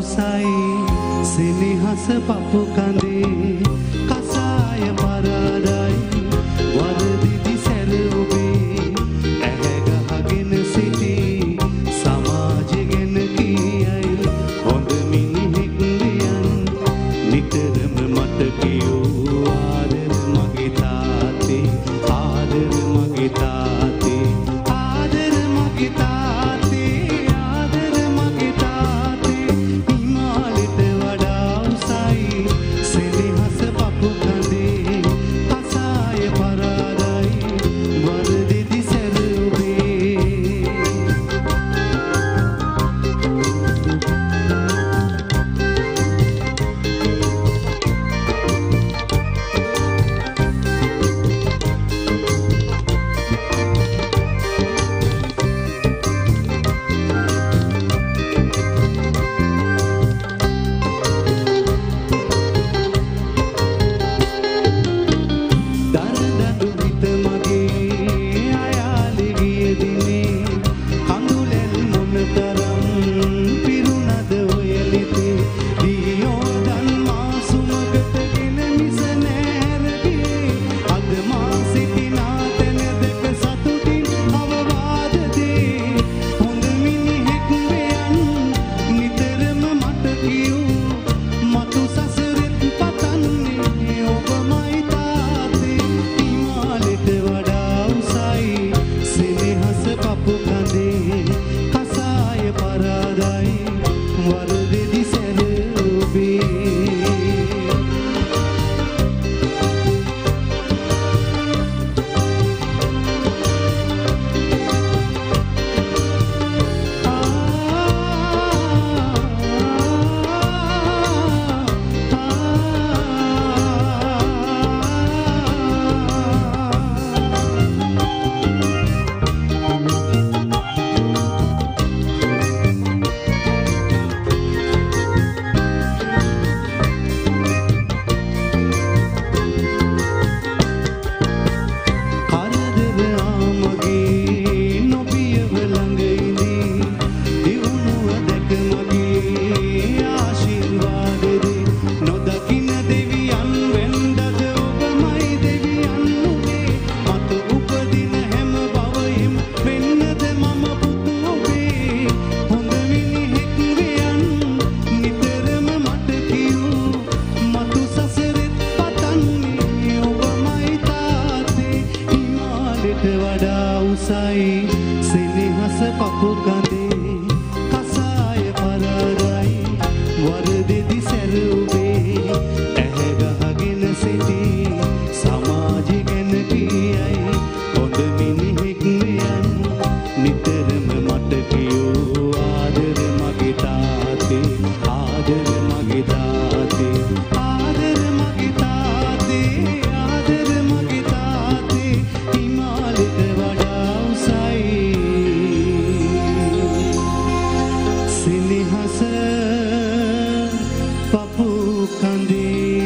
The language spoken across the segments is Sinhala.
උසයි සෙනෙහස පපු කඳේ කසාය පරාදයි වරදිදි සැර ඔබේ ඇහැ ගහගෙන සිටි සමාජය ගැන කියයි හොඳ මිනිහෙක් වියන් නිතරම මට කියෝ ආදර මගේ තාත්තේ ආදර මගේ තාත්තේ ආදර මගේ තාත්තේ ආදර මගේ තාත්තේ හිමාලයට වඩා උසයි සෙනෙහස පපු කඳේ කසාය පරාදයි වරදිදි සැර ඔබේ දරදඬු හිත මගේ අයාලි ගිය දිනේ කඳුලෙල් මොනතරම් පිරුණද ඔය ලිතේ දියෝදන් මා සුමගට ගෙන මිස නැර ගියේ අද මා සිටිනා තැන දෙක සතුටින් අවවාද දේ හොඳ මිනිහෙක් වෙයන් නිතරම මට කියූ මතු සසරෙත් පතන්නේ ඔබමයි තාත්තේ හිමාලයට වඩා උසයි සෙනෙහස පපු කඳේ කසාය පරාදයි වරදිදි සැර ඔබේ කරදර ආමගේ නොබියව ළඟ ඉදී දියුණුව දැක මගේ ආශිර්වාද දේ නොදකින දෙවියන් වෙන්දද ඔබමයි දෙවියන් උනේ මත උපදින හැම භවයෙම වෙන්නද මම පුතු ඔබේ හොඳ මිනිහෙක් වෙයන් නිතරම මට කියූ මතු සසරෙත් පතන්නේ ඔබමයි තාත්තේ හිමාලයට වඩා උසයි සෙනෙහස පපු කඳේ කසාය පරාදයි වරදිදි සැර ඔබේ ඇහැ ගහගෙන සිටි සමාජය ගැන කියයි හොඳ මිනිහෙක් වෙයන් නිතරම මට කියෝ ආදර මගේ තාත්තේ ආදර මගේ තාත්තේ ආදර මගේ තාත්තේ ආදර මගේ තාත්තේ හිමාලයට වඩා උසයි සෙනෙහස පපු කඳේ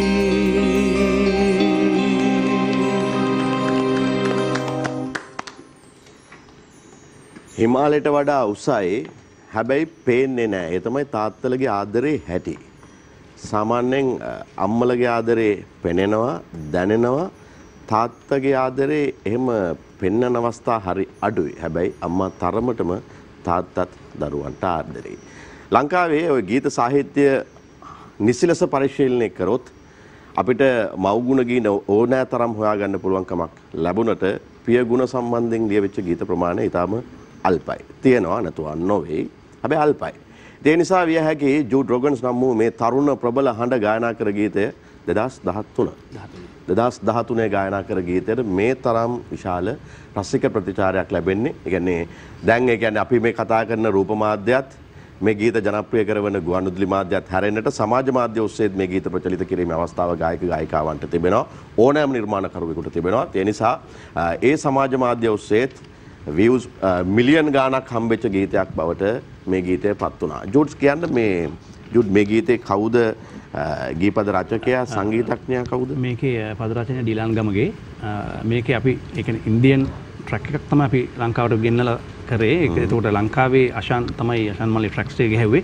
හිමාලයට වඩා උසයි හැබැයි පේන්නේ නැහැ. ඒ තමයි තාත්තලගේ ආදරේ හැටි. සාමාන්‍යයෙන් අම්මලගේ ආදරේ පෙනෙනවා, දැනෙනවා. තාත්තගේ ආදරේ එහෙම පෙන්වන අවස්ථා හරි අඩුයි. හැබැයි අම්මා තරමටම තාත්තත් දරුවන්ට ආදරේ. ලංකාවේ ওই ගීත සාහිත්‍ය නිසිලස පරිශීලනය කරොත් අපිට මව්ගුණ ගීන ඕනෑ තරම් හොයාගන්න පුළුවන්කමක් ලැබුණට පියගුණ සම්බන්ධයෙන් ලියවිච්ච ගීත ප්‍රමාණය ඊටම අල්පයි. තියෙනවා නැතුව නොවේ. හැබැයි අල්පයි. ඒ නිසා විය හැකි ජූඩ් රොගන්ස් නම් වූ මේ තරුණ ප්‍රබල හඬ ගායනා කර ගීතය 2013 ගායනා කර ගීතයට මේ තරම් විශාල රසික ප්‍රතිචාරයක් ලැබෙන්නේ. ඒ කියන්නේ දැන් ඒ කියන්නේ අපි මේ කතා කරන රූප මාධ්‍යයත් මේ ගීත ජනප්‍රිය කරන ගුවන්විදුලි මාධ්‍යයත් හැරෙන්නට සමාජ මාධ්‍ය ඔස්සේ මේ ගීත ප්‍රචලිත කිරීමේ අවස්ථාව ගායක ගායිකාවන්ට තිබෙනවා. ඕනෑම නිර්මාණකරුවෙකුට තිබෙනවා. ඒ නිසා ඒ සමාජ මාධ්‍ය ඔස්සේත් views මිලියන් ගාණක් හම්බෙච්ච ගීතයක් බවට මේ ගීතය පත් වුණා. ජූඩ්ස් කියන්නේ මේ ගීතේ කවුද ගීපද රචකයා සංගීතඥයා කවුද? මේකේ පද රචනය ඩිලාන් ගමගේ. මේකේ අපි ඒ කියන්නේ ඉන්දියන් ට්‍රැක් එකක් තමයි අපි ලංකාවට ගෙන්නලා කරේ. ඒකට ලංකාවේ අෂාන් තමයි අෂාන් මල්ලි ට්‍රැක්ස් එක ගැහුවේ.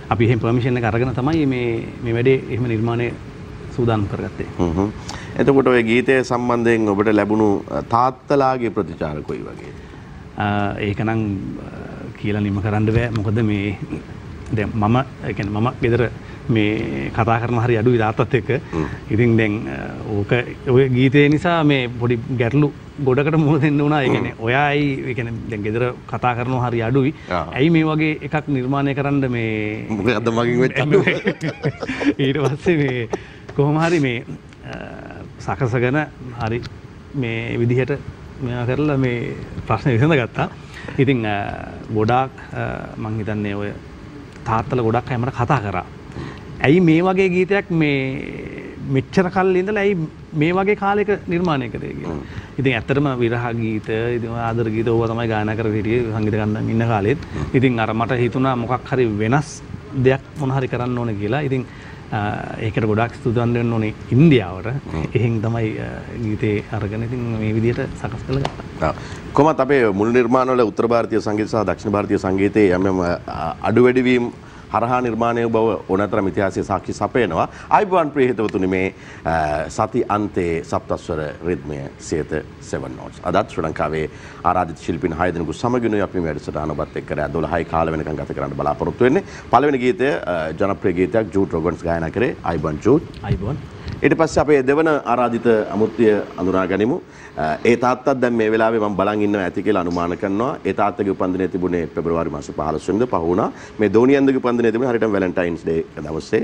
අපි එහෙම පර්මිෂන් එක අරගෙන තමයි මේ වැඩේ එහෙම නිර්මාණය සූදානම් කරගත්තේ. එතකොට ඔය ගීතය සම්බන්ධයෙන් ඔබට ලැබුණු තාත්තලාගේ ප්‍රතිචාර කොයි වගේ? ඒක නම් කියලා නිම කරන්න බෑ. මොකද මේ දැන් මම කියන්නේ මම ගෙදර මේ කතා කරන හරි අඩුයි තාත්තත් එක්ක. ඉතින් දැන් ඕක ඔය ගීතේ නිසා මේ පොඩි ගැටලු ගොඩකට මුහුණ දෙන්න වුණා. ඒ කියන්නේ ඔයායි ඒ කියන්නේ දැන් ගෙදර කතා කරනවා හරි අඩුයි. ඇයි මේ වගේ එකක් නිර්මාණය කරන්න මේ මොකද මගින් වෙච්ච අඩුව? ඊට පස්සේ මේ කොහොම හරි මේ සකසගෙන හරි මේ විදිහට මෙයා කරලා මේ ප්‍රශ්න විසඳගත්තා. ඉතින් ගොඩාක් මං හිතන්නේ ඔය තාත්තලා ගොඩක් අය මට කතා කරා. ඇයි මේ වගේ ගීතයක් මේ මෙච්චර කල් ඉඳලා ඇයි මේ වගේ කාලයක නිර්මාණය කරේ කියලා. ඉතින් ඇත්තටම විරහ ගීත, ඉතින් ආදර ගීත ඕවා තමයි ගායනා කරගෙන හිටියේ සංගීත කණ්ඩායම ඉන්න කාලෙත්. ඉතින් අර මට හිතුණා මොකක් හරි වෙනස් දෙයක් මොන හරි කරන්න ඕනේ කියලා. ඉතින් ඒකට ගොඩාක් ස්තුතිවන්ත වෙන්න ඕනේ ඉන්දියාවට. එහෙන් තමයි ගීතේ අරගෙන ඉතින් මේ විදිහට සකස් කරලා ගත්තා. කොහොමද අපේ මුල් නිර්මාණවල උත්තර ಭಾರತೀಯ සංගීත සහ දක්ෂිණ ಭಾರತೀಯ සංගීතයේ යම් අඩු වැඩි වීම හරහා නිර්මාණය බව ඕනතරම් ඉතිහාසයේ සාක්ෂි සපයනවා. අයිබෝන් ප්‍රිය හිතවතුනි මේ සති අන්තයේ සප්තස්වර රිද්මය සියත 7 notes. අදත් ශ්‍රී ලංකාවේ ආරාධිත ශිල්පීන් 6 දෙනෙකු සමගිනුයි අපි මේ වැඩසටහන ඔබත් එක්ක රෑ 12යි කාල වෙනකන් ගත කරන්න බලාපොරොත්තු වෙන්නේ. පළවෙනි ගීතය ජනප්‍රිය ගීතයක් ජූඩ් රොගන්ස් ගායනා කරේ. අයිබෝන් ජූඩ්. අයිබෝන්. ඊට පස්සේ අපේ දෙවන ආරාධිත අමුත්‍ය අඳුනා ගනිමු. ඒ තාත්තත් දැන් මේ වෙලාවේ මම බලන් ඉන්නවා ඇති කියලා අනුමාන කරනවා. ඒ තාත්තගේ උපන්දිනය තිබුණේ පෙබරවාරි මාස 15 වෙනිදා පහ වුණා. මේ දෝනියන්දගේ උපන්දිනය තිබුණේ හරියටම වැලන්ටයින්ස් ඩේ දවසේ.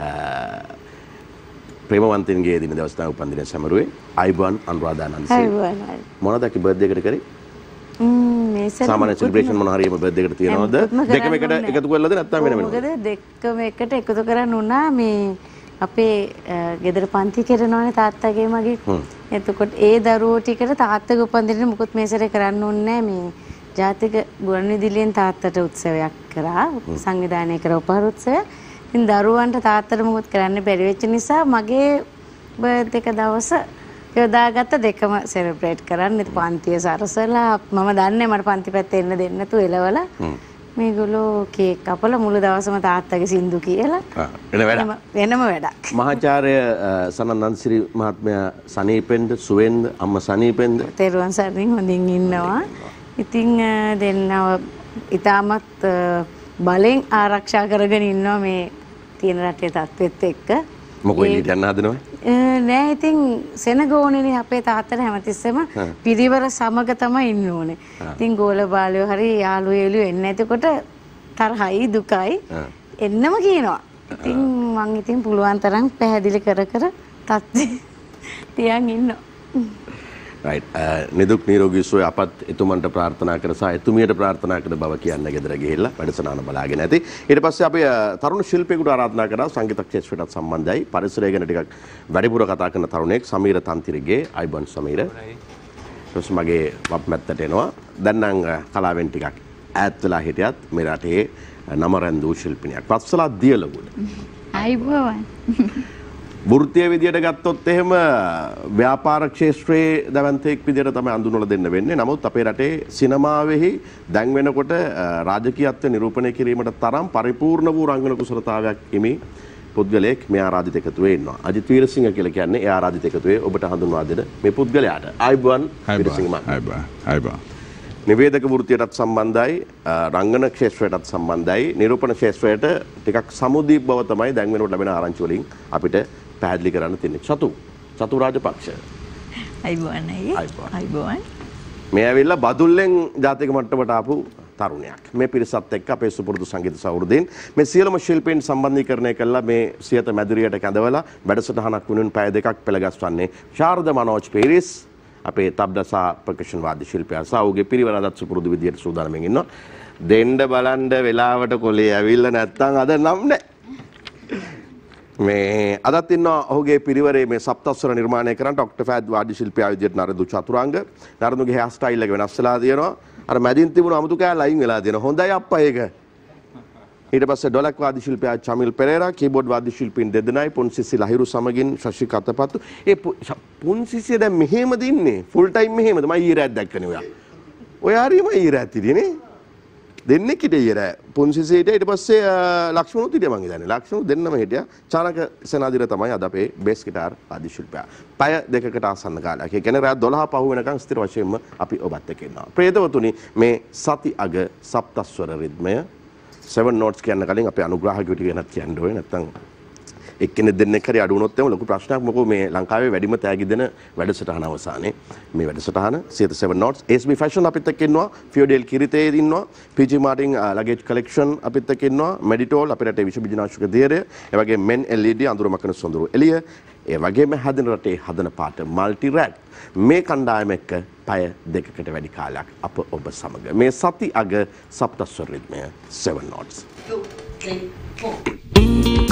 ප්‍රේමවන්තයන්ගේ දින දවස් තමයි උපන්දිනය සැමරුවේ. අයිබෝන් අනුරාධානන්සේ. මොනවද කි බර්ත්ඩේ එකට කරේ? සාමාන්‍ය සෙලිබ්‍රේෂන් මොන හරි බර්ත්ඩේ එකට තියනවද? දෙකම එකට එකතු කරලාද නැත්නම් වෙන වෙනමද? මොකද දෙකම එකට එකතු කරන්න උනා මේ අපේ ගෙදර පන්ති කරනවානේ තාත්තගේ මගේ. එතකොට ඒ දරුවෝ ටිකට තාත්තගේ උපන්දිනේට මුකුත් මේසරේ කරන්න ඕනේ මේ ජාතික ගුවන්විදුලියෙන් තාත්තට උත්සවයක් කරා. සංවිධානය කර උපහාර උත්සවය. ඉතින් දරුවන්ට තාත්තට මුකුත් කරන්න බැරි වෙච්ච නිසා මගේ බර්ත්ඩේ එක දවස යොදාගත්ත දෙකම සෙලිබ්‍රේට් කරන්න. ඉතින් පන්තිය සරසලා මම දන්නේ මට පන්ති පැත්තේ එන්න දෙන්න නැතුව එලවලා මේගොල්ලෝ කේක් කපලා මුළු දවසම තාත්තගේ සින්දු කියලා වෙනම වැඩක්. මහාචාර්ය සනන්දන්සිරි මහත්මයා සනීපෙන්ද සුවෙන්ද අම්මා සනීපෙන්ද? තෙරුවන් සරණින් හොඳින් ඉන්නවා. ඉතින් දෙන්නව ඉතාමත් බලෙන් ආරක්ෂා කරගෙන ඉන්නවා මේ තියෙන රටේ තත්ත්වෙත් එක්ක. මොකෝ එළියට යන්න හදනවද? නෑ ඉතින් සෙනගෝණනේ අපේ තාත්තට හැමතිස්සෙම පිරිවර සමග තමයි ඉන්න ඕනේ. ඉතින් ගෝල බාලයෝ හරි යාළුවෝ එළියෝ එන්නේ නැතිකොට තරහයි දුකයි එන්නම කියනවා. ඉතින් මං ඉතින් පුළුවන් තරම් පැහැදිලි කර තත්ත්වය තියන් ඉන්නවා. right නිදුක් නිරෝගී සුවය අපත් එතුමන්ට ප්‍රාර්ථනා කර සහ එතුමියට ප්‍රාර්ථනා කර බව කියන්න ගෙදර ගිහිල්ලා වැඩසටහන බලාගෙන ඇති. ඊට පස්සේ අපි තරුණ ශිල්පියෙකුට ආරාධනා කරා සංගීත ක්ෂේත්‍රයටත් සම්බන්ධයි පරිසරය ගැන ටිකක් වැඩිපුර කතා කරන තරුණයෙක් සමීර තන්තිරිගේ. අයිබෝන් සමීර. ඊට මගේ වප්මැත්තට එනවා. දැන් නම් කලාවෙන් ටිකක් ඈත් වෙලා හිටියත් මේ රටේ නම රැඳූ ශිල්පිනියක්. පස්වලා දියලගුඩ. අයිබෝන්. වෘත්තීය විදියට ගත්තොත් එහෙම ව්‍යාපාර ක්ෂේත්‍රයේ දවන්තෙක් විදියට තමයි අඳුනලා දෙන්න වෙන්නේ. නමුත් අපේ රටේ සිනමාවෙහි දැන් වෙනකොට රාජකීයත්වය නිරූපණය කිරීමට තරම් පරිපූර්ණ වූ රංගන කුසලතාවයක් හිමි පුද්ගලයෙක් මේ ආරාධිත එකතුවේ ඉන්නවා. අජිත් වීරසිංහ කියලා කියන්නේ ඒ ආරාධිත එකතුවේ ඔබට හඳුන්වා දෙන මේ පුද්ගලයාට. අයිබෝන් වීරසිංහ මහත්මයා. අයිබෝන්. නිවේදක වෘත්තියටත් සම්බන්ධයි, රංගන ක්ෂේත්‍රයටත් සම්බන්ධයි, නිරූපණ ක්ෂේත්‍රයට ටිකක් සමුදීප් බව තමයි දැන් වෙනකොට ලැබෙන ආරංචි වලින් අපිට පැහැදිලි කරන්න තියෙන්නේ. චතු රාජපක්ෂ. අයිබෝන්. මේ ඇවිල්ලා බදුල්ලෙන් ජාතික මට්ටමට ආපු තරුණයක්. මේ පිරිසත් එක්ක අපේ සුපුරුදු සංගීත සහෘදීන් මේ සියලුම ශිල්පීන් සම්බන්ධීකරණය කළා මේ සියත මැදිරියට කැඳවලා වැඩසටහනක් වෙනුවෙන් පැය දෙකක් පෙළගස්වන්නේ ශාරද මනෝජ් පීරිස් අපේ තබ්දසා ප්‍රකෂන් වාද්‍ය ශිල්පියා සහ ඔහුගේ පිරිවරදත් සුපුරුදු විදියට සූදානම්ෙන් ඉන්නවා. දෙන්න බලන්න වෙලාවට කොලේ ඇවිල්ලා නැත්තම් අද නම් නැහැ. මේ අදත් ඉන්නවා ඔහුගේ පිරිවරේ මේ සප්තස්වර නිර්මාණය කරන ඔක්ටෝෆෑඩ් වාද්‍ය ශිල්පියා විදියට නරදු චතුරාංග. නරදුගේ හේර් ස්ටයිල් එක වෙනස් වෙලා තියෙනවා. අර මැදින් තිබුණු අමුතු කෑල්ල අයින් වෙලා තියෙනවා. හොඳයි අප්පා ඒක. ඊට පස්සේ ඩොලක් වාද්‍ය ශිල්පියා චමිල් පෙරේරා, කීබෝඩ් වාද්‍ය ශිල්පීන් දෙදෙනයි, පුන්සිසි ලහිරු සමගින් ශශි කතපත්තු. ඒ පුන්සිසිය දැන් මෙහෙමද ඉන්නේ? ෆුල් ටයිම් මෙහෙමද? මම ඊරාත් දැක්කනේ ඔයා. ඔයා හරියම ඊරාත් ඉන්නේ. දෙන්නෙක් හිටියේ පුන්සිසේ හිටියා ඊට පස්සේ ලක්ෂ්මණුත් හිටියා මං හිතන්නේ. ලක්ෂ්මණු දෙන්නම හිටියා. චානක සෙනාදිර තමයි අද අපේ බේස් ගිටාර් ආදි ශිල්පියා. පැය දෙකකට ආසන්න කාලයක්. ඒ කියන්නේ රාත් 12 පහ වෙනකන් ස්ථිර වශයෙන්ම අපි ඔබත් එක්ක ඉන්නවා. ප්‍රේතවතුනි මේ සති අග සප්තස්වර රිද්මය 7 notes කියන්න කලින් අපේ අනුග්‍රාහකයෝ ටික ගැනත් කියන්න ඕනේ. නැත්තම් එක්කෙනෙක් දෙන්නෙක් හරි අඩු වුණොත් එම ලොකු ප්‍රශ්නයක්. මොකද මේ ලංකාවේ වැඩිම තෑගි දෙන වැඩසටහන අවසානයේ මේ වැඩසටහන 7 notes SB fashion අපිත් එක්ක ඉන්නවා. ෆියෝඩෙල් කිරිතේ ඉන්නවා. PG Martin luggage collection අපිත් එක්ක ඉන්නවා. Meditol අපේ රටේ විශ්ව බිජනාශක ධීරය. ඒ වගේ men LED අඳුර මකන සොඳුරු එළිය. ඒ වගේම හදන රටේ හදන පාට multi rack මේ කණ්ඩායම එක්ක පැය දෙකකට වැඩි කාලයක් අප ඔබ සමග මේ සති අග සප්තස්වර රිද්මය 7 notes 2 3 4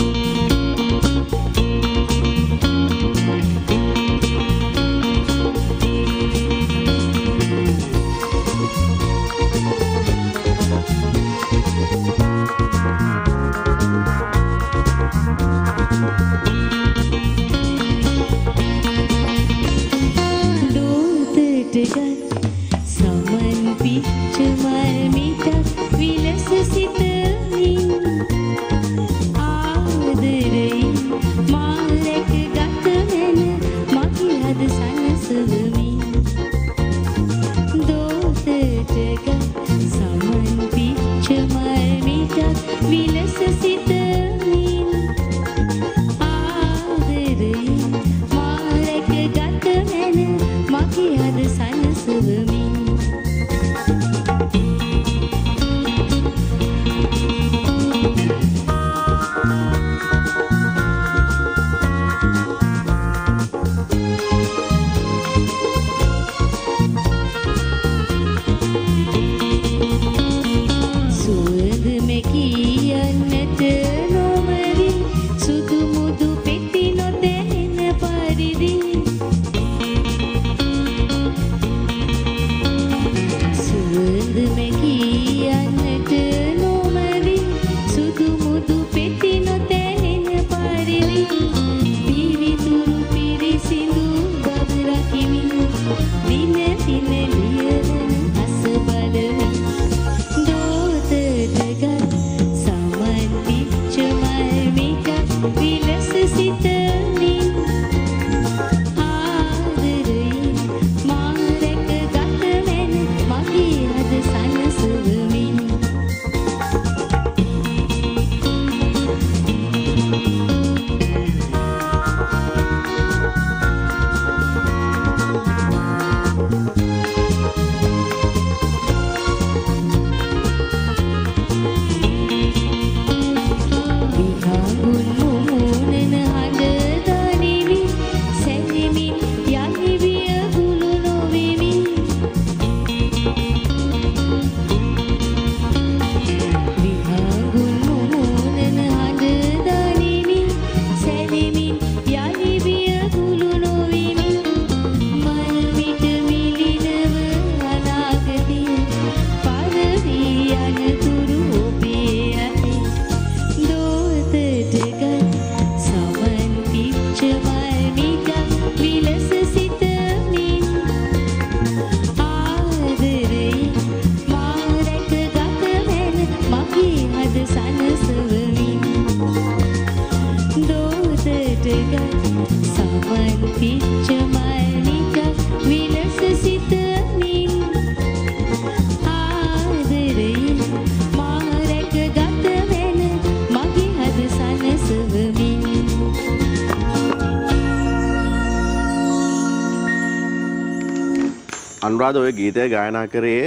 අනුරාධ ඔය ගීතය ගායනා කරේ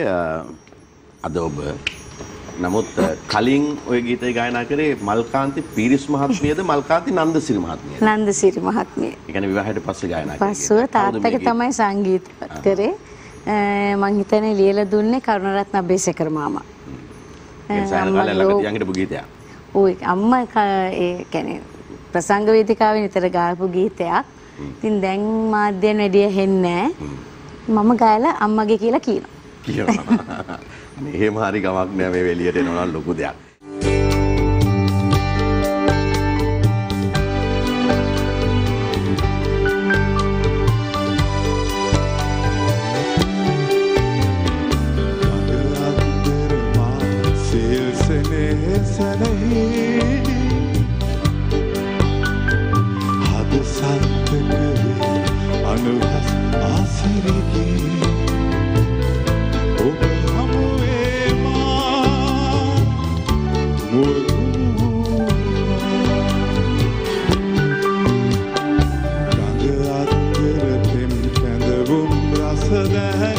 අද ඔබ. නමුත් කලින් ඔය ගීතය ගායනා කරේ මල්කාන්ති පීරිස් මහත්මියද මල්කාන්ති නන්දසිරි මහත්මියද? නන්දසිරි මහත්මිය. ඒ කියන්නේ විවාහයට පස්සේ ගායනා කරේ. පස්සුව තාත්තගේ තමයි සංගීතපත් කරේ. මං හිතන්නේ ලියලා දුන්නේ කරුණරත්න අබේසේකර මාමා. ඒ සායනකාලේ ළඟ තියන් හිටපු ගීතයක්. ඔය අම්මා ඒ කියන්නේ ප්‍රසංග වේදිකාවේ නිතර ගාපු ගීතයක්. ඉතින් දැන් මාධ්‍යයෙන් වැඩි හෙන්නේ නැහැ. මම ගායලා අම්මගේ කියලා කියනවා. මෙහෙම හරි ගමක් නෑ මේ එළියට එනවා නම් ලොකු දෙයක්.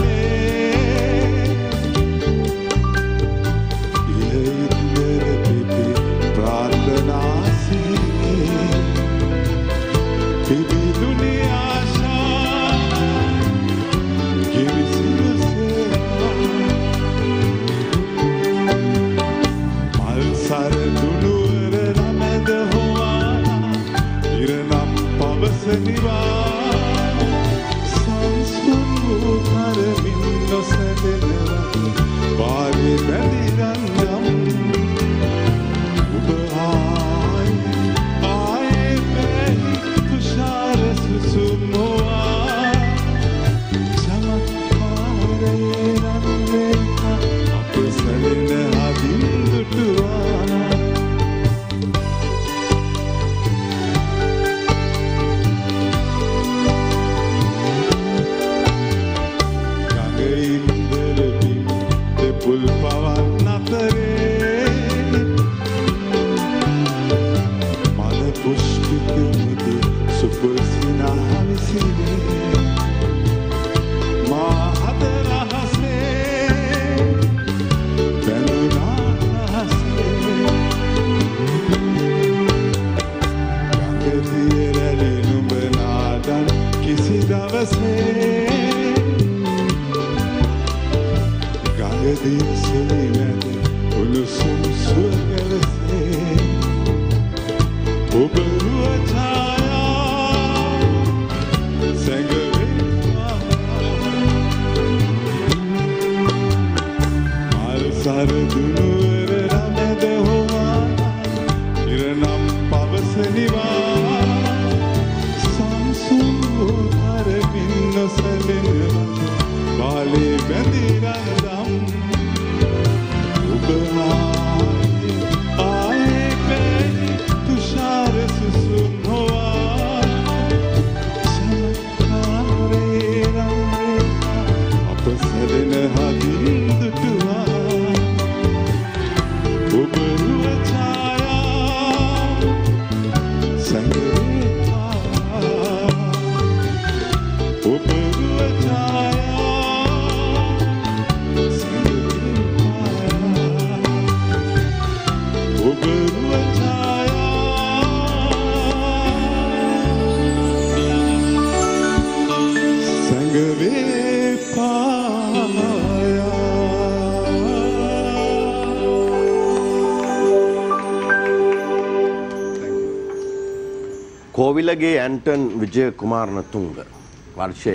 කෝවිලගේ ඇන්ටන් විජය කුමාරණතුංග වර්ෂය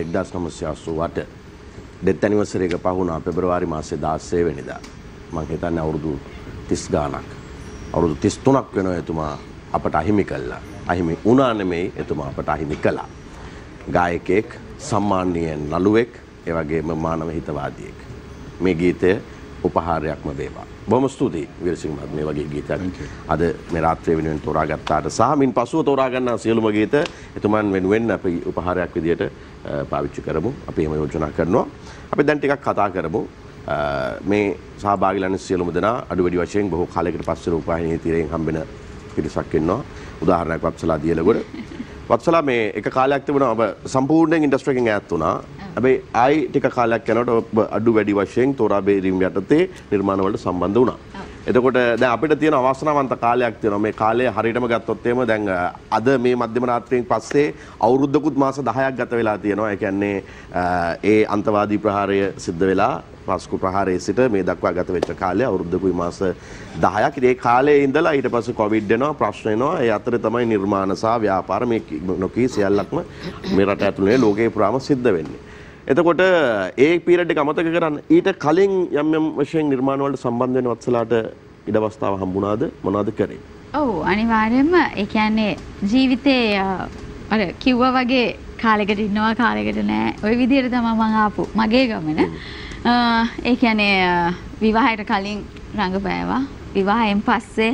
1988 ඩෙත් ඇනිවර්සරි එක පහුණා පෙබරවාරි මාසේ 16 වෙනිදා. මම හිතන්නේ අවුරුදු 30 ගාණක් අවුරුදු 33ක් වෙනවා එතුමා අපට අහිමි කළා. අහිමි වුණා නෙමෙයි එතුමා අපට අහිමි කළා. ගායකයෙක්, සම්මානීය නළුවෙක්, ඒ වගේම මානව හිතවාදියෙක්. මේ ගීතය උපහාරයක්ම වේවා. බොහොම ස්තුතියි වීරසිංහ මහත්මයා මේ වගේ ගීතයක් අද මේ රාත්‍රිය වෙනුවෙන් තෝරාගත්තාට සහ මින් පසුව තෝරා ගන්නා සියලුම ගීත එතුමන් වෙනුවෙන් අපි උපහාරයක් විදියට පාවිච්චි කරමු. අපි එහෙම යෝජනා කරනවා. අපි දැන් ටිකක් කතා කරමු. මේ සහභාගී වන සියලුම දෙනා අඩු වැඩි වශයෙන් බොහෝ කාලයකට පස්සේ රූපවාහිනී තීරයෙන් හම්බෙන පිරිසක් ඉන්නවා. උදාහරණයක් වත්සලා දියලගොඩ. වත්සලා මේ එක කාලයක් තිබුණා ඔබ සම්පූර්ණයෙන් ඉන්ඩස්ට්‍රි එකෙන් ඈත් වුණා. හැබැයි ආයි ටික කාලයක් යනකොට ඔබ අඩු වැඩි වශයෙන් තෝරා බේරීම් යටතේ නිර්මාණ වලට සම්බන්ධ වුණා. එතකොට දැන් අපිට තියෙන අවාසනාවන්ත කාලයක් තියෙනවා. මේ කාලය හරියටම ගත්තොත් එහෙම දැන් අද මේ මධ්‍යම රාත්‍රියෙන් පස්සේ අවුරුද්දකුත් මාස 10ක් ගත වෙලා තියෙනවා. ඒ කියන්නේ ඒ අන්තවාදී ප්‍රහාරය සිද්ධ වෙලා පාස්කු ප්‍රහාරයේ සිට මේ දක්වා ගත වෙච්ච කාලය අවුරුද්දකුයි මාස 10ක්. ඉතින් ඒ කාලේ ඉඳලා ඊට පස්සේ කොවිඩ් එනවා, ප්‍රශ්න එනවා. ඒ අතරේ තමයි නිර්මාණ සහ ව්‍යාපාර මේ නොකී සියල්ලක්ම මේ රට ඇතුළේ ලෝකේ පුරාම සිද්ධ වෙන්නේ. එතකොට ඒ පීරියඩ් එක අමතක කරන්න ඊට කලින් යම් යම් වශයෙන් නිර්මාණ වලට සම්බන්ධ වෙන වත්සලාට ඉඩ අවස්ථාව හම්බුණාද මොනවද කරේ? ඔව් අනිවාර්යයෙන්ම ඒ කියන්නේ ජීවිතේ අර කිව්වා වගේ කාලයකට ඉන්නවා කාලයකට නෑ. ওই විදිහට තමයි මම ආපු මගේ ගමන. ඒ කියන්නේ විවාහයට කලින් රංගපෑවා. විවාහයෙන් පස්සේ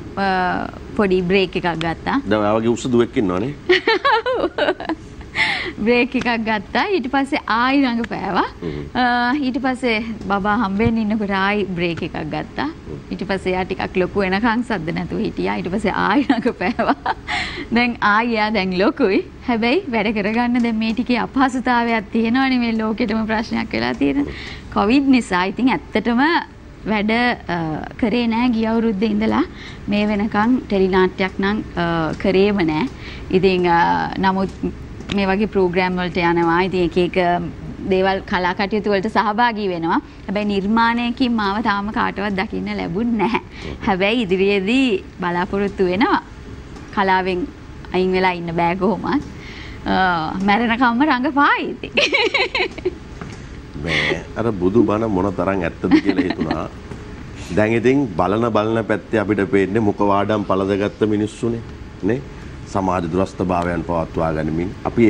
පොඩි බ්‍රේක් එකක් ගත්තා. දැන් ඔය වගේ උස දුවෙක් ඉන්නවනේ. බ්‍රේක් එකක් ගත්තා. ඊට පස්සේ ආයි රඟපෑවා. ඊට පස්සේ බබා හම්බෙන්න ඉන්නකොට ආයි බ්‍රේක් එකක් ගත්තා. ඊට පස්සේ යා ටිකක් ලොකු වෙනකන් සද්ද නැතුව හිටියා. ඊට පස්සේ ආයි රඟපෑවා. දැන් ආයි යා දැන් ලොකුයි. හැබැයි වැඩ කරගන්න දැන් මේ ටිකේ අපහසුතාවයක් තියෙනවනේ මේ ලෝකෙටම ප්‍රශ්නයක් වෙලා තියෙන. කොවිඩ් නිසා ඉතින් ඇත්තටම වැඩ කරේ නෑ ගිය අවුරුද්දේ ඉඳලා මේ වෙනකන් ටෙලි නාට්‍යයක් නම් කරේම නෑ. ඉතින් නමුත් මේ වගේ ප්‍රෝග්‍රෑම් වලට යනවා. ඉතින් එක එක දේවල් කලා කටයුතු වලට සහභාගී වෙනවා. හැබැයි නිර්මාණයකින් මාව තාම කාටවත් දකින්න ලැබුණ නැහැ. හැබැයි ඉදිරියේදී බලාපොරොත්තු වෙනවා. කලාවෙන් අයින් වෙලා ඉන්න බෑ කොහොමත්. මැරෙනකම්ම රඟපායි ඉතින්. මේ අර බුදු බණ මොන තරම් ඇත්තද කියලා හිතුණා. දැන් ඉතින් බලන පැත්තේ අපිට පේන්නේ මුඛවාඩම් පළදගත්ත මිනිස්සුනේ නේ. සමාජ දුරස්ථභාවයන් පවත්වා ගනිමින්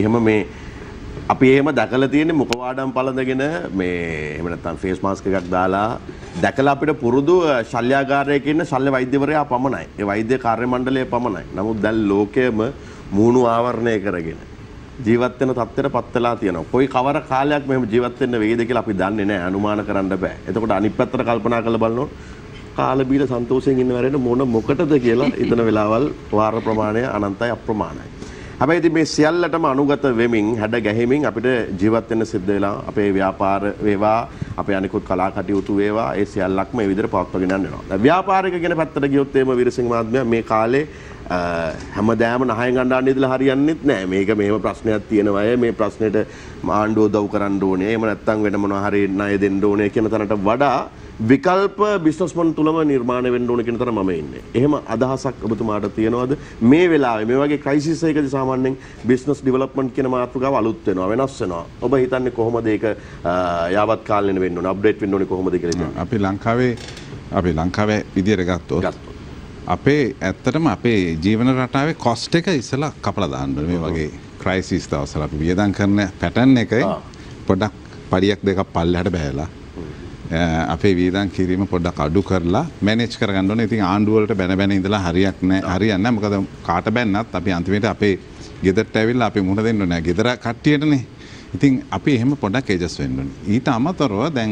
අපි එහෙම දැකලා තියෙන්නේ මුඛවාඩම් පළඳගෙන මේ එහෙම නැත්නම් ෆේස් මාස්ක් එකක් දාලා දැකලා අපිට පුරුදු ශල්‍යාගාරයක ඉන්න ශල්‍ය වෛද්‍යවරයා පමණයි. ඒ වෛද්‍ය කාර්ය මණ්ඩලය පමණයි. නමුත් දැන් ලෝකයේම මූණු ආවරණය කරගෙන ජීවත් වෙන තත්ත්වයට පත් වෙලා තියෙනවා. කොයි කවර කාලයක් මෙහෙම ජීවත් වෙන්න වෙයිද කියලා අපි දන්නේ නැහැ. අනුමාන කරන්න බෑ. එතකොට අනිත් පැත්තට කල්පනා කරලා බලනොත් කාල බීල සන්තෝෂයෙන් ඉන්න වෙරෙන්න මොකටද කියලා හිතන වෙලාවල් වාර ප්‍රමාණය අනන්තයි අප්‍රමාණයි. හැබැයි ඉතින් මේ සියල්ලටම අනුගත වෙමින් හැඩ ගැහිමින් අපිට ජීවත් වෙන්න සිද්ධ වෙලා අපේ ව්‍යාපාර වේවා අපේ අනිකුත් කලා කටයුතු වේවා ඒ සියල්ලක්ම මේ විදිහට පවත්වාගෙන යන්න වෙනවා. දැන් ව්‍යාපාරික කියන පැත්තට ගියොත් එහෙම විරසිංහ මහත්මයා මේ කාලේ හැමදාම නහයෙන් අඬන්න ඉඳලා හරියන්නේත් නැහැ. මේක මෙහෙම ප්‍රශ්නයක් තියෙනවා අය මේ ප්‍රශ්නෙට ආණ්ඩුව උදව් කරන්න ඕනේ. එහෙම නැත්නම් වෙන මොනවා හරි ණය දෙන්න ඕනේ කියන තැනට වඩා විකල්ප බිස්නස්මන් තුලම නිර්මාණය වෙන්න ඕන කියන තරම මම ඉන්නේ. එහෙම අදහසක් ඔබතුමාට තියෙනවද මේ වෙලාවේ මේ වගේ ක්‍රයිසිස් එකකදී සාමාන්‍යයෙන් බිස්නස් ඩෙවලොප්මන්ට් කියන මාතෘකාව අලුත් වෙනවා වෙනස් වෙනවා. ඔබ හිතන්නේ කොහොමද ඒක යාවත් කාලෙන වෙන්න ඕන අප්ඩේට් වෙන්න ඕනේ කොහොමද කියලා හිතන්නේ? අපි ලංකාවේ විදියට ගත්තොත් අපේ ඇත්තටම අපේ ජීවන රටාවේ කොස්ට් එක ඉස්සලා කපලා දාන්න ඕනේ. මේ වගේ ක්‍රයිසිස් දවස්වල අපි වියදම් කරන පැටර්න් එකයි පොඩ්ඩක් පඩියක් දෙකක් පල්ලෙහාට බහැලා අපේ වියදම් කිරීම පොඩ්ඩක් අඩු කරලා මැනේජ් කරගන්න ඕනේ. ඉතින් ආණ්ඩුව වලට බැන ඉඳලා හරියන්නේ නැහැ. මොකද කාට බැන්නත් අපි අන්තිමට අපේ ගෙදරට ඇවිල්ලා අපි මුහුණ දෙන්න ඕනේ. ගෙදර කට්ටියටනේ. ඉතින් අපි එහෙම පොඩ්ඩක් ඇඩ්ජස්ට් වෙන්න ඕනේ. ඊට අමතරව දැන්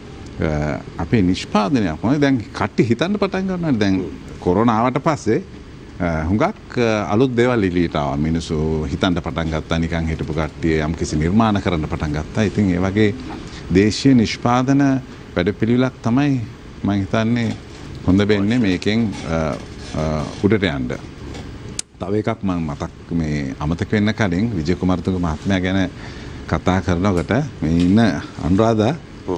අපේ නිෂ්පාදනයක් මොනවද දැන් කට්ටි හිතන්න පටන් ගන්නවා. දැන් කොරෝනා ආවට පස්සේ හුඟක් අලුත් දේවල් එළියට ආවා. මිනිස්සු හිතන්න පටන් ගත්තා. නිකන් හිටපු කට්ටිය යම්කිසි නිර්මාණ කරන්න පටන් ගත්තා. ඉතින් ඒ වගේ දේශීය නිෂ්පාදන වැඩපිළිවෙලක් තමයි මම හිතන්නේ හොඳ වෙන්නේ මේකෙන් උඩට යන්න. තව එකක් මම අමතක වෙන්න කලින් විජය කුමාරතුංග මහත්මයා ගැන කතා කරනකොට මේ ඉන්න අනුරාධා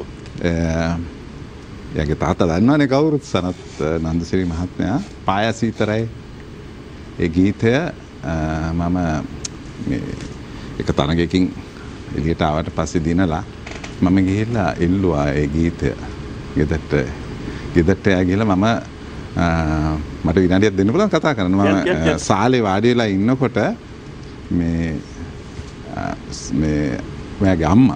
එයාගේ තාත්තා දන්නවනේ කවුරුත් සනත් නන්දසිරි මහත්මයා පායසීතරයි ඒ ගීතය මම එක තරගයකින් එළියට ආවට පස්සේ දිනලා මම ගිහිල්ලා ඉල්ලුවා ඒ ගීතය ගෙදරට ගිහලා මට විනාඩියක් දෙන්න පුළුවන් කතා කරන්න. මම සාලේ වාඩි වෙලා ඉන්නකොට මෙයාගේ අම්මා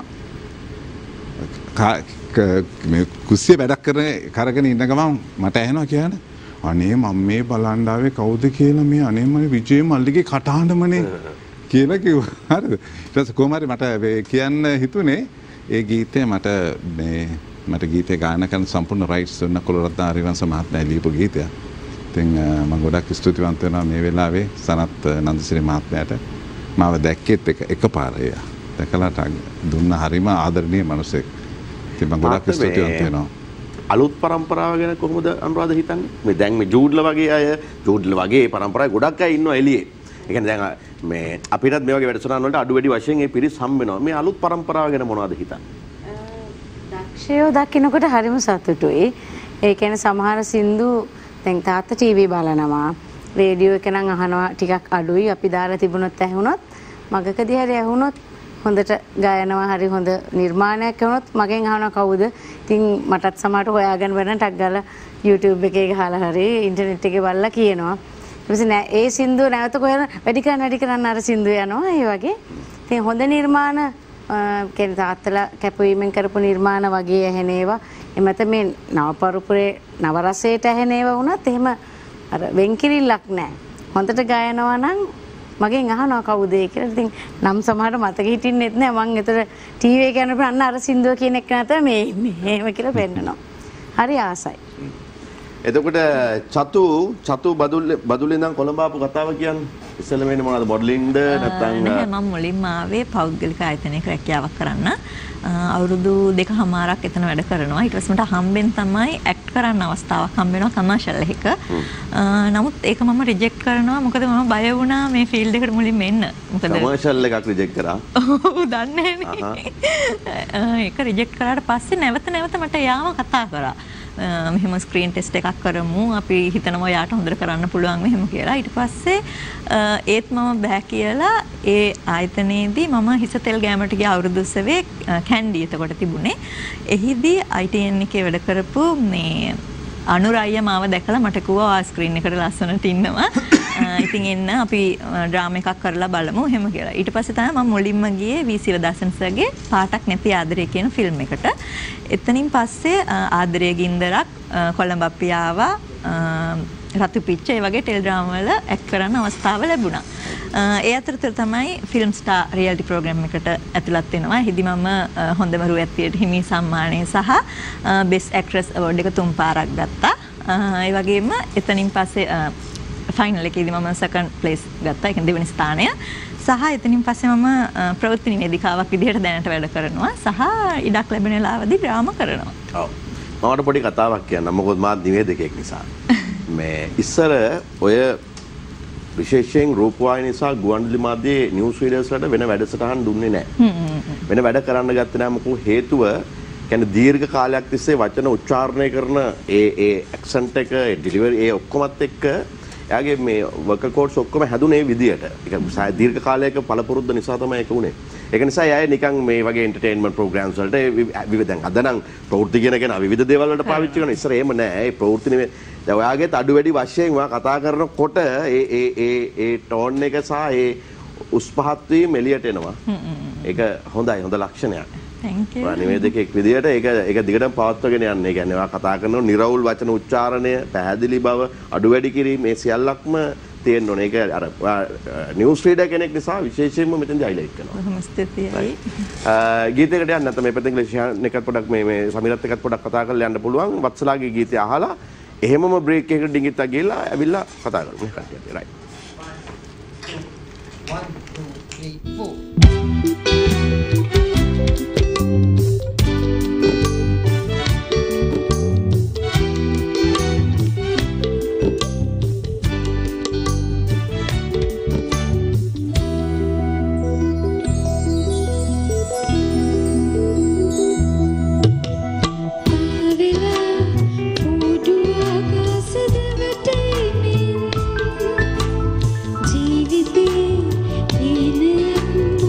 මේ කුස්සිය වැඩක් කරගෙන ඉන්න ගමන් මට ඇහෙනවා කියන්නේ අනේ මම මේ බලන්න ආවේ කවුද කියලා මේ අනේ මම විජේ මල්ලිගේ කටහඬමනේ කියලා කිව්වා. හරිද? ඊට පස්සේ කොහොම හරි මට කියන්න හිතුනේ ඒ ගීතේ මට ගීතේ ගායනා කරන සම්පූර්ණ රයිට්ස් දුන්න කුලරත්න ආරිවංශ මහත්මයා ලියපු ගීතයක්. ඉතින් මම ගොඩක් ස්තුතිවන්ත වෙනවා මේ වෙලාවේ සනත් නන්දසිරි මහත්මයාට මාව දැක්කෙත් එකපාරයි. දැකලාට දුන්න හරිම ආදරණීය මිනිසෙක්. ඉතින් මම ගොඩක් ස්තුතිවන්ත වෙනවා. අලුත් පරම්පරාව ගැන කොහොමද අනුරාධ හිතන්නේ? මේ දැන් මේ ජූඩ්ලා වගේ පරම්පරාවේ ගොඩක් අය ඉන්නවා එළියේ. ඒ කියන්නේ දැන් මේ අපිටත් මේ වගේ වැඩසටහන් වලට අඩු වැඩි වශයෙන් ඒ පිරිස් හම්බ වෙනවා. මේ අලුත් පරම්පරාව ගැන මොනවද හිතන්නේ? දක්ෂයෝ දකින්නකොට හරිම සතුටුයි. ඒ කියන්නේ සමහර සින්දු දැන් තාත්තා ටීවී බලනවා. රේඩියෝ එක නම් අහනවා ටිකක් අඩුයි. අපි දාලා තිබුණොත් ඇහුනොත් මගකදී හරි ඇහුනොත් හොඳට ගායනවා හරි හොඳ නිර්මාණයක් වුණොත් මගෙන් අහනවා කවුද? ඉතින් මටත් සමහරට හොයාගන්න බැරි නම් ටක් ගාලා YouTube එකේ ගහලා හරි ඉන්ටර්නෙට් එකේ බලලා කියනවා. ඒ සින්දුව නැවත කොහෙද වැඩි කරන්න අර සින්දුව යනවා ඒ වගේ. ඉතින් හොඳ නිර්මාණ කියන්නේ තාත්තලා කැපවීමෙන් කරපු නිර්මාණ වගේ ඇහෙන ඒවා. එමෙත මේ නවපරපුරේ නව රසයට ඇහෙන ඒවා වුණත් එහෙම අර වෙන්කිරිල්ලක් නැහැ. හොඳට ගායනවා නම් මගෙන් අහනවා කවුද ඒ කියලා. ඉතින් නම් සමහරට මතක හිටින්නෙත් නෑ. මං ඒතර ටීවී එක යනකොට අන්න අර සින්දුව කියන එක නැතර මේ එහෙම කියලා පෙන්නනවා. හරි ආසයි. එතකොට චතු බදුලේ ඉඳන් කොළඹ ආපු කතාව කියන්නේ ඉස්සෙල්ලා වෙන්නේ මොනවද මොඩලින්ග්ද නැත්නම් නෑ මම මුලින්ම ආවේ පෞද්ගලික ආයතනයක රැකියාවක් කරන්න අවුරුදු 2කමාරක් එතන වැඩ කරනවා ඊට පස්සේ මට හම්බෙන් තමයි ඇක්ට් කරන්න අවස්ථාවක් හම්බ වෙනවා කමර්ෂල් එකක නමුත් ඒක මම රිජෙක්ට් කරනවා මොකද මම බය වුණා මේ ෆීල්ඩ් එකට මුලින්ම එන්න මොකද කමර්ෂල් එකක් රිජෙක්ට් කරා ඔව් දන්නේ නෑ ඒක රිජෙක්ට් කරාට පස්සේ නැවත මට යාම කතා කරා මෙහෙම ස්ක්‍රීන් ටෙස්ට් එකක් කරමු අපි හිතනවා යාට හොඳට කරන්න පුළුවන් මෙහෙම කියලා ඊට පස්සේ ඒත් මම බෑ කියලා ඒ ආයතනයේදී මම හිස තෙල් ගෑමට ගිය අවුරුදු උත්සවයේ කැන්ඩි එතකොට තිබුණේ එහිදී ITN එකේ වැඩ කරපු මේ අනුරාය මාව දැකලා මට කිව්වා ස්ක්‍රීන් එකට ලස්සනට ඉන්නවා ඉතින් එන්න අපි ඩ්‍රාමා එකක් කරලා බලමු එහෙම කියලා. ඊට පස්සේ තමයි මම මුලින්ම ගියේ වී සිරදාසන් සර්ගේ පාටක් නැති ආදරය කියන ෆිල්ම් එකට. එතනින් පස්සේ ආදරය ගින්දරක් කොළඹ අපි ආවා රතු පිච්ච ඒ වගේ ටෙලි ඩ්‍රාමා වල ඇක්ට් කරන්න අවස්ථාව ලැබුණා. ඒ අතරතුර තමයි ෆිල්ම් ස්ටාර් රියැලිටි ප්‍රෝග්‍රෑම් එකට ඇතුළත් වෙනවා. එහිදී මම හොඳම රුවැත්තියට හිමි සම්මානය සහ බෙස්ට් ඇක්ට්‍රස් අවෝඩ් එක 3 පාරක් ගත්තා. ඒ වගේම එතනින් පස්සේ ෆයිනල් එකේදී මම සෙකන්ඩ් ප්ලේස් ගත්තා. ඒ කියන්නේ දෙවෙනි ස්ථානය. සහ එතනින් පස්සේ මම ප්‍රවෘත්ති නිවේදිකාවක් විදිහට දැනට වැඩ කරනවා. සහ ඉඩක් ලැබෙන වෙලාවදී ඩ්‍රාමා කරනවා. ඔව්. මමට පොඩි කතාවක් කියන්න. මොකද මාත් නිවේදකයෙක් නිසා. මේ ඉස්සර ඔය විශේෂයෙන් රූපවාහිනිය නිසා ගුවන්විදුලි මාධ්‍යයේ නිවුස් රීඩර්ස් වලට වෙන වැඩසටහන් දුන්නේ නැහැ. වෙන වැඩ කරන්න ගත්තේ නැහැ මොකද හේතුව කියන්නේ දීර්ඝ කාලයක් තිස්සේ වචන උච්චාරණය කරන ඒ ඇක්සන්ට් එක ඩෙලිවරි ඒ ඔක්කොමත් එක්ක එයාගේ මේ වර්කර් කෝඩ්ස් ඔක්කොම හැදුනේ විදියට. ඒක දීර්ඝ කාලයක පළපුරුද්ද නිසා තමයි ඒක උනේ. ඒක නිසා එයා නිකන් මේ වගේ එන්ටර්ටේන්මන්ට් ප්‍රෝග්‍රෑම්ස් වලට විවිධ දැන් අද නම් ප්‍රවෘත්ති කියන කෙනා විවිධ දේවල් වලට පාවිච්චි කරනවා. ඉස්සර එහෙම නෑ. ඒ ප්‍රවෘත්ති නෙමෙයි. දැන් ඔයාගේ අඩු වැඩි වශයෙන් වා කතා කරනකොට ඒ ටෝන් එක සහ ඒ උස් පහත් වීම එළියට එනවා. ඒක හොඳයි. හොඳ ලක්ෂණයක්. Thank you. නිවේදකෙක් විදියට ඒක දිගටම පවත්වාගෙන යන්න. ඒ කියන්නේ ඔයා කතා කරනකොට නිර්වුල් වචන උච්චාරණය, පැහැදිලි බව, අඩු වැඩි කිරීම මේ සියල්ලක්ම තියෙන්න ඕනේ. ඒක අර නිවුස් රීඩර් කෙනෙක් නිසා විශේෂයෙන්ම මෙතෙන්දී හයිලයිට් කරනවා. බොහොම ස්තුතියි. ගීතයකට යන්න නැත්නම් මේ පැත්තෙන් ක්ලේශයන් එකත් පොඩක් මේ සමීරත් එක්කත් පොඩක් කතා කරලා යන්න පුළුවන්. වත්සලාගේ ගීතය අහලා එහෙමම බ්‍රේක් එකකට ඩිංගිත්තක් ගිහලා ඇවිල්ලා කතා කරමු. මේ කට්ටියට රයිට්. 1 2 3 4 ජීවිතේ දින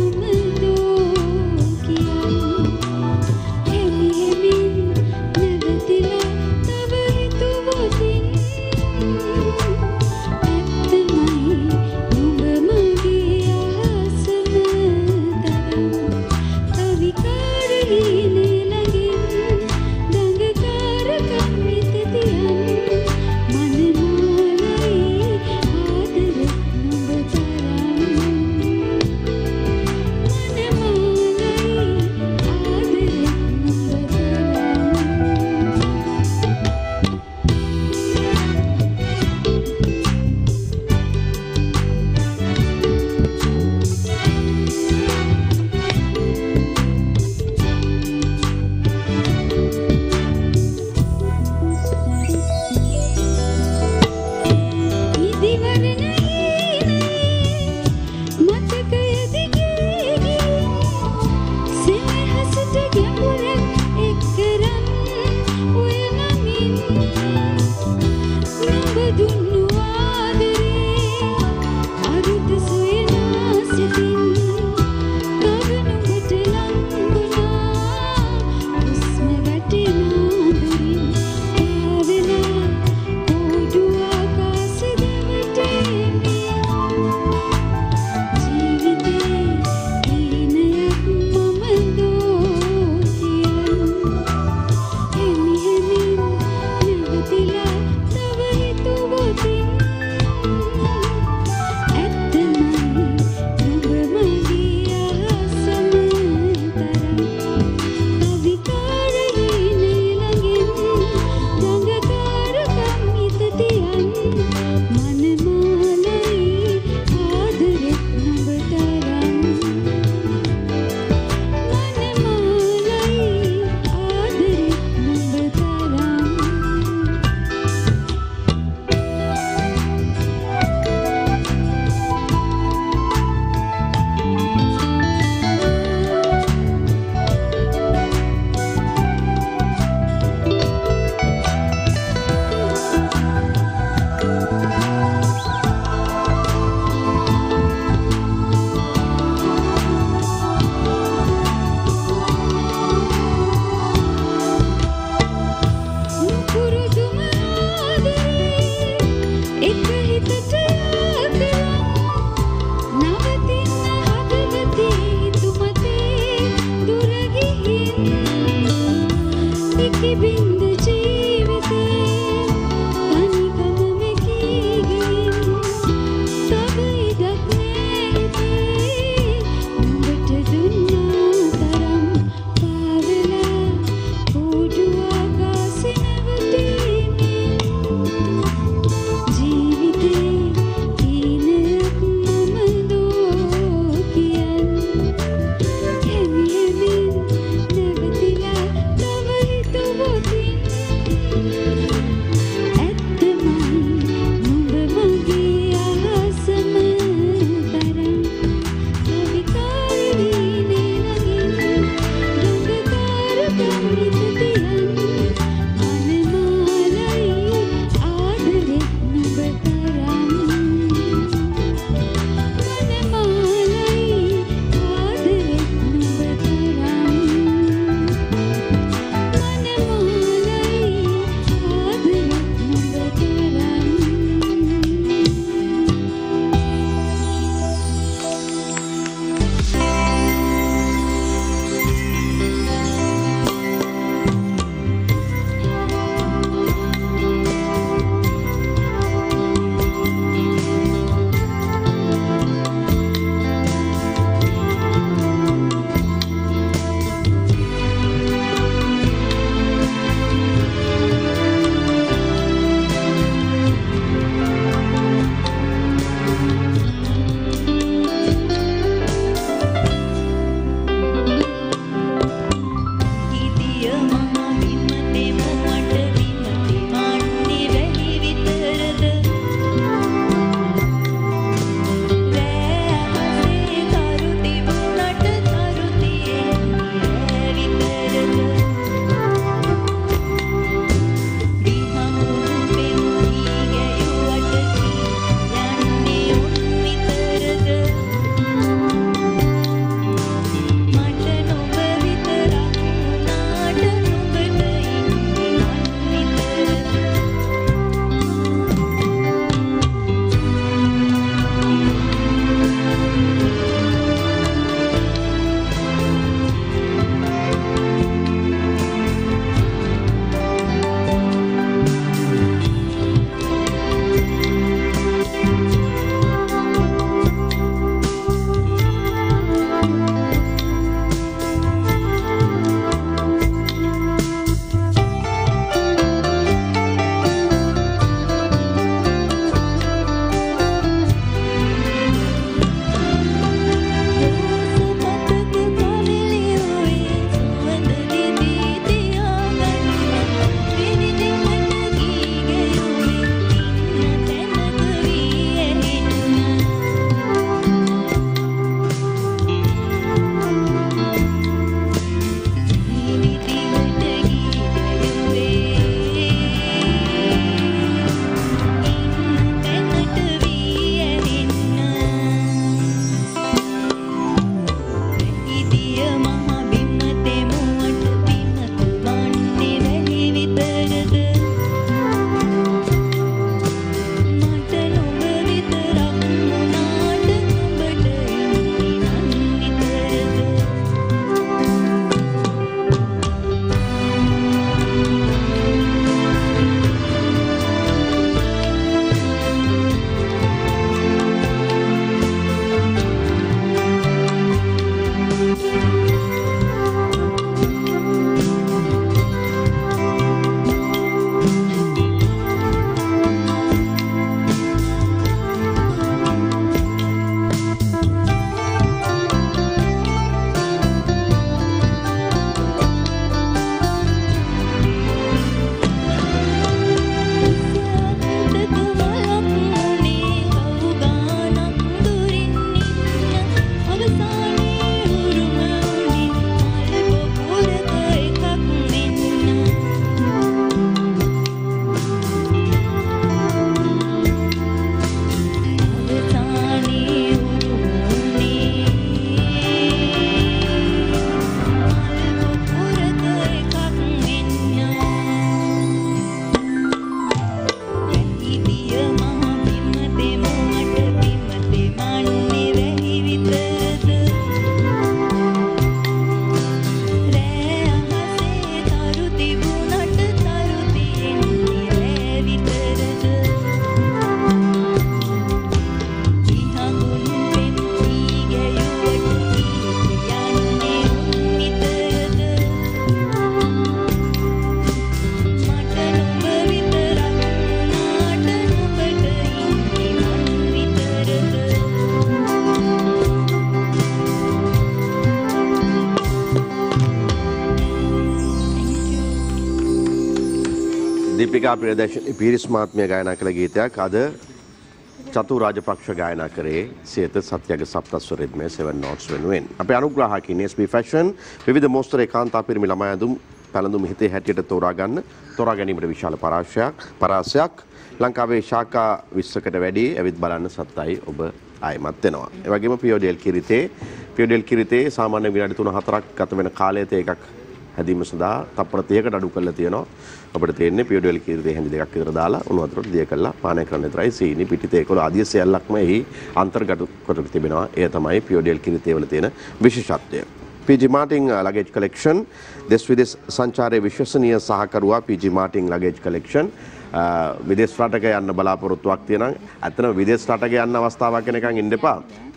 දීපිකා ප්‍රියදර්ශනී පීරිස් මහත්මිය ගායනා කළ ගීතයක් අද චතු රාජපක්ෂ ගායනා කරේ සියත සත්‍යගේ සප්තස්වරෙද්මේ 7 notes වෙනුවෙන්. අපේ අනුග්‍රාහකින් SB Fashion විවිධ මෝස්තර ඒකාන්තා පිරිමි ළමා ඇඳුම් පැළඳුම් හිතේ හැටියට තෝරා ගැනීමට විශාල පරාසයක් ලංකාවේ ශාඛා 20කට වැඩි ඇවිත් බලන්න සත්තයි ඔබ ආයමත් වෙනවා. ඒ වගේම පියෝඩෙල් කිරිතේ සාමාන්‍ය විනාඩි 3-4ක් ගත වෙන කාලයට එකක් හැදීම සඳහා තප්පර 30කට අඩු කරලා තියෙනවා. අපිට තේරෙන්නේ පියෝඩෙල් කිරිතේ හැඳි දෙකක් විතර දාලා උණු වතුරට දිය කරලා පානය කරන්න විතරයි. සීනි පිටිතේ ඒකවල ආදිය සැලක්ම එහි අන්තර්ගත කොට තිබෙනවා. එය තමයි පියෝඩෙල් කිරිතේ වල තියෙන විශේෂත්වය. PG Martin luggage collection දෙස් විදේශ සංචාරයේ විශ්වසනීය සහකරුවා PG Martin luggage collection විදේශ රටක යන්න බලාපොරොත්තුවක් තියෙනවා. ඇත්තටම විදේශ රටක යන්න අවස්ථාවක් වෙනකන් ඉන්න එපා.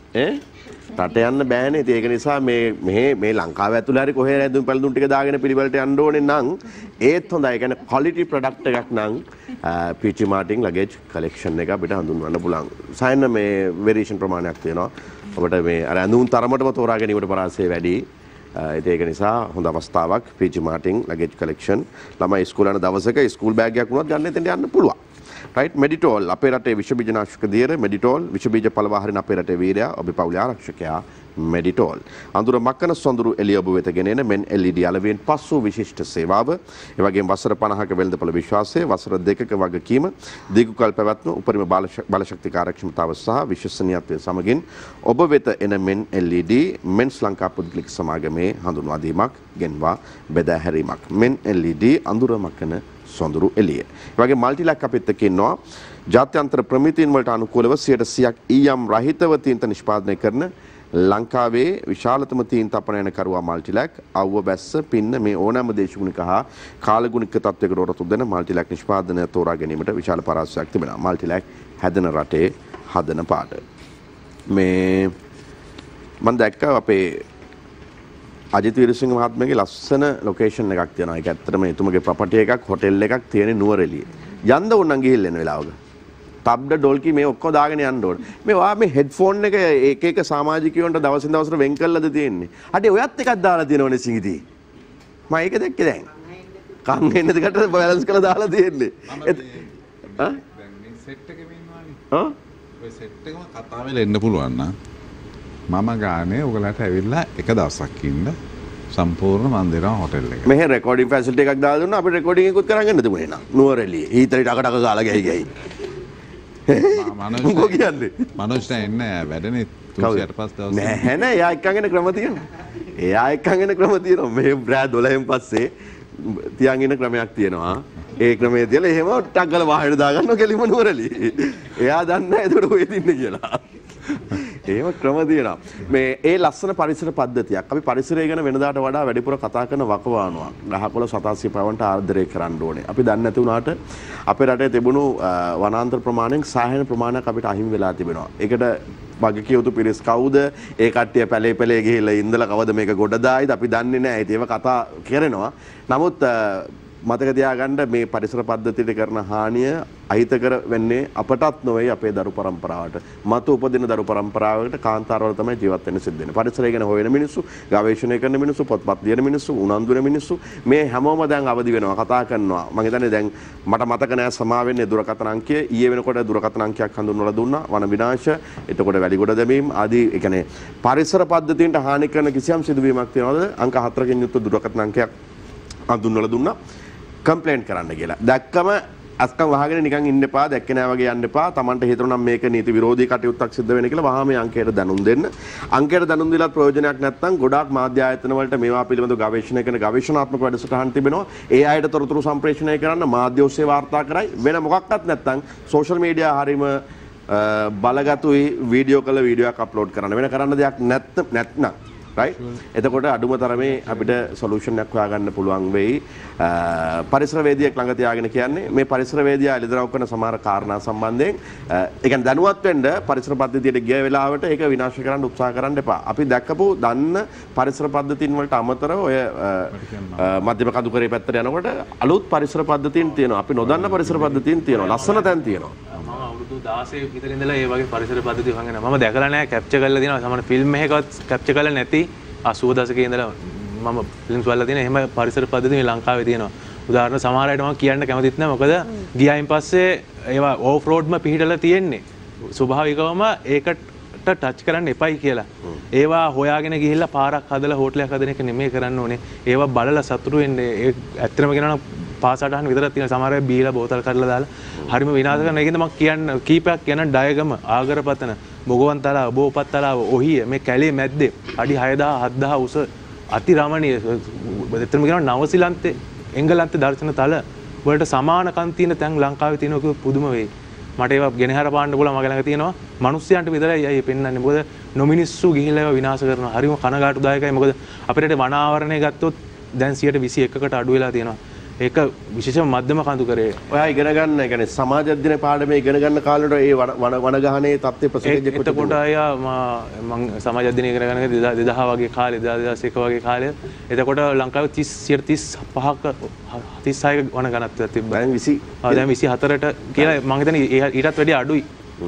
රට යන්න බෑනේ. ඒක නිසා මේ ලංකාව ඇතුළේ හරි කොහේ ඇඳුම් පැළඳුම් ටික දාගෙන පිළිවෙලට යන්න ඕනේ නම් ඒත් හොඳයි. ඒ කියන්නේ quality product එකක් නම් PG Martin luggage collection එක අපිට හඳුන්වන්න පුළුවන්. සායන මේ variation ප්‍රමාණයක් තියෙනවා. ඔබට මේ අර ඇඳුම් තරමටම තෝරා ගැනීමට පරාසය වැඩි. ඒක නිසා හොඳ අවස්ථාවක් PG Martin luggage collection. ළමයි ඉස්කෝල යන දවසක ස්කූල් බෑග් එකක් වුණත් ගන්න එතෙන්ට යන්න පුළුවන්. right Meditol අපේ රටේ විෂ බීජ නාශක දියර Meditol විෂ බීජ පළවා හරින අපේ රටේ වීරයා ඔබේ පවුලේ ආරක්ෂකයා Meditol අඳුර මක්කන සොඳුරු එළිය ඔබ වෙත ගෙනෙන men LED අලවීන් පසු විශිෂ්ට සේවාව ඒ වගේම වසර 50ක වෙළඳපොළ විශ්වාසය වසර 2ක වගකීම දීර්ඝකාල පැවැත්ම උපරිම බලශක්ති කාර්යක්ෂමතාව සහ විශ්වසනීයත්වය සමගින් ඔබ වෙත එන men LED මෙන්ස් ලංකා පුද්ගලික සමාගමේ හඳුන්වා දීමක් ගෙන්වා බෙදා හැරීමක් men LED අඳුර මක්කන සොඳුරු එළිය. ඒ වගේ මල්ටිලැක් අපිත් එක්ක ඉන්නවා. ජාත්‍යන්තර ප්‍රමිතීන් වලට අනුකූලව 100% ඊයම් රහිතව තීන්ත නිෂ්පාදනය කරන ලංකාවේ විශාලතම තීන්ත අපනයන කරුවා මල්ටිලැක් අවුව බැස්ස පින්න මේ ඕනෑම දේශගුණික හා කාලගුණික තත්වයකට ඔරොත්තු දෙන මල්ටිලැක් නිෂ්පාදනය තෝරා ගැනීමට විශාල පරාසයක් තිබෙනවා. මල්ටිලැක් හැදෙන රටේ හදන පාට. මේ මම දැක්කා අපේ අජිත් වීරසිංහ මහත්මයාගේ ලස්සන ලොකේෂන් එකක් තියෙනවා. ඒක ඇත්තටම එතුමගේ ප්‍රොපර්ටි එකක් හොටෙල් එකක් තියෙන නුවරඑළියේ. යන්න ඕන නම් ගිහින් එන වෙලාවක. තබ්ඩ ඩොල්කි මේ ඔක්කොම දාගෙන යන්න ඕන. මේ ඔයා මේ හෙඩ්ෆෝන් එක එක සමාජිකයන්ට දවසින් දවසට වෙන් කරලාද තියෙන්නේ. අඩේ ඔයත් එකක් දාලා තියෙනවනේ සිංගිදී. මම ඒක දැක්කේ දැන්. කන් එන්නද කට බැලන්ස් කරලා දාලා තියෙන්නේ. දැන් මේ සෙට් එකෙම ඉන්නවානේ. ඔය සෙට් එකම කතා වෙලා එන්න පුළුවන් නම් මම ගානේ ඔයගලට ඇවිල්ලා එක දවසක් ඉන්න සම්පූර්ණ මන් දෙනවා හොටෙල් එක. මෙහෙ රෙකෝඩින් ෆැසිලිටි එකක් දාලා දුන්නා අපිට රෙකෝඩින් එකකුත් කරන් යන්න තිබුණේ නා. නුවරඑළියේ. ඊතරි ටක ටක ගාලා ගහයි. මොකෝ කියන්නේ? මනෝජ් දැන් එන්නේ වැඩනේ 365 දවස්. නෑ නෑ එයා එක්කන් එන ක්‍රම තියෙනවා. එයා එක්කන් එන ක්‍රම තියෙනවා. මේ බ්‍රෑ 12න් පස්සේ තියන් ඉන්න ක්‍රමයක් තියෙනවා. ඒ ක්‍රමයේ තියලා එහෙම ටක් ගාලා වාහනේ දාගන්නවා කෙලිම නුවරඑළියේ. එයා දන්නේ නැහැ ඒකට කොහෙද ඉන්නේ කියලා. එහෙම ක්‍රම තියෙනවා. මේ ඒ ලස්සන පරිසර පද්ධතියක්. අපි පරිසරය ගැන වෙනදාට වඩා වැඩිපුර කතා කරන වකවානුවක්. ගහකොළ සතාසිය පවන්ට ආදරය කරන්න ඕනේ. අපි දන්නේ නැති වුණාට අපේ රටේ තිබුණු වනාන්තර ප්‍රමාණයෙන් සාහන ප්‍රමාණයක් අපිට අහිමි වෙලා තිබෙනවා. ඒකට වගකිය යුතු පිරිස් කවුද? ඒ කට්ටිය පැලේ ගිහිල්ලා ඉඳලා කවද මේක ගොඩ දායිද? අපි දන්නේ නැහැ. ඒව කතා කරනවා. නමුත් මතක තියාගන්න මේ පරිසර පද්ධතියට කරන හානිය අහිතකර වෙන්නේ අපටත් නොවේ අපේ දරු පරම්පරාවට. මතු උපදින දරු පරම්පරාවකට කාන්තාරවල තමයි ජීවත් වෙන්න සිද්ධ වෙන්නේ. පරිසරය ගැන හොයන මිනිස්සු, ගවේෂණය කරන මිනිස්සු, පොත්පත් ලියන මිනිස්සු, උනන්දු වෙන මිනිස්සු මේ හැමෝම දැන් අවදි වෙනවා, කතා කරනවා. මම හිතන්නේ දැන් මට මතක නෑ සමා වෙන්නේ දුරකථන අංකය. ඊයේ වෙනකොට දුරකථන අංකයක් හඳුන්වලා දුන්නා. වන විනාශ, එතකොට වැලිගොඩ දැමීම් ආදී ඒ කියන්නේ පරිසර පද්ධතියට හානි කරන කිසියම් සිදුවීමක් තියනවාද? අංක 4කින් යුක්ත දුරකථන අංකයක් හඳුන්වලා දුන්නා. කම්ප්ලේන්ට් කරන්න කියලා. දැක්කම අස්කම් වහගෙන නිකන් ඉන්න එපා, දැක්කේ නෑ වගේ යන්න එපා. Tamanට හිතනවා නම් මේක නීති විරෝධී කටයුත්තක් සිද්ධ වෙන කියලා වහාම අංකයට දැනුම් දෙන්න. අංකයට දැනුම් දීලත් ප්‍රයෝජනයක් නැත්නම් ගොඩාක් මාධ්‍ය ආයතන වලට මේවා පිළිබඳව ගවේෂණය කරන ගවේෂණාත්මක වැඩසටහන් තිබෙනවා. ඒ අයට තොරතුරු සම්ප්‍රේෂණය කරන්න මාධ්‍ය ඔස්සේ වාර්තා කරයි. වෙන මොකක්වත් නැත්නම් සෝෂල් මීඩියා හරීම බලගතුයි වීඩියෝ කළ වීඩියෝයක් අප්ලෝඩ් කරන්න. වෙන කරන්න දෙයක් නැත්නම් right එතකොට අඩුම තරමේ අපිට සොලියුෂන් එකක් හොයාගන්න පුළුවන් වෙයි. පරිසරවේදියෙක් ළඟ තියාගෙන කියන්නේ මේ පරිසරවේදියා එළිදරව් කරන සමහර කාරණා සම්බන්ධයෙන් ඒ කියන්නේ දැනුවත් වෙන්න පරිසර පද්ධතියට ගිය වෙලාවට ඒක විනාශ කරන්න උත්සාහ කරන්න එපා. අපි දැක්කපු දන්න පරිසර පද්ධතීන් වලට අමතරව ඔය මධ්‍යම කඳුකරේ පැත්තට යනකොට අලුත් පරිසර පද්ධතීන් තියෙනවා. අපි නොදන්න පරිසර පද්ධතීන් තියෙනවා. ලස්සන තැන් තියෙනවා. මම අවුරුදු 16 විතර ඉඳලා ඒ වගේ පරිසර පද්ධති හොයගෙන මම දැකලා නැහැ, කැප්චර් කරලා තියෙනවා. සමහර ෆිල්ම් එකකවත් කැප්චර් කරලා නැති 80 දශකයේ ඉඳලා මම ෆිල්ම්ස් වල තියෙන එහෙම පරිසර පද්ධති මේ ලංකාවේ තියෙනවා. උදාහරණ සමහර අයට මම කියන්න කැමතිත් නැහැ. මොකද ගියායින් පස්සේ ඒවා ඕෆ් රෝඩ්ම පිහිටලා තියෙන්නේ. ස්වභාවිකවම ඒකට ටච් කරන්න එපයි කියලා. ඒවා හොයාගෙන ගිහිල්ලා පාරක් හදලා හෝටලයක් හදන එක නෙමෙයි කරන්න ඕනේ. ඒවා බලලා සතුටු වෙන්න. ඒ ඇත්තටම කියනවා නම් පාසටහන් විතරක් තියෙන සමහර අය බීලා බෝතල් කඩලා දාලා හරිම විනාශ කරන ඒකෙන්ද මම කියන්න කීපයක් කියන ඩයගම ආගරපතන බොගවන්තලාව බෝපත්තලාව ඔහිය මේ කැලේ මැද්දේ අඩි 6000 7000 උස අති රමණීය ඇත්තටම කියනවා නවසීලන්තේ එංගලන්තේ දර්ශන තල වලට සමානකම් තියෙන තැන් ලංකාවේ තියෙනවා කිව්ව පුදුම වෙයි. මට ඒවා ගෙනහැර පාන්න පුළුවන් මගේ ළඟ තියෙනවා. මිනිස්සුන්ට විතරයි අය පෙන්වන්නේ. මොකද නොමිනිස්සු ගිහිල්ලා ඒවා විනාශ කරනවා. හරිම කනගාටුදායකයි. මොකද අපිට වන ආවරණය ගත්තොත් දැන් 121කට අඩු වෙලා තියෙනවා. ඒක විශේෂම මධ්‍යම කඳු කරේ. ඔයා ඉගෙන ගන්න, ඒ කියන්නේ සමාජ අධ්‍යයන පාඩමේ ඉගෙන ගන්න කාලේට ඒ වනගහනේ තත්ත්වය ප්‍රසිද්ධ කොට එතකොට අයියා මම සමාජ අධ්‍යයනය ඉගෙන ගන්න 2000 වගේ කාලේ 2001 වගේ කාලේ. එතකොට ලංකාවේ 35ක 36ක වනගණක් තිබ්බා. දැන් 20 දැන් 24ට කියලා මම හිතන්නේ ඊටත් වැඩිය අඩුයි.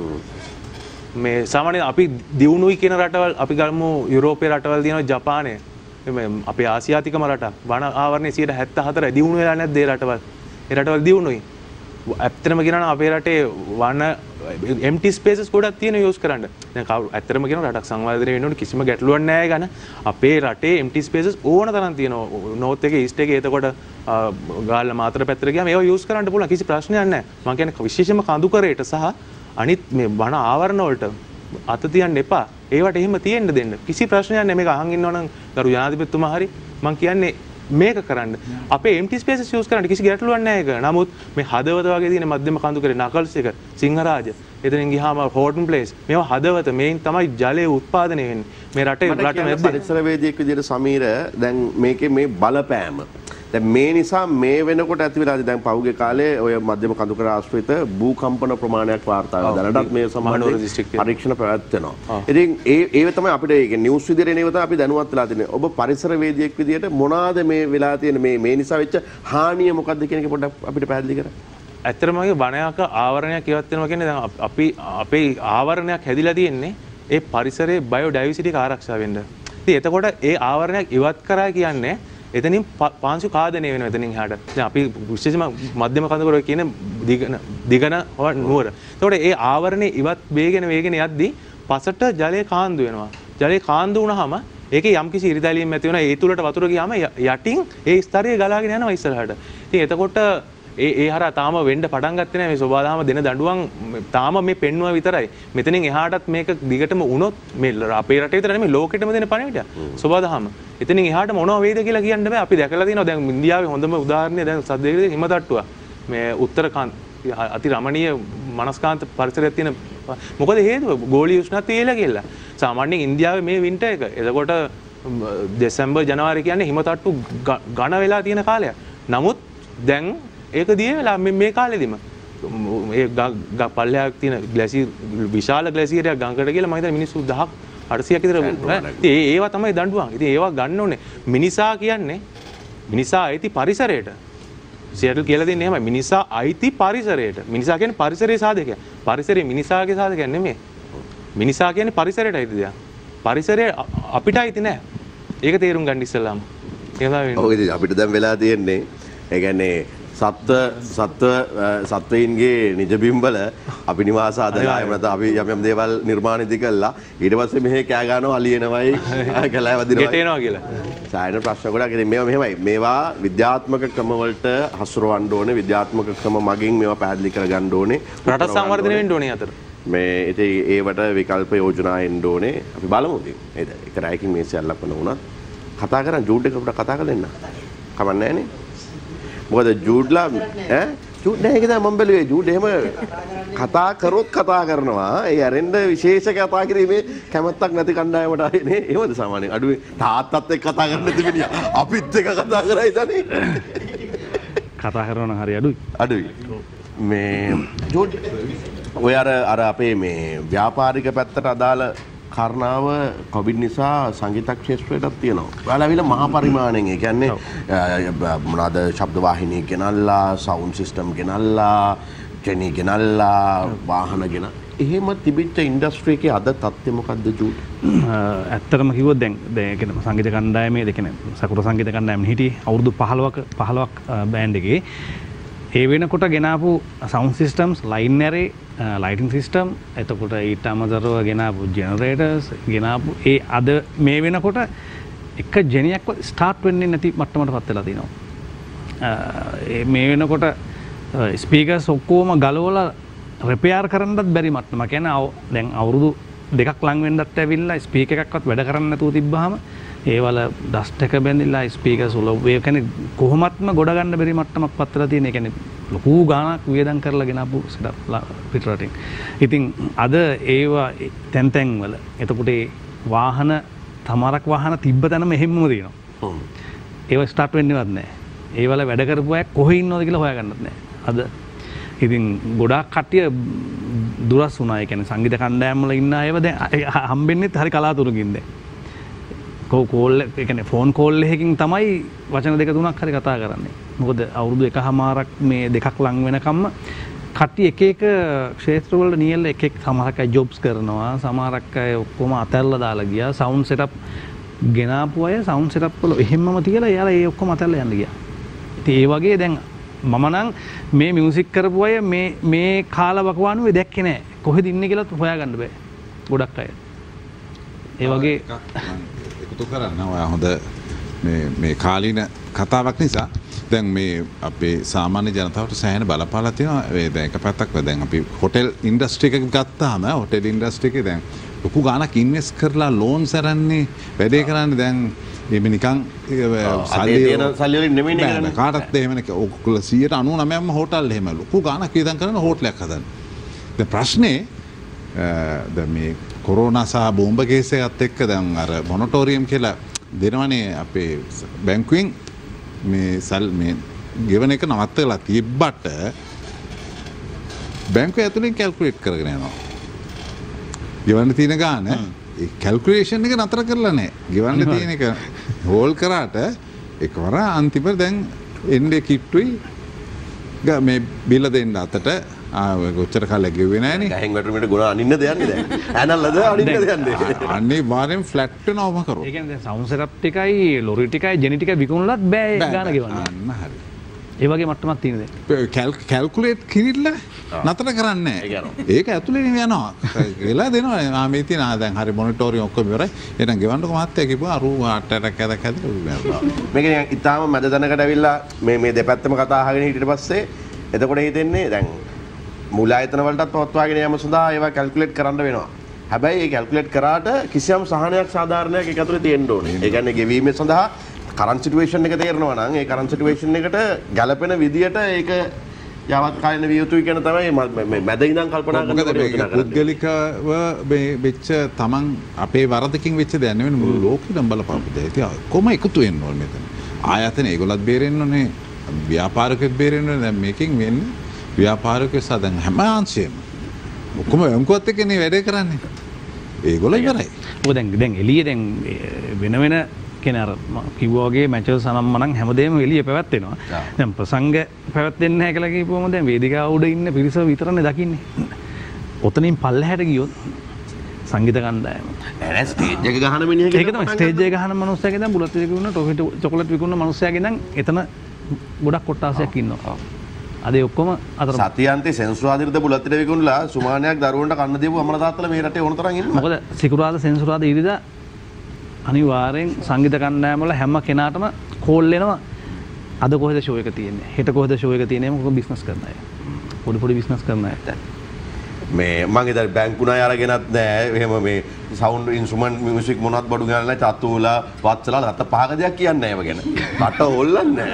මේ සාමාන්‍යයෙන් අපි දියුණුයි කියන රටවල් අපි ගමු යුරෝපයේ රටවල් දිනනවා ජපානය. අපේ ආසියාතිකම රටක් වන ආවරණය 74 දියුණු වෙලා නැද්ද ඒ රටවල්? ඒ රටවල් දියුණුයි. ඇත්තටම කියනවා නම් අපේ රටේ වන empty spaces ගොඩක් තියෙන යූස් කරන්න. දැන් ඇත්තටම කියනවා රටක් සංවර්ධනය වෙන්න ඕනේ කිසිම ගැටලුවක් නැහැ ගන්න. අපේ රටේ empty spaces ඕන තරම් තියෙනවා. north එකේ east එකේ එතකොට ගාල්ල මාතර පැත්තට ගියාම ඒවා යූස් කරන්න පුළුවන් කිසි ප්‍රශ්නයක් නැහැ. මම කියන්නේ විශේෂම කඳුකරේට සහ අනිත් මේ වන ආවරණ වලට අත තියන්න එපා. ඒවට එහෙම තියෙන්න දෙන්න. කිසි ප්‍රශ්නයක් නැහැ. මේක අහන් ඉන්නවනම් ගරු ජනාධිපතිතුමා හරි මම කියන්නේ මේක කරන්න. අපේ empty spaces use කරන්න කිසි ගැටලුවක් නැහැ ඒක. නමුත් මේ හදවත වගේ තියෙන මධ්‍යම කඳුකරේ නකල්ස් එක සිංහරාජ එතනින් ගියාම හෝටන් ප්ලේස් මේවා හදවත මේන් තමයි ජලය උත්පාදනය වෙන්නේ. මේ රටේ රට මැද්දේ පරිසරවේදියෙක් විදිහට සමීර දැන් මේකේ මේ බලපෑම දැන් මේ නිසා මේ වෙනකොට ඇති වෙලා දැන් පහුගිය කාලේ ඔය මධ්‍යම කඳුකර ආශ්‍රිත භූකම්පන ප්‍රමාණයක් වාර්තා වෙනවා. දැනටත් මේ සම්බන්ධයෙන් පරීක්ෂණ පැවැත්වෙනවා. ඉතින් ඒ තමයි අපිට ඒක නිවුස් විදිහට එනේව තමයි අපි දැනුවත් වෙලා තියෙන්නේ. ඔබ පරිසරවේදියෙක් විදිහට මොනවාද මේ වෙලා තියෙන මේ නිසා වෙච්ච හානිය මොකක්ද කියන එක පොඩ්ඩක් අපිට පැහැදිලි කරන්න. ඇත්තටම වගේ වනයක ආවරණයක් ඉවත් වෙනවා කියන්නේ දැන් අපි අපේ ආවරණයක් හැදිලා තියෙන්නේ ඒ පරිසරයේ බයෝඩයිවර්සිටි එක ආරක්ෂා වෙන්න. ඉතින් එතකොට ඒ ආවරණයක් ඉවත් කරා කියන්නේ එතනින් පාංශු කාදනය වෙනවා එතනින් එහාට. දැන් අපි විශේෂම මධ්‍යම කඳුකර කියන දිගන නුවර. එතකොට ඒ ආවරණේ ඉවත් වේගෙන යද්දී පසට ජලය කාන්දු වෙනවා. ජලය කාන්දු වුණාම ඒකේ යම්කිසි ඉරිදැලීම් ඇති වෙනවා. ඒ තුලට වතුර ගියාම යටින් ඒ ස්තරය ගලාගෙන යනවා ඉස්සරහට. ඉතින් එතකොට ඒ හරහා තාම වෙන්න පටන් ගත්තේ නැහැ මේ සෝබාදාම දෙන දඬුවම් තාම මේ පෙන්නුවා විතරයි. මෙතනින් එහාටත් මේක දිගටම වුණොත් මේ අපේ රටේ විතර නෙමෙයි ලෝකෙටම දෙන පණිවිඩය. සෝබාදාම. එතනින් එහාට මොනව වේද කියලා කියන්න බෑ. අපි දැකලා තියෙනවා දැන් ඉන්දියාවේ හොඳම උදාහරණය දැන් සද්දේකේ හිමතට්ටුව. මේ උත්තරකාන්ත අති රමණීය මනස්කාන්ත පරිසරයක් තියෙන මොකද හේතුව ගෝලීය උෂ්ණත්වය ඉහළ ගිහලා. සාමාන්‍යයෙන් ඉන්දියාවේ මේ වින්ටර් එක. එතකොට දෙසැම්බර් ජනවාරි කියන්නේ හිමතට්ටු ඝන වෙලා තියෙන කාලයක්. නමුත් දැන් ඒක දිය වෙලා මේ කාලෙදිම මේ පල්ලයක් තියෙන ග්ලැසියර් විශාල ග්ලැසියරයක් ගඟකට කියලා මම හිතන්නේ මිනිස්සු 1800ක් විතර ඉතින් ඒවා තමයි දඬුවම්. ඉතින් ඒවා ගන්න ඕනේ. මිනිසා කියන්නේ මිනිසා අයිති පරිසරයට. සියරල් කියලා දෙන්නේ එහෙමයි. මිනිසා අයිති පරිසරයට. මිනිසා කියන්නේ පරිසරයේ සාධකයක්. පරිසරයේ මිනිසාගේ සාධකයක් නෙමෙයි. මිනිසා කියන්නේ පරිසරයට අයිති දෙයක්. පරිසරය අපිට අයිති නෑ. ඒක තේරුම් ගන්න ඉස්සෙල්ලාම. ඒක තමයි වෙන්නේ. ඔව් ඉතින් අපිට දැන් වෙලා තියෙන්නේ ඒ කියන්නේ සත්වයින්ගේ නිජබිම්බල අපි නිවාස ආදලා එහෙම නැත්නම් අපි යම් දේවල් නිර්මාණිත කළා ඊට පස්සේ මෙහෙ කෑ ගන්නවා අලියනවයි කැලෑ වදිනවා ගෙටේනවා කියලා. සායන ප්‍රශ්න ගොඩක් ඉතින් මේවා මෙහෙමයි. මේවා විද්‍යාත්මක ක්‍රම වලට හසුරවන්න ඕනේ. විද්‍යාත්මක ක්‍රම මගින් මේවා පැහැදිලි කරගන්න ඕනේ. රට සංවර්ධනය වෙන්න ඕනේ අතර. මේ ඉතින් ඒවට විකල්ප යෝජනා එන්න ඕනේ. අපි බලමු ඉතින්. ඒක රැයකින් මේ සියල්ලක් වුණා වුණත් කතා කරන් ජූඩ් එක පොඩ්ඩක් කතා කරලා දෙන්න. කමක් නැහැ නේ. මොකද ජූඩ්ලා ජූඩ් නැහැ ඒක තමයි මම බැලුවේ ජූඩ් එහෙම කතා කරොත් කතා කරනවා ඒ අරෙන්ද විශේෂ කතා කිරීමේ කැමැත්තක් නැති කණ්ඩායමට ආයේ එහෙමද සාමාන්‍යයෙන් අඩුවේ තාත්තත් එක්ක කතා කරන්න නැති මිනිහා අපිත් එක්ක කතා කරයි දනේ කතා කරනවා නම් හරි අඩුයි මේ ජූඩ් ඔය අර අපේ මේ ව්‍යාපාරික පැත්තට අදාළ කාරණාව කොවිඩ් නිසා සංගීත ක්ෂේත්‍රයටත් තියෙනවා. ඔයාලා ඇවිල්ලා මහා පරිමාණයෙන් ඒ කියන්නේ මොනවාද ශබ්ද වාහිනී ගෙනල්ලා, සවුන්ඩ් සිස්ටම් ගෙනල්ලා, ජෙනි ගෙනල්ලා, වාහන ගෙන එහෙම තිබිච්ච ඉන්ඩස්ට්‍රි එකේ අද තත්ත්වය මොකද්ද ජූඩ්? ඇත්තටම කිව්වොත් දැන් කියන සංගීත කණ්ඩායමේ දෙකන සකුර සංගීත කණ්ඩායම හිටියේ අවුරුදු 15ක් බෑන්ඩ් එකේ ඒ වෙනකොට ගෙනාපු sound systems line array lighting system එතකොට ඊට අමතරව ගෙනාපු ජෙනරේටර්ස් ගෙනාපු ඒ අද මේ වෙනකොට එක ජෙනියක්ව ස්ටාර්ට් වෙන්නේ නැති මට්ටමට පත් වෙලා තිනවා. මේ වෙනකොට ස්පීකර්ස් ඔක්කොම ගලවලා රිපෙයාර් කරන්නත් බැරි මට්ටම. කියන්නේ දැන් අවුරුදු දෙකක් ලඟ වෙන්නත් ඇවිල්ලා ස්පීකර් එකක්වත් වැඩ කරන්නේ නැතුව තිබ්බහම ඒවල ඩස්ට් එක බැඳිලා ස්පීකර්ස් වල ඒ කියන්නේ කොහොමත්ම ගොඩ ගන්න බැරි මට්ටමක් පත් වෙලා තියෙන. ඒ කියන්නේ ලොකු ගාණක් වියදම් කරලා ගෙනාපු සෙටප් පිටරටින්. ඉතින් අද ඒවා තැන් වල එතකොට වාහන තමාරක් වාහන තිබ්බ තැනම එහෙම්ම තියෙනවා. ඒවා ස්ටාර්ට් වෙන්නේවත් නැහැ. ඒවල වැඩ කරපු අය කොහේ ඉන්නවද කියලා හොයාගන්නත් නැහැ. අද ඉතින් ගොඩාක් කට්ටිය දුරස් වුණා. ඒ කියන්නේ සංගීත කණ්ඩායම් වල ඉන්න අයව දැන් හම්බෙන්නෙත් හරි කලාතුරකින් දැන්. කෝල් ඒ කියන්නේ ෆෝන් කෝල් එකකින් තමයි වචන දෙක තුනක් හරි කතා කරන්නේ. මොකද අවුරුදු එකහමාරක් මේ දෙකක් ලඟ වෙනකම්ම කට්ටිය එක එක ක්ෂේත්‍ර වල නියැල එක එක සමහරක් අය ජොබ්ස් කරනවා. සමහරක් අය ඔක්කොම අතල්ලා දාලා ගියා. සවුන්ඩ් සෙටප් ගෙනාපු අය සවුන්ඩ් සෙටප් වල එහෙම්මම තියලා එයාලා ඒ ඔක්කොම අතල්ලා යන්න ගියා. ඉතින් ඒ වගේ දැන් මම නම් මේ මියුසික් කරපු අය මේ කාලවකවානුවේ දැක්කේ නැහැ. කොහෙද ඉන්නේ කියලාත් හොයාගන්න බෑ. ගොඩක් අය. ඒ වගේ එකතු කරන්න ඔයා හොඳ මේ කාලීන කතාවක් නිසා දැන් මේ අපේ සාමාන්‍ය ජනතාවට සෑහෙන බලපාලා තියෙනවා. ඒ දැන් එක පැත්තක් දැන් අපි හොටෙල් ඉන්ඩස්ට්‍රි එකක ගත්තාම හොටෙල් ඉන්ඩස්ට්‍රි එකේ දැන් ලොකු ගාණක් ඉන්වෙස්ට් කරලා ලෝන්ස් අරන්නේ වැඩේ කරන්නේ දැන් මේ නිකන් සල්ලි වලින් නෙමෙයි නේ කාටත් එහෙම නේ ඔක්කොල 99%ම හෝටල් එහෙම ලොකු ගාණක් වියදම් කරන හෝටලයක් හදන්න. දැන් ප්‍රශ්නේ දැන් මේ කොරෝනා සහ බෝම්බ කේස් එකත් එක්ක දැන් අර මොනටෝරියම් කියලා දෙනවනේ අපේ බැංකුවෙන් මේ ගෙවන එක නවත්තලා තිබ්බට බැංකුව ඇතුලෙන් කැල්කියුලේට් කරගෙන යනවා. ගෙවන්න තියෙන ගාන ඒ කැල්කියුලේෂන් එක නතර කරලා නැහැ. ගෙවන්න තියෙන එක හෝල් කරාට එකවර අන්තිමට දැන් එන්නේ කිට්ටුයි මේ බිල දෙන්න අතට කොච්චර කාලයක් ගෙවුවේ නැහනේ. ගහෙන් වැටුමට ගුණ අනින්නද යන්නේ දැන්. ඇනල්ලද අනින්නද යන්නේ. අන්නේ වාරෙන් ෆ්ලැට් වෙනවම කරෝ. ඒ කියන්නේ දැන් සවුන්ඩ් සෙටප් ටිකයි ලොරි ටිකයි ජෙනි ටිකයි විකුණලත් බෑ ඒ ගාන ගෙවන්න. අන්න හරි. ඒ වගේ මට්ටමක් තියෙන දැන්. කැල්කියුලේට් කිරිල්ල නතර කරන්නේ නැහැ. ඒක ඇතුලේ යනවා. ගලා දෙනවා. මේ තියෙන දැන් හරි මොනිටෝරියම් ඔක්කොම ඉවරයි. එහෙනම් ගෙවන්නකො මහත්තයා කිව්වා අරු 8ට කැදක් හැදලා. මේක නිකන් ඊටාම මැද තැනකට ඇවිල්ලා මේ දෙපැත්තම කතා අහගෙන හිටියට පස්සේ එතකොට හිතෙන්නේ දැන් මූලායතන වලටත් පවත්වාගෙන යාම සඳහා ඒවා කැල්කියුලේට් කරන්න වෙනවා. හැබැයි ඒ කැල්කියුලේට් කරාට කිසියම් සහනයක් සාධාරණයක් ඒක ඇතුලේ තියෙන්න ඕනේ. ඒ කියන්නේ ගෙවීම සඳහා කරන්ට් සිටුේෂන් එක තේරෙනවා නම් ඒ කරන්ට් සිටුේෂන් එකට ගැළපෙන විදියට ඒක යවත් කාලින විය යුතුයි කියන තමයි මේ මැද ඉඳන් කල්පනා කරන්නේ. පුද්ගලිකව මේ වෙච්ච තමන් අපේ වරදකින් වෙච්ච දෙයක් නෙවෙයි මුළු ලෝකෙම බලපාපු දෙයක්. ඉතින් කොහොම එකතු වෙන්න ඕනේ මෙතන. ආයතන ඒගොල්ලත් බේරෙන්න ඕනේ. ව්‍යාපාරිකයෙක් බේරෙන්න ඕනේ. දැන් මේකෙන් වෙන්නේ ව්‍යාපාරිකයෝ සදන් හැම අංශයෙම ඔක්කොම එම්කොත් එක්කනේ වැඩ කරන්නේ. ඒගොල්ලෝ ඉවරයි. ඔය දැන් එළියේ දැන් වෙන කියන අර කිව්වා වගේ මැචස් අනම්ම නම් හැමදේම එළියේ පැවැත්වෙනවා. දැන් ප්‍රසංග පැවැත්වෙන්නේ නැහැ කියලා කියපුවම දැන් වේදිකාව උඩ ඉන්න පිරිස විතරනේ දකින්නේ. ඔතනින් පල්ලෙහාට ගියොත් සංගීත කණ්ඩායම. නෑ ස්ටේජ් එක ගහන මිනිහගේ ඒක තමයි ස්ටේජ් එක ගහන මනුස්සයාගේ දැන් බුලත් එක විකුණන ටොෆි චොකලට් විකුණන මනුස්සයාගේ දැන් එතන ගොඩක් කොට්ටාසයක් ඉන්නවා. අද ඔක්කොම අතර සතියන්තේ සෙන්සුරාදාට බුලත් එක විකුණලා සුමානයක් දරුවන්ට කන්න දීපු අමල තාත්තලා මේ රටේ ඕන තරම් ඉන්නවා. මොකද සිකුරාදා සෙන්සුරාදා ඉරිදා අනිවාර්යෙන් සංගීත කණ්ඩායම වල හැම කෙනාටම කෝල් එනවා. අද කොහෙද ෂෝ එක තියෙන්නේ? හෙට කොහෙද ෂෝ එක තියෙන්නේ? මොකද බිස්නස් කරන අය. පොඩි බිස්නස් කරන අය. මේ මම ඉතින් බැංකු ණය අරගෙනත් නෑ. එහෙම මේ සවුන්ඩ් ඉන්ස්ට්‍රුමන්ට් මියුසික් මොනවත් බඩු ගන්න නැහැ. චතුලා වත්සලා රත පහක දෙයක් කියන්නේ නැහැ ඒව ගැන. කට හොල්ලන්නේ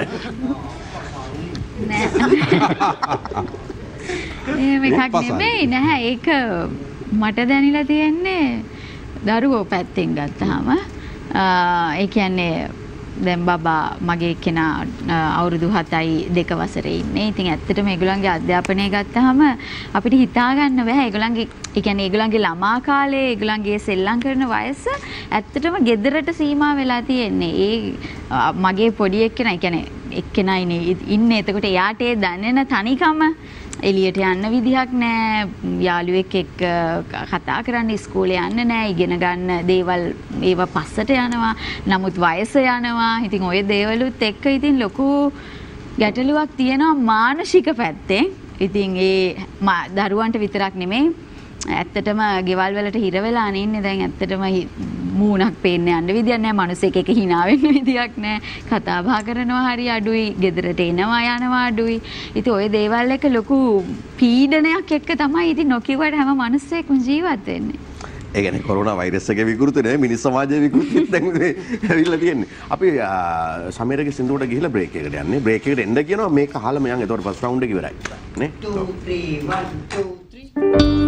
නෑ. මේකක් නෙමෙයි නැහැ. ඒක මට දැනিলা තියෙන්නේ දරුවෝ පැත්තෙන් ගත්තාම ඒ කියන්නේ දැන් බබා මගේ කෙනා අවුරුදු 7යි 2 වසරේ ඉන්නේ. ඉතින් ඇත්තටම ඒගොල්ලන්ගේ අධ්‍යාපනය ගත්තාම අපිට හිතා ගන්න බෑ ඒගොල්ලන්ගේ ඒ කියන්නේ ඒගොල්ලන්ගේ ළමා කාලේ ඒගොල්ලන්ගේ සෙල්ලම් කරන වයස ඇත්තටම ගෙදරට සීමා වෙලා තියෙන්නේ. ඒ මගේ පොඩි එක්කෙනා ඒ කියන්නේ එක්කෙනා ඉන්නේ එතකොට එයාට ඒ දැනෙන තනිකම එළියට යන්න විදිහක් නැහැ. යාළුවෙක් එක්ක කතා කරන්න ඉස්කෝලේ යන්න නැහැ. ඉගෙන ගන්න දේවල් ඒවා පස්සට යනවා. නමුත් වයස යනවා. ඉතින් ওই දේවලුත් එක්ක ඉතින් ලොකු ගැටලුවක් තියෙනවා මානසික පැත්තෙන්. ඉතින් ඒ දරුවන්ට විතරක් නෙමෙයි ඇත්තටම ගෙවල් වලට හිර වෙලා ඉන්නේ දැන් ඇත්තටම මූණක් පේන්න යන්න විදියක් නැහැ. මිනිස්සෙක් එක hina වෙන්න විදියක් නැහැ. කතා බහ කරනවා හරි අඩුයි. ගෙදරට එනවා යනවා අඩුයි. ඉතින් ওই දේවල් එක ලොකු පීඩනයක් එක්ක තමයි ඉතින් නොකියුවට හැම මිනිස්සෙක්ම ජීවත් වෙන්නේ. ඒ කියන්නේ කොරෝනා වෛරස් එකේ විකෘති නෙවෙයි මිනිස් සමාජයේ විකෘතිත් දැන් මේ ඇවිල්ලා තියෙන්නේ. අපි සමීරගේ සින්දුවට ගිහිල්ලා බ්‍රේක් එකකට යන්නේ. බ්‍රේක් එකට එන්න කියනවා මේක අහලම යන්. එතකොට ෆස්ට් රවුන්ඩ් එක ඉවරයි. නේ? 2 3 1 2 3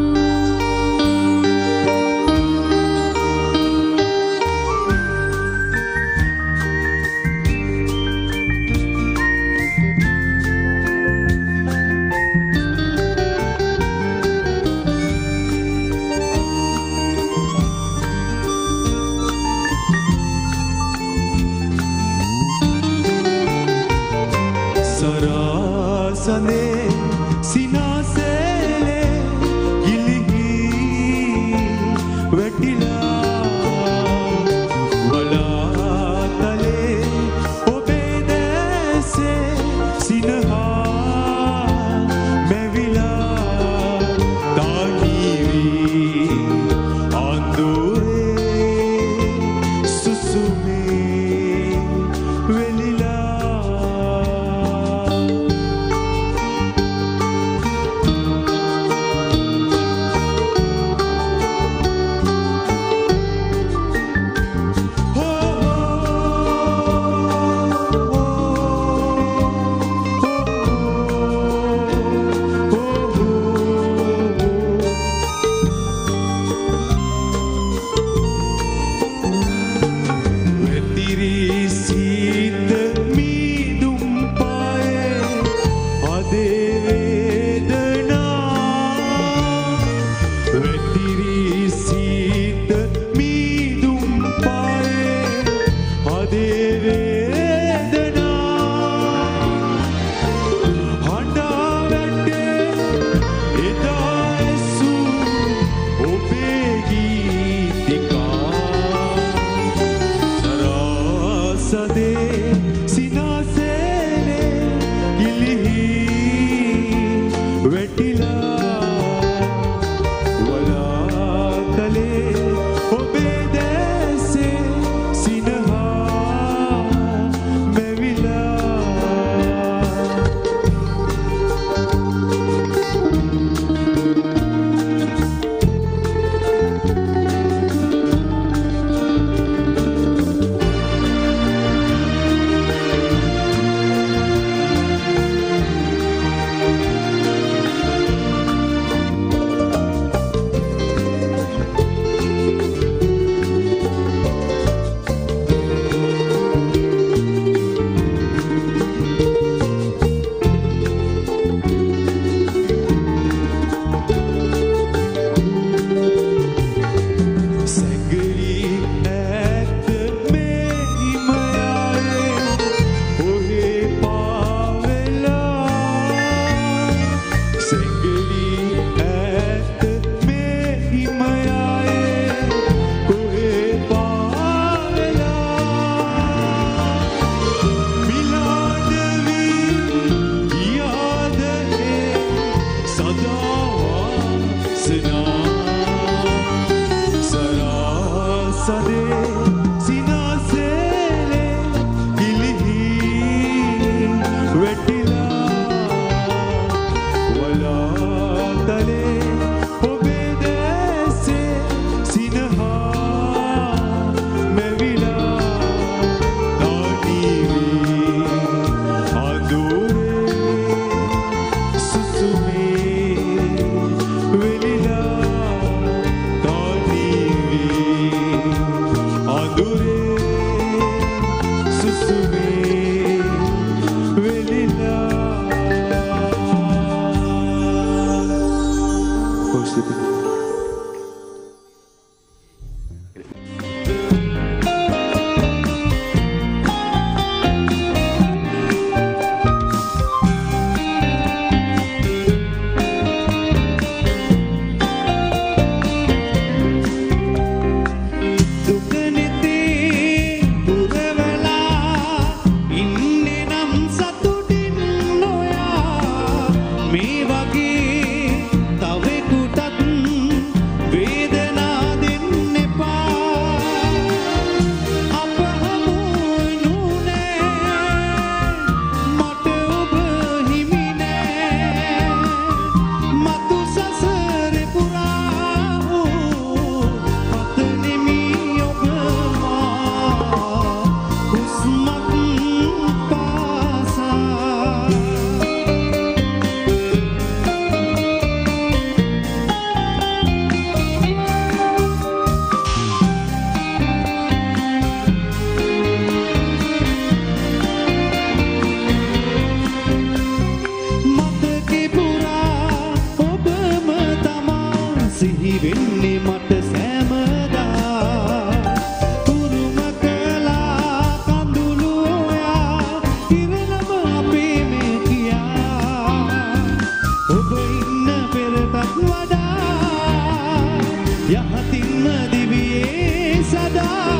වෙන්නේ මට සෑමදා උරුම කළා කඳුළු ඔයා ඉරණම අපේ මේ කියා ඔබ ඉන්න පෙරටත් වඩා යහතින්ම දිවියේ සදා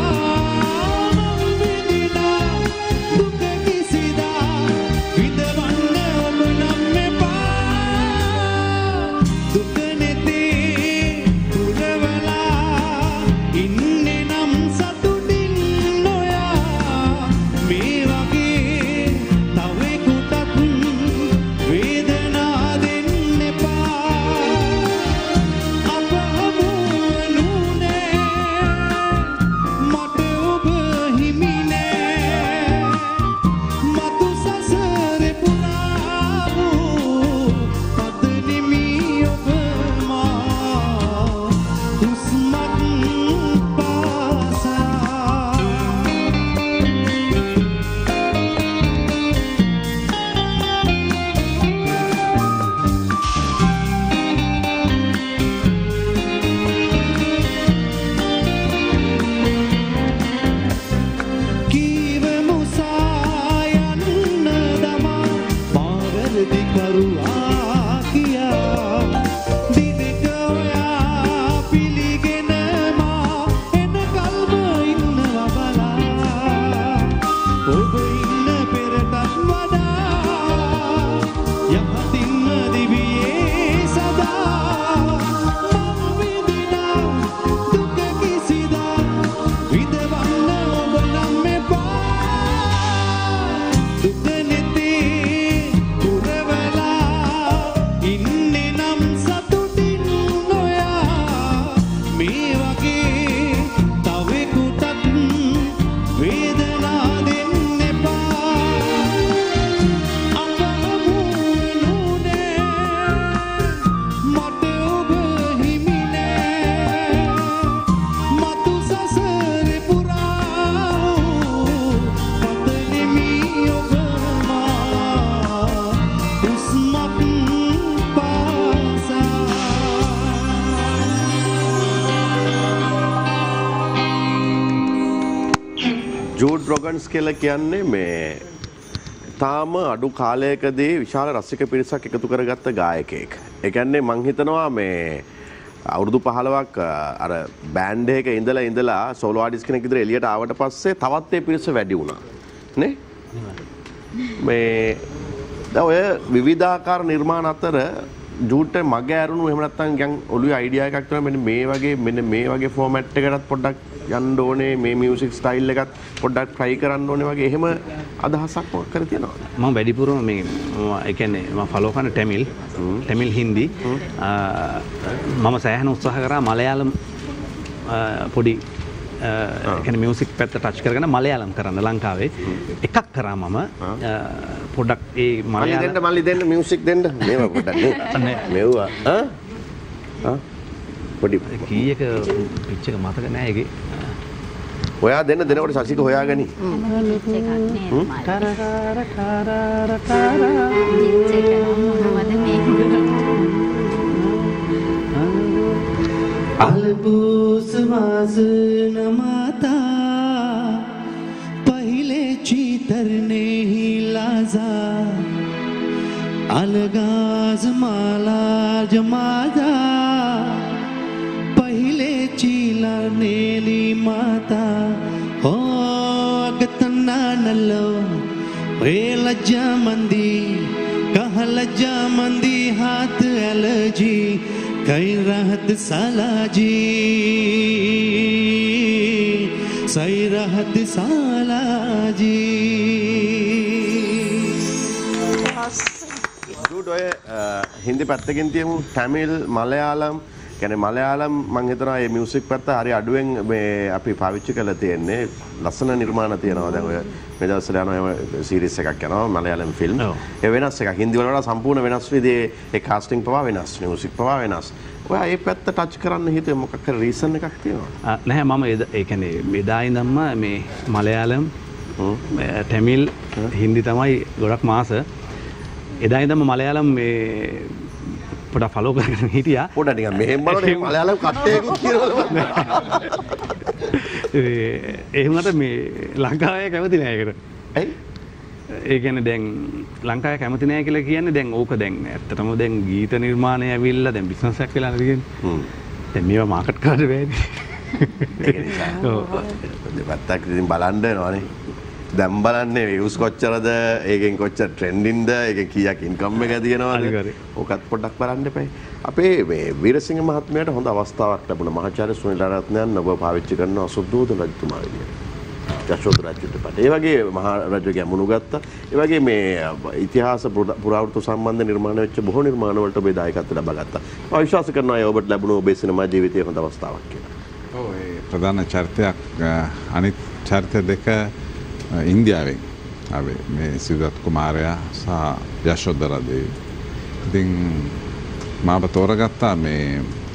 ජූඩ් රොගන්ස් කියලා කියන්නේ මේ තාම අඩු කාලයකදී විශාල රසික පිරිසක් එකතු කරගත්ත ගායකයෙක්. ඒ කියන්නේ මං හිතනවා මේ අවුරුදු 15ක් අර බෑන්ඩ් එකක ඉඳලා සෝලෝ ආටිස්ට් කෙනෙක් විතර එළියට ආවට පස්සේ තවත් ඒ පිරිස වැඩි වුණා. නේ? මේ දැන් ඔය විවිධාකාර නිර්මාණ අතර ජූඩ්ට මග ඇරුණු එහෙම නැත්නම් ගන් ඔළුවේ අයිඩියා එකක් තමයි මෙන්න මේ වගේ ෆෝමැට් එකකටත් පොඩ්ඩක් යන්න ඕනේ මේ මියුසික් ස්ටයිල් එකත් පොඩ්ඩක් try කරන්න ඕනේ වගේ එහෙම අදහසක් මොකක් කර තියෙනවද මම වැඩිපුරම මේ ඒ කියන්නේ මම ෆලෝ කරන තමිල් හින්දි මම සෑහෙන උත්සාහ කරා මලයාලම් පොඩි ඒ කියන්නේ මියුසික් පැත්ත ටච් කරගෙන මලයාලම් කරන්න ලංකාවේ එකක් කරා මම පොඩ්ඩක් ඒ මල්ලි දෙන්න මියුසික් දෙන්න මේව පොඩ්ඩක් නේ මෙව්වා පොඩි කීයක පිච් එක මතක නෑ ඒකේ ඔයා දෙනකොට සසික හොයාගනි अलबूसवाज नमाता पहले चीतरने ही लाजा अलगाज माला जमादा पहले चीला नेली माता हो अगतना नलो वे लज्जा मंदी कह लज्जा मंदी हाथ एलर्जी कई राहत सालाजी सही राहत सालाजी ජූඩ් ඔය හින්දි පැත්තකින් තියමු තමිල් මලයාලම් කියන්නේ මලයාලම් මම හිතනවා මේ මියුසික් පැත්ත හරි අඩුවෙන් මේ අපි පාවිච්චි කරලා තියෙන්නේ ලස්සන නිර්මාණ තියෙනවා දැන් ඔය මේ දවස්වල යනවා සීරීස් එකක් යනවා මලයාලම් ෆිල්ම් ඒ වෙනස් එකක් හින්දි වලට සම්පූර්ණ වෙනස් විදිහේ ඒ කාස්ටිං පවා වෙනස් මියුසික් පවා වෙනස් ඔයා මේ පැත්ත ටච් කරන්න හිතුවේ මොකක් හරි රීසන් එකක් තියෙනවද නැහැ මම ඒ කියන්නේ එදා ඉඳන්ම මේ මලයාලම් තමිල් හින්දි තමයි ගොඩක් මාස එදා ඉඳන්ම මලයාලම් මේ පොඩක් ෆලෝ කරගෙන හිටියා. පොඩ නිකන් මෙහෙම බලන්න මලයාලම් කට්ටයකුත් කියනවා. ඒ වුණාට මේ ලංකාවේ කැමති නෑ ඒකට. ඇයි? ඒ කියන්නේ දැන් ලංකාවේ කැමති නෑ කියලා කියන්නේ දැන් ඕක දැන් ඇත්තටම දැන් ගීත නිර්මාණය ඇවිල්ලා දැන් බිස්නස් එකක් වෙලා තියෙන්නේ. දැන් මේවා මාකට් කරන්න බෑනේ. ඒක නිසා. ඔව්. දෙපැත්තක් ඉතින් බලන්න වෙනවනේ. දැන් බලන්නේ views කොච්චරද, ඒකෙන් කොච්චර ට්‍රෙන්ඩින්ද, ඒකෙන් කීයක් ඉන්කම් එක දිනනවද? ඕකත් පොඩ්ඩක් බලන්න එපා. අපේ මේ වීරසිංහ මහත්මයාට හොඳ අවස්ථාවක් ලැබුණා. මහාචාර්ය සුනිල් රත්නයන් ඔබ පාවිච්චි කරන සුද්ධෝදන රජතුමා විදියට. යශෝධර රජුට. ඒ වගේ මහා රජු ගැමුණු ගත්තා. ඒ වගේ මේ ඉතිහාස පුරාවෘත්තු සම්බන්ධ නිර්මාණ වෙච්ච බොහෝ නිර්මාණ වලට ඔබේ දායකත්වය ලබා ගත්තා. මම විශ්වාස කරනවා ඒ ඔබට ලැබුණ ඔබේ සිනමා ජීවිතයේ හොඳ අවස්ථාවක් කියලා. ඔව් ඒ ප්‍රධාන චරිතයක් අනිත් චරිත දෙක ඉන්දියාවෙන් ආවේ මේ සිද්ධාර්ථ කුමාරයා සහ යශෝධරා දේවී. ඉතින් මාව තෝරගත්තා මේ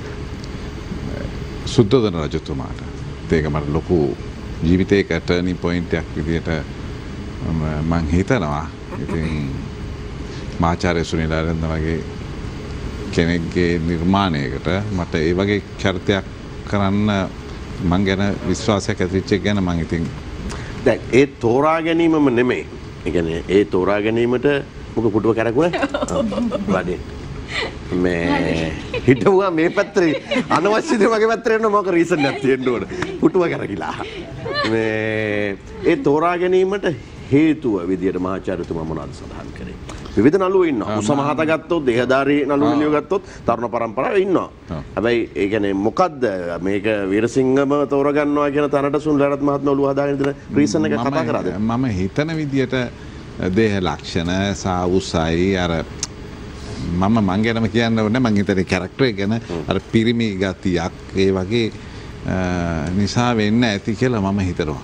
සුද්ධෝදන රජතුමාට. ඒක මට ලොකු ජීවිතයක ටර්නින් පොයින්ට් එකක් විදිහට මම හිතනවා. ඉතින් මාචාර්ය සුනිල් ආරන්ද වගේ කෙනෙක්ගේ නිර්මාණයකට මට ඒ වගේ චරිතයක් කරන්න මං ගැන විශ්වාසයක් ඇතිවෙච්ච එක ගැන මං ඉතින් දැන් ඒ තෝරා ගැනීමම නෙමෙයි. ඒ කියන්නේ ඒ තෝරා ගැනීමට මොකද පුටුව කැරකුණේ? වඩේ. මේ හිටුවා මේ පැත්තේ අනවශ්‍ය දේ මගේ පැත්තට එන්න මොකක් රීසන් එකක් තියෙන්න ඕන. පුටුව කැරකිලා. මේ ඒ තෝරා ගැනීමට හේතුව විදියට මහාචාර්යතුමා මොනවද සඳහන් කරේ? විවිධ නළුවෝ ඉන්නවා. උස මහතා ගත්තොත්, දෙහදාරී නළුවෝ නිලියෝ ගත්තොත් තරුණ පරම්පරාවේ ඉන්නවා. හැබැයි ඒ කියන්නේ මොකද්ද මේක වීරසිංහම තෝරගන්නවා කියන තරට සුනිල් මහත්මයා ඔළුව හදාගෙන ඉඳලා රීසන් එක කතා කරාද? මම හිතන විදියට දේහ ලක්ෂණ සා උසයි අර මම මං ගැනම කියන්න ඕනේ මං හිතන්නේ කැරක්ටර් එක ගැන අර පිරිමි ගතියක් ඒ වගේ නිසා වෙන්න ඇති කියලා මම හිතනවා.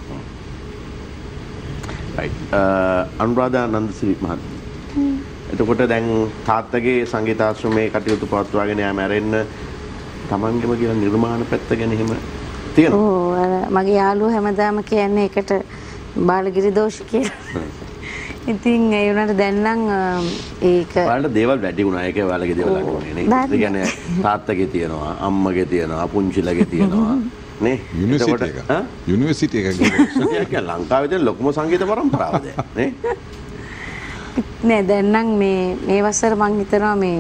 right අනුරාධා නන්දසිරි මහත්මිය. එතකොට දැන් තාත්තගේ සංගීතාශ්‍රමයේ කටයුතු පවත්වාගෙන යාම ඇරෙන්න තමන්ගේම කියන නිර්මාණ පැත්ත ගැන එහෙම තියෙනවා. ඔව් අර මගේ යාළුවෝ හැමදාම කියන්නේ ඒකට බාලගිරි දෝෂ කියලා. ඉතින් ඒ වුණාට දැන් නම් ඒක ඔයාලට දේවල් වැඩි වුණා. ඒකේ ඔයාලගේ දේවල් අඩු වුණේ නේ. ඒ කියන්නේ තාත්තගේ තියෙනවා, අම්මගේ තියෙනවා, පුංචිලගේ තියෙනවා නේ. යුනිවර්සිටි එක ලංකාවේ තියෙන ලොකුම සංගීත පරම්පරාවද නේ. නෑ දැන් නම් මේ වසර මං හිතනවා මේ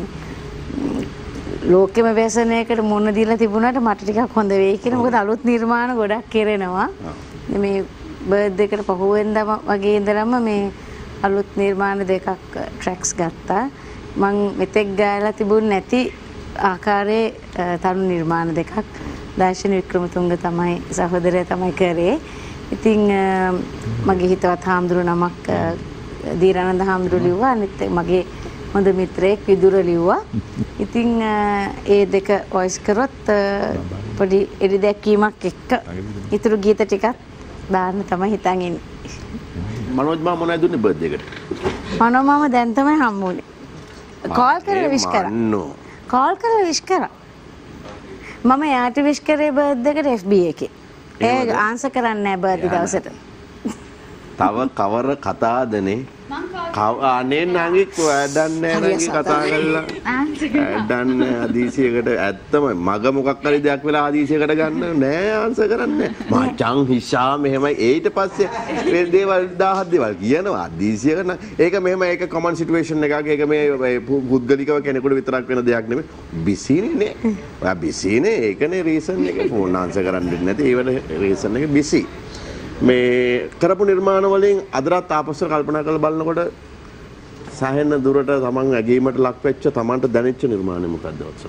ලෝකෙම ව්‍යසනයකට මුණ දීලා තිබුණාට මට ටිකක් හොඳ වෙයි කියලා. මොකද අලුත් නිර්මාණ ගොඩක් කෙරෙනවා. මේ බර්ත්ඩේ එකට පහුවෙන්දම වගේ ඉඳලම මේ අලුත් නිර්මාණ දෙකක් ට්‍රැක්ස් ගත්තා. මං මෙතෙක් ගායලා තිබුණ නැති ආකාරයේ තරුණ නිර්මාණ දෙකක් දර්ශන වික්‍රමතුංග තමයි සහෝදරයා තමයි කරේ. ඉතින් මගේ හිතවත් හාමුදුරු නමක් දීරානන්ද හාමුදුරු ලිව්වා. අනිත් මගේ හොඳ මිත්‍රයෙක් විදුර ලිව්වා. ඉතින් ඒ දෙක වොයිස් කරොත් පොඩි එලි දැක්වීමක් එක්ක ඊතුරු ගීත ටිකක් දාන්න තමයි හිතන් ඉන්නේ. මනෝජ් මා මොනවද දුන්නේ බර්ත්ඩේ එකට? මනෝ මාම දැන් තමයි හම්බුනේ. කෝල් කරලා විශ් කරා. කෝල් කරලා විශ් කරා. මම යාට විශ් කරේ බර්ත්ඩේ එකට FB එකේ. ඒ ආන්සර් කරන්නේ නැහැ බර්ත්ඩේ දවසට. තව කවර කතාදනේ? අනේ නංගි වැඩන්නේ නංගි කතා කරලා. වැඩන්නේ හදිසියකට ඇත්තම මග මොකක් හරි දෙයක් වෙලා හදිසියකට ගන්න නෑ ආන්සර් කරන්නේ. මචං හිෂා මෙහෙමයි ඊට පස්සේ මේ දේවල් 1000 දේවල් කියනවා හදිසියකට නම් ඒක මෙහෙම ඒක කොමන් සිටුේෂන් එකක්. ඒක මේ පුද්ගලිකව කෙනෙකුට විතරක් වෙන දෙයක් නෙමෙයි. බිසිනේ නේ. ඔයා බිසිනේ ඒකනේ රීසන් එක ෆෝන් ආන්සර් කරන්නේ නැති. ඒ වෙන රීසන් එක බිසි. මේ කරපු නිර්මාණ වලින් අදටත් ආපස්සට කල්පනා කරලා බලනකොට සෑහෙන දුරට තමන් ඇගීමට ලක් වෙච්ච තමන්ට දැනෙච්ච නිර්මාණය මොකක්ද වත්සල?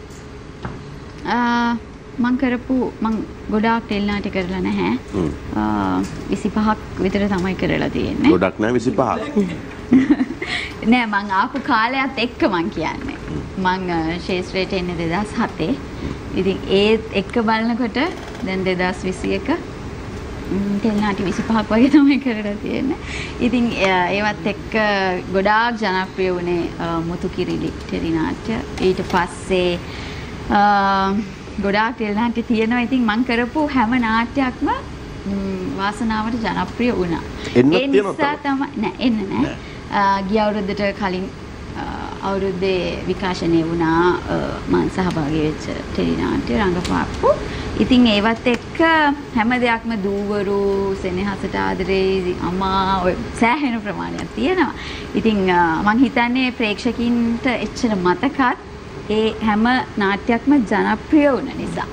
මං කරපු මං ගොඩාක් ටෙල්නාටි කරලා නැහැ. 25ක් විතර තමයි කරලා තියෙන්නේ. ගොඩක් නෑ 25ක්. නෑ මං ආපු කාලයත් එක්ක මං කියන්නේ. මං ශේෂ්ත්‍රයට එන්නේ 2007. ඉතින් ඒත් එක්ක බලනකොට දැන් 2021 ටෙල්නාටි 25ක් වගේ තමයි කරලා තියෙන්නේ. ඉතින් ඒවත් එක්ක ගොඩාක් ජනප්‍රිය වුණේ මුතු කිරිලි ටෙලිනාට්‍ය. ඊට පස්සේ ගොඩාක් ටෙලිනාට්‍ය තියෙනවා. ඉතින් මම කරපු හැම නාට්‍යයක්ම වාසනාවට ජනප්‍රිය වුණා. ඒ නිසා තමයි නෑ එන්න නෑ. ගිය අවුරුද්දට කලින් අවුරුද්දේ විකාශනය වුණා මම සහභාගී වෙච්ච ටෙලි නාට්‍ය රංගපාප්පු. ඉතින් ඒවත් එක්ක හැම දෙයක්ම දූවරු සෙනෙහසට ආදරේ අම්මා ඔය සෑහෙන ප්‍රමාණයක් තියෙනවා. ඉතින් මං හිතන්නේ ප්‍රේක්ෂකින්ට එච්චර මතකත් ඒ හැම නාට්‍යයක්ම ජනප්‍රිය වුණ නිසා.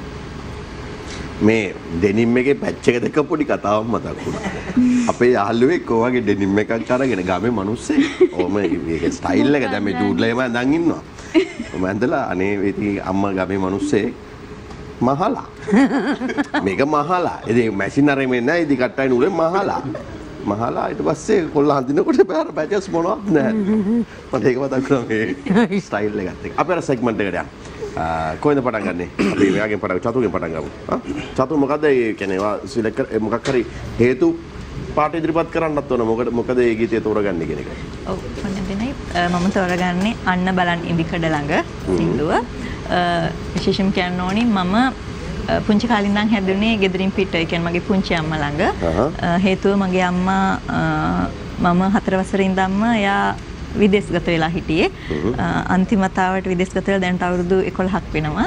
මේ ඩෙනිම් එකේ පැච් එක දෙක පොඩි කතාවක් මතක් වුණා. අපේ යාළුවෙක් ඔයගේ ඩෙනිම් එකක් අරගෙන ගමේ මිනිස්සේ ඕම මේක ස්ටයිල් එක දැන් මේ ජූඩ්ලා එම දැන් ඉන්නවා. මම ඇඳලා අනේ ඉතින් අම්මා ගමේ මිනිස්සේ මහලා. මේක මහලා. ඉතින් මැෂින් අරගෙන නෑ ඉතින් කට්ටයි නුලේ මහලා. මහලා ඊට පස්සේ කොල්ල හඳිනකොට බෑර පැචස් මොනවත් නැහැ. මට ඒක මතක් වුණා මේ ස්ටයිල් එකත් එක්ක. අපි අර සෙග්මන්ට් එකට යන්න. කොහෙන්ද පටන් ගන්නෙ? අපි මෙයාගෙන් පටන් චතුගෙන් පටන් ගමු. චතු මොකද ඒ කියන්නේ වා සිලෙක්ට් මොකක් හරි හේතු පාට ඉදිරිපත් කරන්නත් ඕන. මොකද මේ ගීතය තෝරගන්නේ කියන එක. ඔව් පොඩ්ඩක් මම තෝරගන්නේ අන්න බලන් ඉදිකඩ ළඟ සින්දුව. විශේෂයෙන් කියන්න ඕනි මම පුංචි කාලේ ඉඳන් හැදුනේ ගෙදරින් පිට. ඒ කියන්නේ මගේ පුංචි අම්මා ළඟ. හේතුව මගේ අම්මා මම 4 වසරේ ඉඳන්ම එයා විදේශගත වෙලා හිටියේ. අන්තිම වතාවට විදේශගත වෙලා දැන්ට අවුරුදු 11ක් වෙනවා.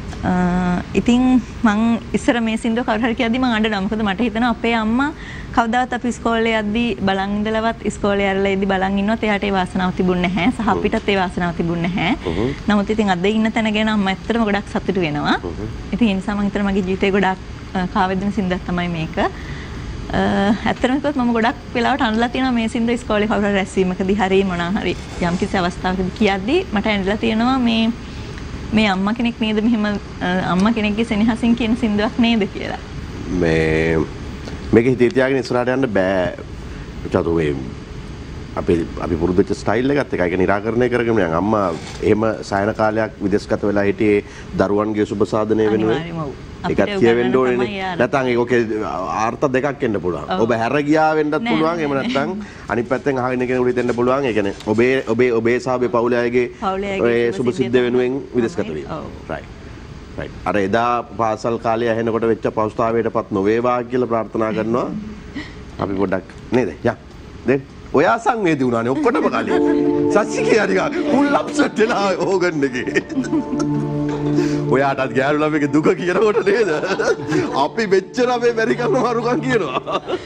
ඉතින් මං ඉස්සර මේ සින්දුව කවුරු හරි කියද්දි මං අඬනවා. මොකද මට හිතෙනවා අපේ අම්මා කවදාවත් අපි ඉස්කෝලේ යද්දි බලන් ඉඳලවත් ඉස්කෝලේ යරලා ඉද්දි බලන් ඉන්නවත් එයාට ඒ වාසනාව තිබුණේ නැහැ. සහ අපිටත් ඒ වාසනාව තිබුණේ නැහැ. නමුත් ඉතින් අද ඉන්න තැන ගැන අම්මා ඇත්තටම ගොඩක් සතුටු වෙනවා. ඉතින් ඒ නිසා මං හිතනවා මගේ ජීවිතේ ගොඩක් කාවැදෙන සින්දුවක් තමයි මේක. ඇත්තටම කිව්වොත් මම ගොඩක් වෙලාවට අඬලා තියෙනවා මේ සින්දුව ඉස්කෝලේ කවුරු හරි රැස්වීමකදී හරි මොනවා හරි යම් කිසි අවස්ථාවකදී කියද්දි මට ඇඬලා තියෙනවා මේ අම්මා කෙනෙක් නේද මෙහෙම අම්මා කෙනෙක්ගේ සෙනෙහසින් කියන සින්දුවක් නේද කියලා. මේක හිතේ තියාගෙන ඉස්සරහට යන්න බෑ. චතු මේ අපි පුරුදු වෙච්ච ස්ටයිල් එකත් එකයි. ඒක निराකරණය කරගෙන යන අම්මා එහෙම සායන කාලයක් විදේශගත වෙලා හිටියේ දරුවන්ගේ සුබ සාධනය වෙනුවෙන්. ඒකත් කියවෙන්න ඕනේ. නැත්නම් ඒක ඔකේ ආර්ථ දෙකක් එන්න පුළුවන්. ඔබ හැර ගියා වෙන්නත් පුළුවන්. එහෙම නැත්නම් අනිත් පැත්තෙන් අහගෙන කෙනෙකුට දෙන්න පුළුවන්. ඒ කියන්නේ ඔබේ සහ ඔබේ පවුලේ අයගේ ඒ සුබ සිද්ධ වෙනුවෙන් විදේශගත වීම. රයිට්. අර එදා පාසල් කාලේ ඇහෙනකොට වෙච්ච පෞස්තාවයටපත් නොවේවා කියලා ප්‍රාර්ථනා කරනවා. අපි පොඩ්ඩක් නේද? යා. දැන් ඔයා සංවේදී වුණානේ ඔක්කොටම කලින්. සච්චිකේ හරි ෆුල් අප්සෙට් වෙලා ඕගන් එකේ. ඔයාටත් ගෑනු ළමයිගේ දුක කියනකොට නේද? අපි මෙච්චර අපේ බැරි කරන මරුකම් කියනවා.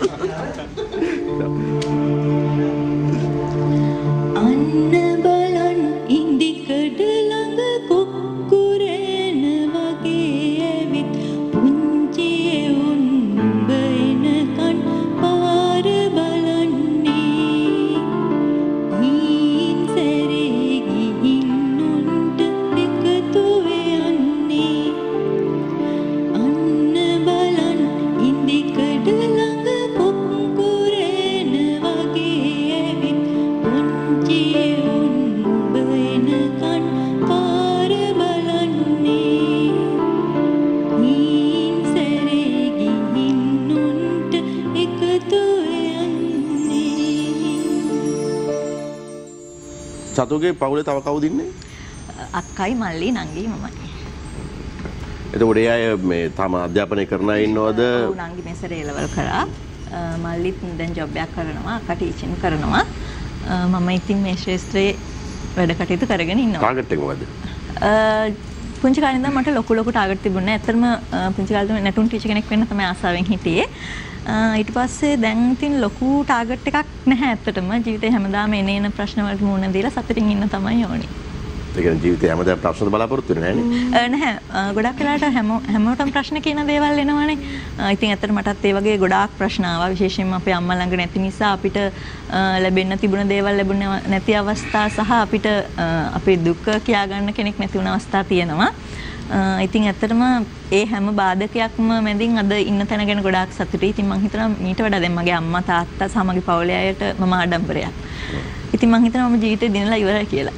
අන්න බලන් ඉන්දිකඩ ළඟ කුක්කුරේන වගේ ඇවිත් පුංචි උඹ එනකන් පාර බලන්නේ. ඊන් සැරේ ගිහින් උන්ට එකතු වෙන්නේ. අන්න බලන් ඉන්දිකඩ ළඟ කුක්කුරේන වගේ ඇවිත් පුංචි උඹ එනකන් පාර බලන්නේ. ඊන් සැරේ ගිහින් උන්ට එකතු වෙන්නේ. චතුගේ පවුලේ තව කවුද ඉන්නේ? අක්කයි මල්ලි නංගි මමයි. එතකොට ඒ අය මේ තම අධ්‍යාපනය කරන අය ඉන්නවද? ඔව් නංගි මෙසර A-level කරා. මල්ලිත් දැන් ජොබ් එකක් කරනවා. අක්කා ටීචින් කරනවා. මම ඉතින් මේ ශාස්ත්‍රයේ වැඩ කටයුතු කරගෙන ඉන්නවා. ටාගට් එක මොකද්ද? පුංචි කාලේ ඉඳන් මට ලොකු ටාගට් තිබුණේ නැහැ. ඇත්තටම පුංචි කාලේ තමයි නැටුම් ටීචර් කෙනෙක් වෙන්න තමයි ආසාවෙන් හිටියේ. ඊට පස්සේ දැන් ඉතින් ලොකු ටාගට් එකක් නැහැ ඇත්තටම. ජීවිතේ හැමදාම එන ප්‍රශ්න වලට මුහුණ දීලා සතුටින් ඉන්න තමයි ඕනේ. ඒ කියන්නේ ජීවිතේ හැමදාම ප්‍රශ්න බලාපොරොත්තු වෙන්නේ නැහැ නේ? නැහැ. ගොඩක් වෙලාවට හැමෝටම ප්‍රශ්න කියන දේවල් එනවනේ. ඉතින් ඇත්තට මටත් ඒ වගේ ගොඩාක් ප්‍රශ්න ආවා. විශේෂයෙන්ම අපේ අම්මා ළඟ නැති නිසා අපිට ලැබෙන්න තිබුණ දේවල් ලැබුණේ නැති අවස්ථා සහ අපිට අපේ දුක කියා ගන්න කෙනෙක් නැති වුණ අවස්ථා තියෙනවා. ඉතින් ඇත්තටම ඒ හැම බාධකයක්ම මැදින් අද ඉන්න තැන ගැන ගොඩාක් සතුටුයි. ඉතින් මම හිතනවා මීට වඩා දැන් මගේ අම්මා තාත්තා සහ මගේ පවුලේ අයට මම ආඩම්බරයක්. ඉතින් මම හිතනවා මම ජීවිතේ දිනලා ඉවරයි කියලා.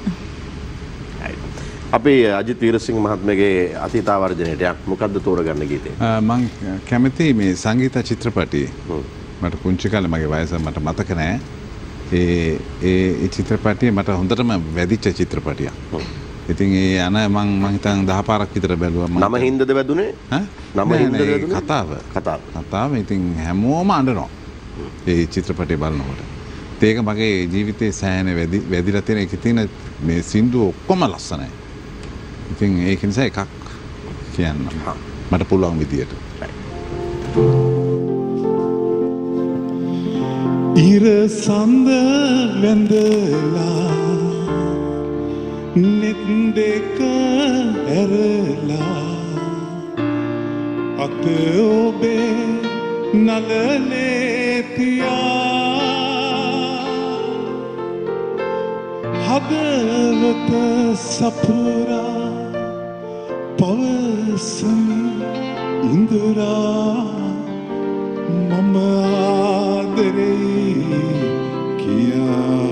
අපි අජිත් වීරසිංහ මහත්මයාගේ අතීතාවර්ජනයට මොකද්ද තෝරගන්න ගීතේ? මම කැමති මේ සංගීත චිත්‍රපටි. මට පුංචි කාලේ මගේ වයස මට මතක නෑ. ඒ චිත්‍රපටිය මට හොඳටම වැදිච්ච චිත්‍රපටියක්. ඉතින් ඒ අන මං හිතන් 10 පාරක් විතර බැලුවා. නම හින්දද වැදුනේ? නම හින්දද වැදුනේ? කතාව ඉතින් හැමෝම අඬනවා. ඒ චිත්‍රපටිය බලනකොට. ඒක මගේ ජීවිතේ සෑහෙන වැදිලා තියෙන එකේ තියෙන මේ සින්දුව ඔක්කොම ලස්සනයි. ඉතින් ඒක නිසා එකක් කියන්න මට පුළුවන් විදියට. ඉර සඳ වැඳලා නෙත් දෙක ඇරලා අත ඔබේ නලලේ තියා හදවත සපුරා පවසමි ඉඳුරා මම ආදරේ කියා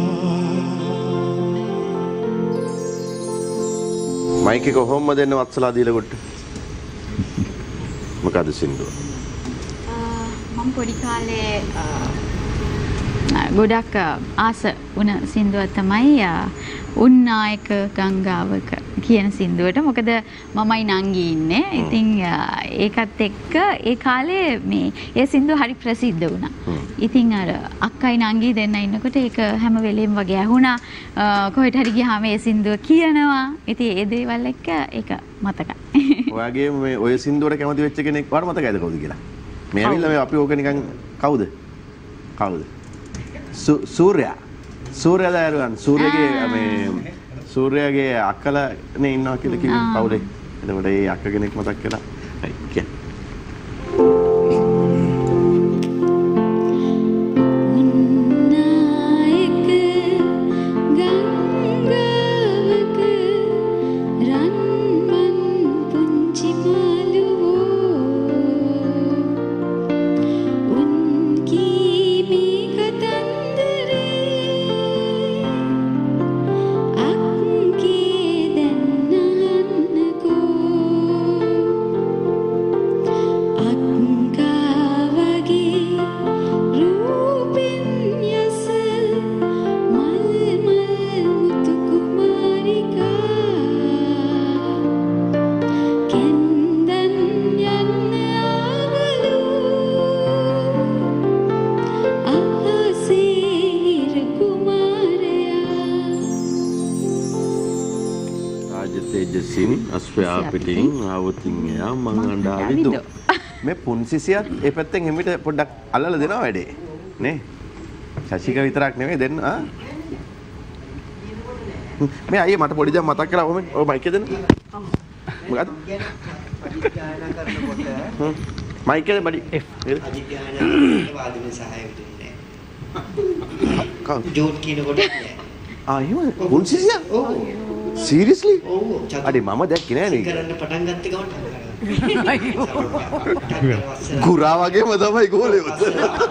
මයික් එක කොහොමද දෙන්න වත්සලා දීලා කොට මොකද සින්දුව මම පොඩි කාලේ ගොඩක් ආස වුණ සින්දුව තමයි උන්නායක ගංගාවක කියන සින්දුවට. මොකද මමයි නංගි ඉන්නේ. ඉතින් ඒකත් එක්ක ඒ කාලේ මේ ඒ සින්දුව හරි ප්‍රසිද්ධ වුණා. ඉතින් අර අක්කයි නංගි දෙන්න ඉන්නකොට ඒක හැම වෙලෙම වගේ ඇහුණා. කොහෙට හරි ගියාම ඒ සින්දුව කියනවා. ඉතින් ඒ දේවල් එක්ක ඒක මතකයි. ඔයාගේ මේ ඔය සින්දුවට කැමති වෙච්ච කෙනෙක් වාට මතකයිද කවුද කියලා? මේ ඇවිල්ලා මේ අපි ඕක නිකන් කවුද? සූර්යා. සූර්යා දයරුවන්. සූර්යගේ මේ සූර්යාගේ අක්කලානේ ඉන්නවා කියලා කිව්වේ කවුද? එතකොට ඒ අක්ක කෙනෙක් මතක් කළා. හරි කියන්න. පිටින් ආවතින් එයා මං අඬා විදු මේ පුන්සිසියත් ඒ පැත්තෙන් හිමිට පොඩ්ඩක් අල්ලලා දෙනවා වැඩේ නේ ශශික විතරක් නෙමෙයි දෙන්න මේ අයියේ මට පොඩි දැන් මතක් කරා ඔය මයික් එක දෙන්න මොකද ගායනා කරනකොට මයික් එක බඩි අජිත් ගායනා වාදිනේ සහාය වෙන්නේ ජෝඩ් කියනකොට එහෙම පුන්සිසිය ඔව් Seriously? අඩේ මම දැක්කේ නෑ නේ. කරන්න පටන් ගත්ත ගමන් ගුරා වගේම තමයි ගෝලේ උත්තර.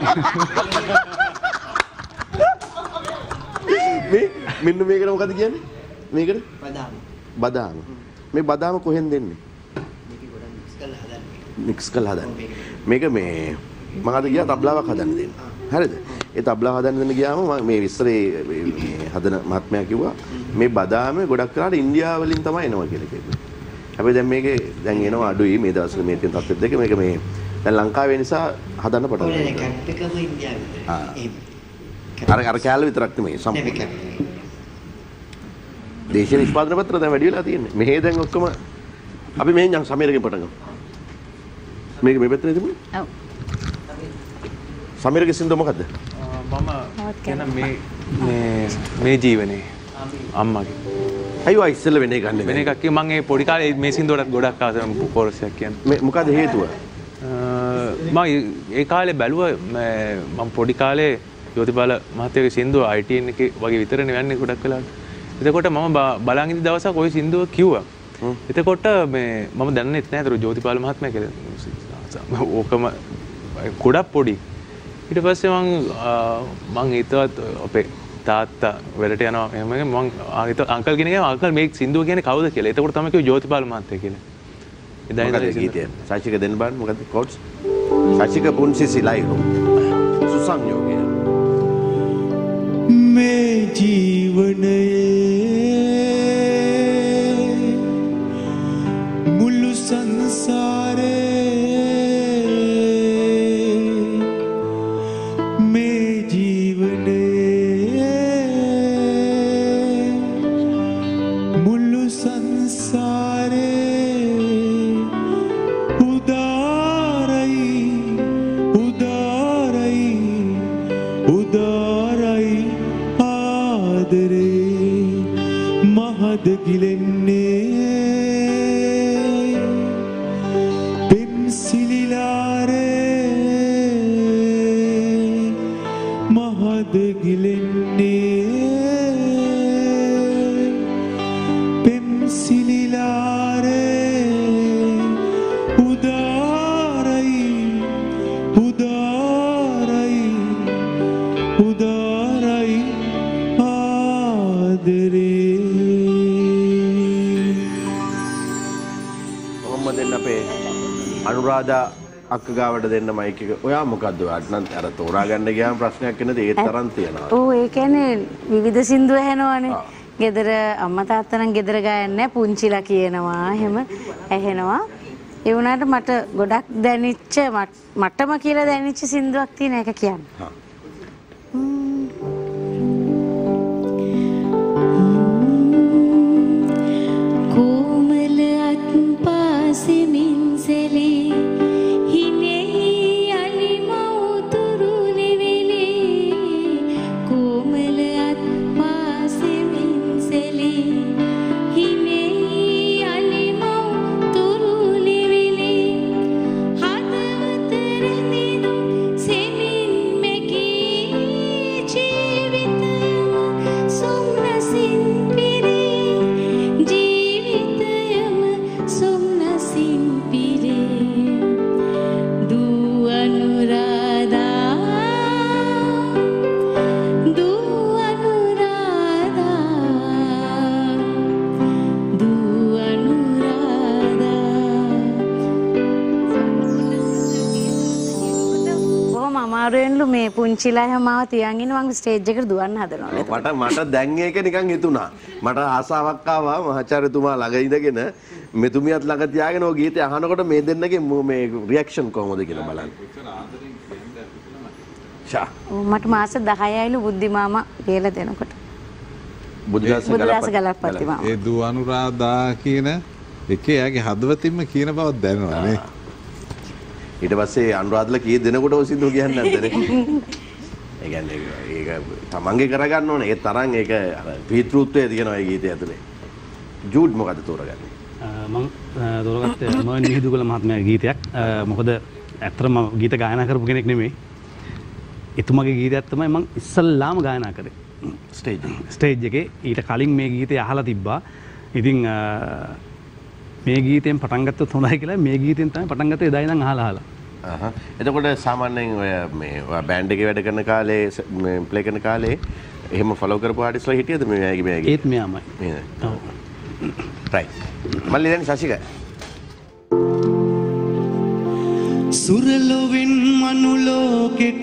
මෙන්න මේකට මොකද කියන්නේ? මේකට? බදාම. මේ බදාම කොහෙන් දෙන්නේ? මේක ගොඩක් මික්ස් කරලා හදන්නේ. මේක මේ මම අද ගියා තබ්ලාවක් හදන්න දෙන්න. හරිද? ඒ තබ්ලාව හදන්න දෙන්න ගියාම මේ විස්තරේ හදන මහත්මයා කිව්වා මේ බදාම ගොඩක් කරාට ඉන්දියාව වලින් තමයි එනවා කියලා කිව්වා. හැබැයි දැන් මේකේ දැන් එනවා අඩුයි මේ දවස්වල මේ තියෙන තත්ත්වෙත් දෙක මේක මේ දැන් ලංකාවේ නිසා හදන්න පටන් ගන්නවා. ඒක කැප්පකම ඉන්දියාවේ. අර කැලේ විතරක් නෙමෙයි සම්පූර්ණ. දේශීය නිෂ්පාදන පත්‍ර දැන් වැඩි වෙලා තියෙන්නේ. මෙහෙ දැන් ඔක්කොම අපි මෙහෙන් යන් සමීරගෙන් පටන් ගමු. මේක මේ පැත්තේ තිබුණේ? ඔව්. සමීරගේ සින්දුව මොකද්ද? මම කියන මේ ජීවනේ අම්මගේ. අයියෝ ඉස්සෙල්ලා වෙන එකක් නෙමෙයි. වෙන එකක් කිව්ව මම ඒ පොඩි කාලේ මේ සින්දුවටත් ගොඩක් ආසම කෝරස් එකක් කියන්නේ. මේ මොකද හේතුව? මම ඒ කාලේ බැලුවා මම පොඩි කාලේ යෝතිපාල මහත්තයාගේ සින්දුව ITN එකේ වගේ විතරනේ යන්නේ ගොඩක් වෙලාවට. එතකොට මම බලන් ඉඳි දවසක් ওই සින්දුව කිව්වා. එතකොට මේ මම දන්නෙත් නැහැ ඒතර යෝතිපාල මහත්මයා කියලා. ඕකම ගොඩක් පොඩි. ඊට පස්සේ මං හිතුවත් අපේ තාත්තා වැඩට යනවා එහෙම මං අංකල් කෙනෙක් අංකල් මේ සින්දුව කියන්නේ කවුද කියලා. එතකොට තමයි කිව්වේ ජෝතිපාල මහත්තයා කියලා. එදා ඉඳලා ගීතය. සාචික දෙන්න බලන්න මොකද්ද කෝඩ්ස්? සාචික පුන්සිසි ලයිව්. සුසංයෝගය. මේ ජීවනයේ මුළු සංසාරේ මේ ජීවනයේ මහද ගිලෙන්නේ පෙම්සිලිලාරේ මහද ගිලෙන්නේ පෙම්සිලිලාරේ උදාරයි උදාරයි උදාරයි ආදරේ කොහොමද දෙන්න අපේ අනුරාධා අක්ක ගාවට දෙන්න මයික් එක. ඔයා මොකද්ද ඔයාට නම් අර තෝරා ගන්න ගියාම ප්‍රශ්නයක් වෙනද ඒ තරම් තියනවා. ඔව් ඒ කියන්නේ විවිධ සින්දු ඇහෙනවානේ. ගෙදර අම්මා තාත්තා නම් ගෙදර ගායන්නේ පුංචිලා කියනවා එහෙම ඇහෙනවා. ඒ වුණාට මට ගොඩක් දැනෙච්ච මටම කියලා දැනෙච්ච සින්දුවක් තියෙන එක කියන්න. कोमल अत्पासे मिंसले हिनेहि अलिमौतुरु लेवेले कोमल अत्पासे मिंसले हिनेहि अलिमौतुरु लेवेले हदवत रंदिनु सेमिन मेकी जीवितम सोमनसिन पिरे ජීවිතයම සොම්නසින් පිරේ දූ අනුරාධා දූ අනුරාධා දූ අනුරාධා කොහොම අමාරුවෙන්ලු මේ පුංචිලා හැම මාව තියන් ඉන්න මම ස්ටේජ් එකට දුවන්න හදනවා. මට දැන් ඒක නිකන් හිතුණා. මට ආසාවක් ආවා මහාචාර්යතුමා ළඟ ඉඳගෙන මෙතුමියත් ළඟ තියාගෙන ඔය ගීතය අහනකොට මේ දෙන්නගේ මේ රියැක්ෂන් කොහොමද කියලා බලන්න. ෂා. මට මාස 10යිලු බුද්ධි මාමා කියලා දෙනකොට. බුද්ධදාස ගලප්පති මාමා. ඒ දු අනුරාධා කියන එකේ යාගේ හදවතින්ම කියන බව දැනනවා නේ. ඊට පස්සේ අනුරාධලා කී දෙනකොට ඔය සින්දුව කියන්නේ නැද්ද නේ? ඒ කියන්නේ ඒක තමන්ගේ කරගන්න ඕනේ. ඒ තරම් ඒක පීතෘත්වය තියෙනවා ඒ ගීතය ඇතුලේ. ජූඩ් මොකද තෝරගන්නේ? මම තෝරගත්තේ මම මිහිඳුගල මහත්මයාගේ ගීතයක්. මොකද ඇත්තටම ගීත ගායනා කරපු කෙනෙක් නෙමෙයි. එතුමාගේ ගීතයක් තමයි මම ඉස්සල්ලාම ගායනා කරේ. ස්ටේජ් එකේ ඊට කලින් මේ ගීතය අහලා තිබ්බා. ඉතින් මේ ගීතයෙන් පටන් ගත්තොත් හොඳයි කියලා මේ ගීතයෙන් තමයි පටන් ගත්තේ එදා ඉඳන් අහලා. එතකොට සාමාන්‍යයෙන් ඔය මේ බෑන්ඩ් එකේ වැඩ කරන කාලේ මේ ප්ලේ කරන කාලේ එහෙම ෆලෝ කරපු ආටිස්ලා හිටියද මේ ඒත් මෙයාමයි. ඔව්. රයිට්. මල්ලි දැන් සසික. සුරලොවින් මනුලෝකෙට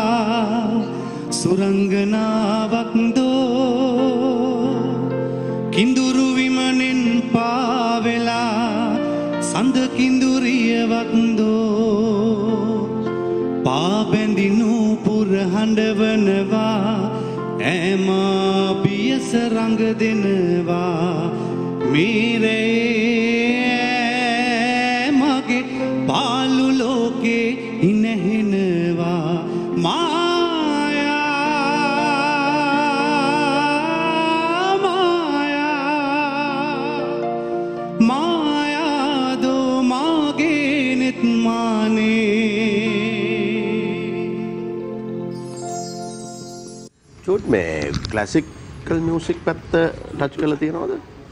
සුරංගනාවක් දෝ කිඳුරු විමනෙන් පාවෙලා සඳ කිඳුරියවක් දෝ පාබැඳිනු පුර හඬවනවා ඈමා පියස රඟ දෙනවා මීරේ මගේ පාලු ලෝකේ ඉනහෙනවා මායාදෝ මාගේ නෙත්මානේ චූට් මේ ක්ලාසිකල් මියුසික් පැත්ත ටච් කරලා තියෙනවද?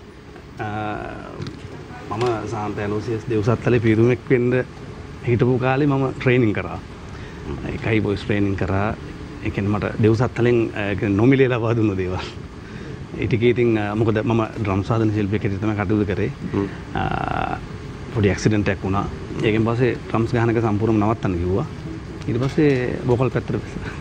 මම සාන්ත ඇලෝසියස් දෙව්සත්තලේ පිරුමෙක් වෙන්න හිටපු කාලේ මම ට්‍රේනින් කරා. ඒකයි වොයිස් ට්‍රේනින් කරා. ඒ කියන්නේ මට දෙව්සත්තලෙන් නොමිලේ ලබා දුන්න දේවල්. ඒ ටිකේ ඉතින් මොකද මම ඩ්‍රම් සාධන ශිල්පියෙක් හැටියට තමයි කටයුතු කරේ. පොඩි ඇක්සිඩන්ට් එකක් වුණා. ඒකෙන් පස්සේ ඩ්‍රම්ස් ගහන එක සම්පූර්ණයෙන්ම නවත්තන්න කිව්වා. ඊට පස්සේ වෝකල් පැත්තට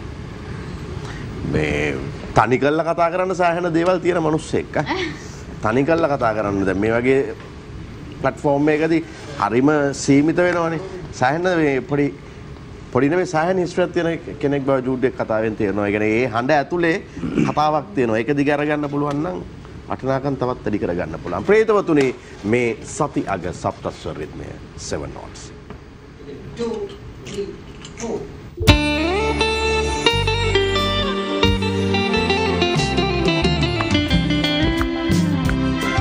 මේ තනි කරලා කතා කරන්න සාහන දේවල් තියෙන මිනිස්සෙක් තනි කරලා කතා කරන්න දැන් මේ වගේ ප්ලැට්ෆෝම් එකකදී හරිම සීමිත වෙනවනේ සාහන මේ පොඩි නෙමෙයි සාහන හිස්ටරියක් තියෙන කෙනෙක් බව ජූඩ් එක කතාවෙන් තේරෙනවා. ඒ කියන්නේ ඒ හඬ ඇතුලේ කතාවක් තියෙනවා. ඒක දිග අරගන්න පුළුවන් නම් වටිනාකම් තවත් වැඩි කරගන්න පුළුවන්. ප්‍රේතවතුනි මේ සති අග සප්තස්වර රිද්මය 7 notes 2 3 4 Thank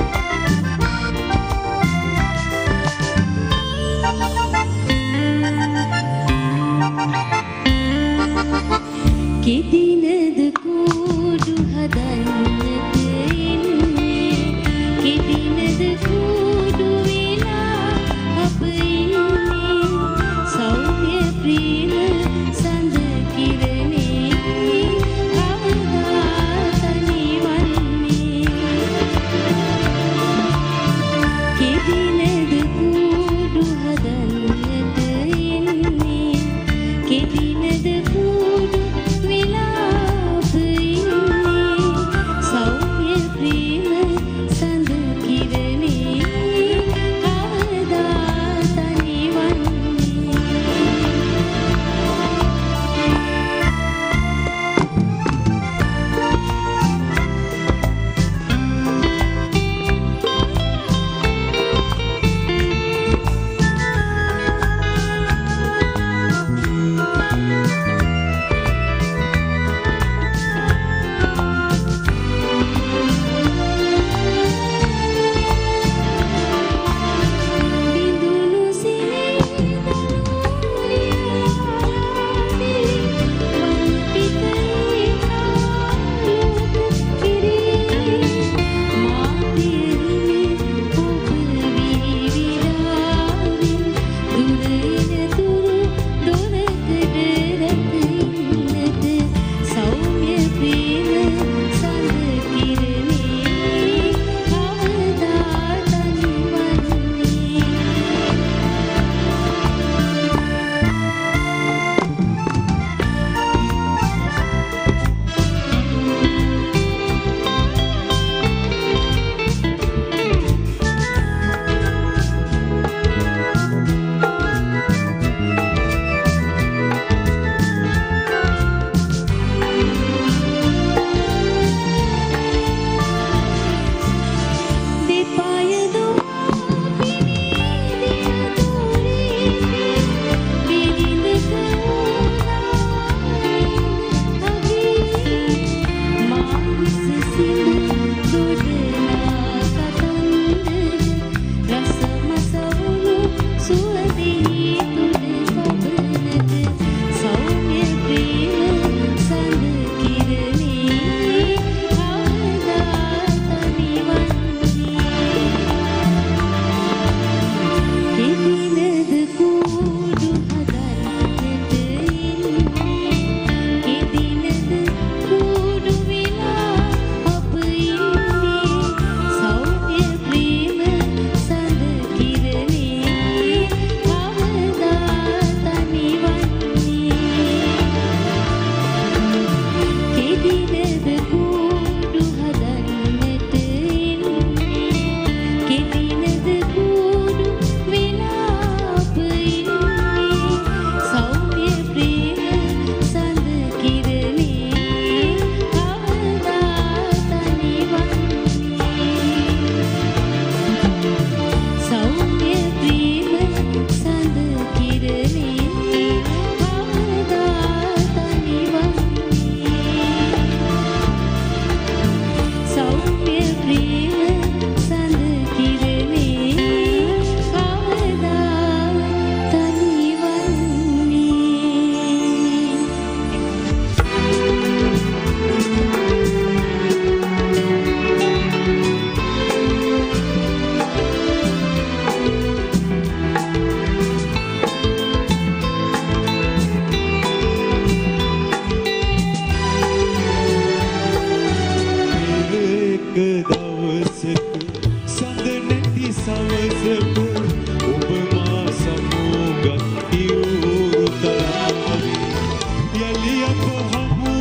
දවසක සඳ නැති සවසක ඔබ මා සමෝගත් ඉවුරු තරාවේ යලි අප හමු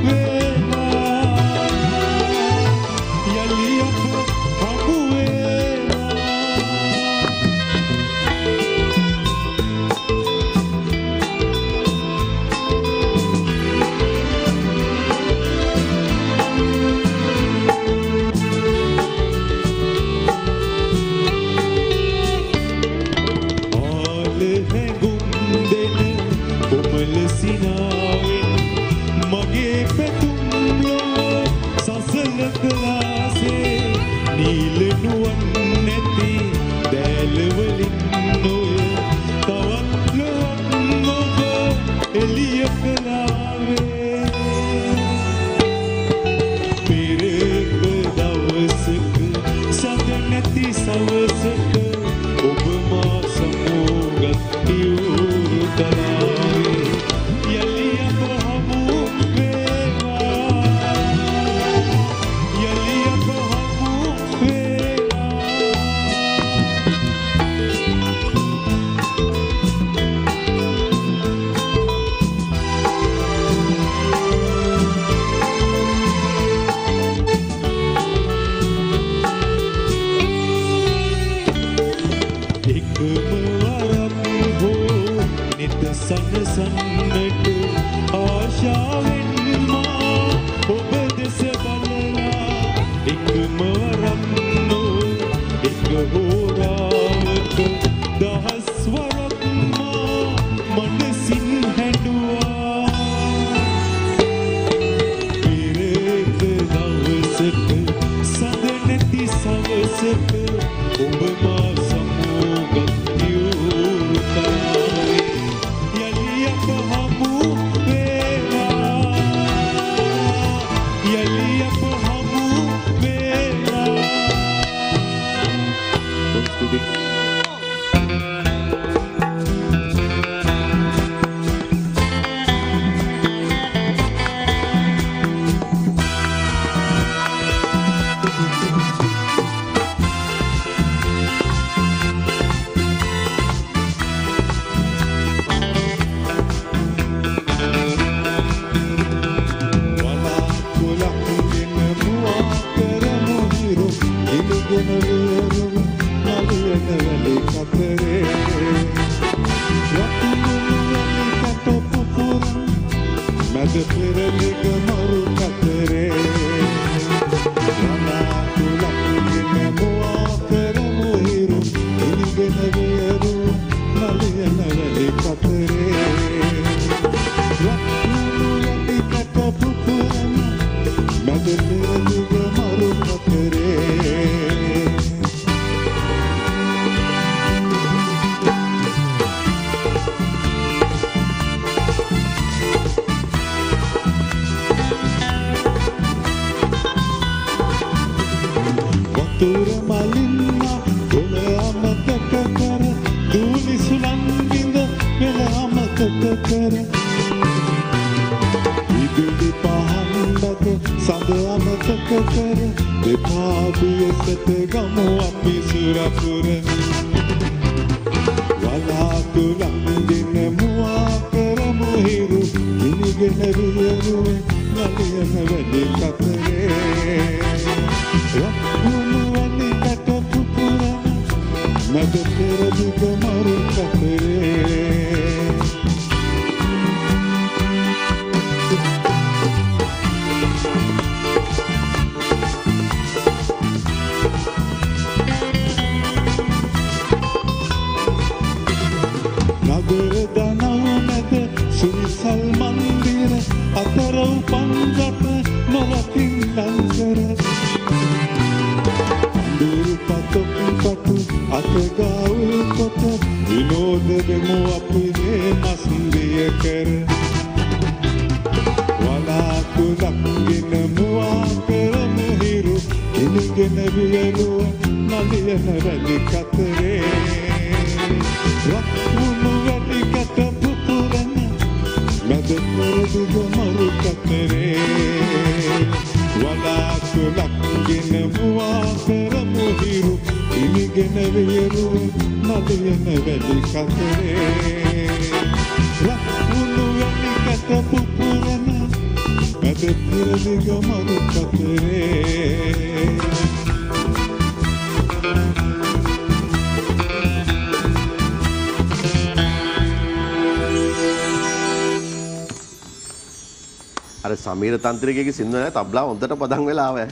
වේවා යලි අප හමු වේවා මගේ පැතුම්ලෝ සසල කලාසේ නීල නුවන් නැති දැලවලින් නොය තවත් ලොවන් ඔබ එළිය කලාවේ පෙරක දවසක සඳ නැති සවසක ඔබ මා සමෝගත් ඉවුරු තරාවේ යලි අප හමු වේවා යලි අප හමු වේවා එකම වරක් හෝ නිත සනසන්නට ආශාවෙන් මා ඔබ දෙස බලලා එකම වරක් නෝ එක හෝරාවක දහස් වරක් මා මනසින් හැඬුවා පෙරේත දවසක සඳ නැති සවසක ඔබ මා සමෝගත් ඉවුරු තරාවේ යලි අප හමු වේවා යලි අප හමු වේවා වතුර මලින්න ගොල අමතක කර දූලි සුළං බිඳ පෙළ අමතක කර විදුලි පහන් බද සඳ අමතක කර දෙපා බියසට ගමු අපි සුරපුර වලාකුළක් දින මුවා කරමු හිරු ඉනිගෙන වියරුවේ නලියන වැඩි කතරේ රක්මුණු වැනි කට පුපුරන මැද පෙරදිග මරු කතරේ නගර දනව් මැද සුරිසල් මන්දිර අතර උපන් ගත නොරකින් ලංකර අඳුරු පතක් පතු අතගාවු කොට විනෝද දෙමු අපේ මස්දිය කර වලාකුළක් ගෙන මුවා කරමු හිරු ඉනිගෙන වියරුව නලියන වැඩි කතරේ රක්මුණු වැඩි කට පුපුරන මැද පෙරදිග මරු කතරේ වලාකුලක්ගෙන මුවා කරමු හිරු ඉනිගෙන වියරුව නදියන වැලි කතරේ ලක්ුණු වැලි කට පුපුරන මැද පිරදිග මරු කතරේ අර සමීර තන්ත්‍රිකගේ සින්දුව නෑ තබ්ලා හොඳට පදන් වෙලා ආවේ.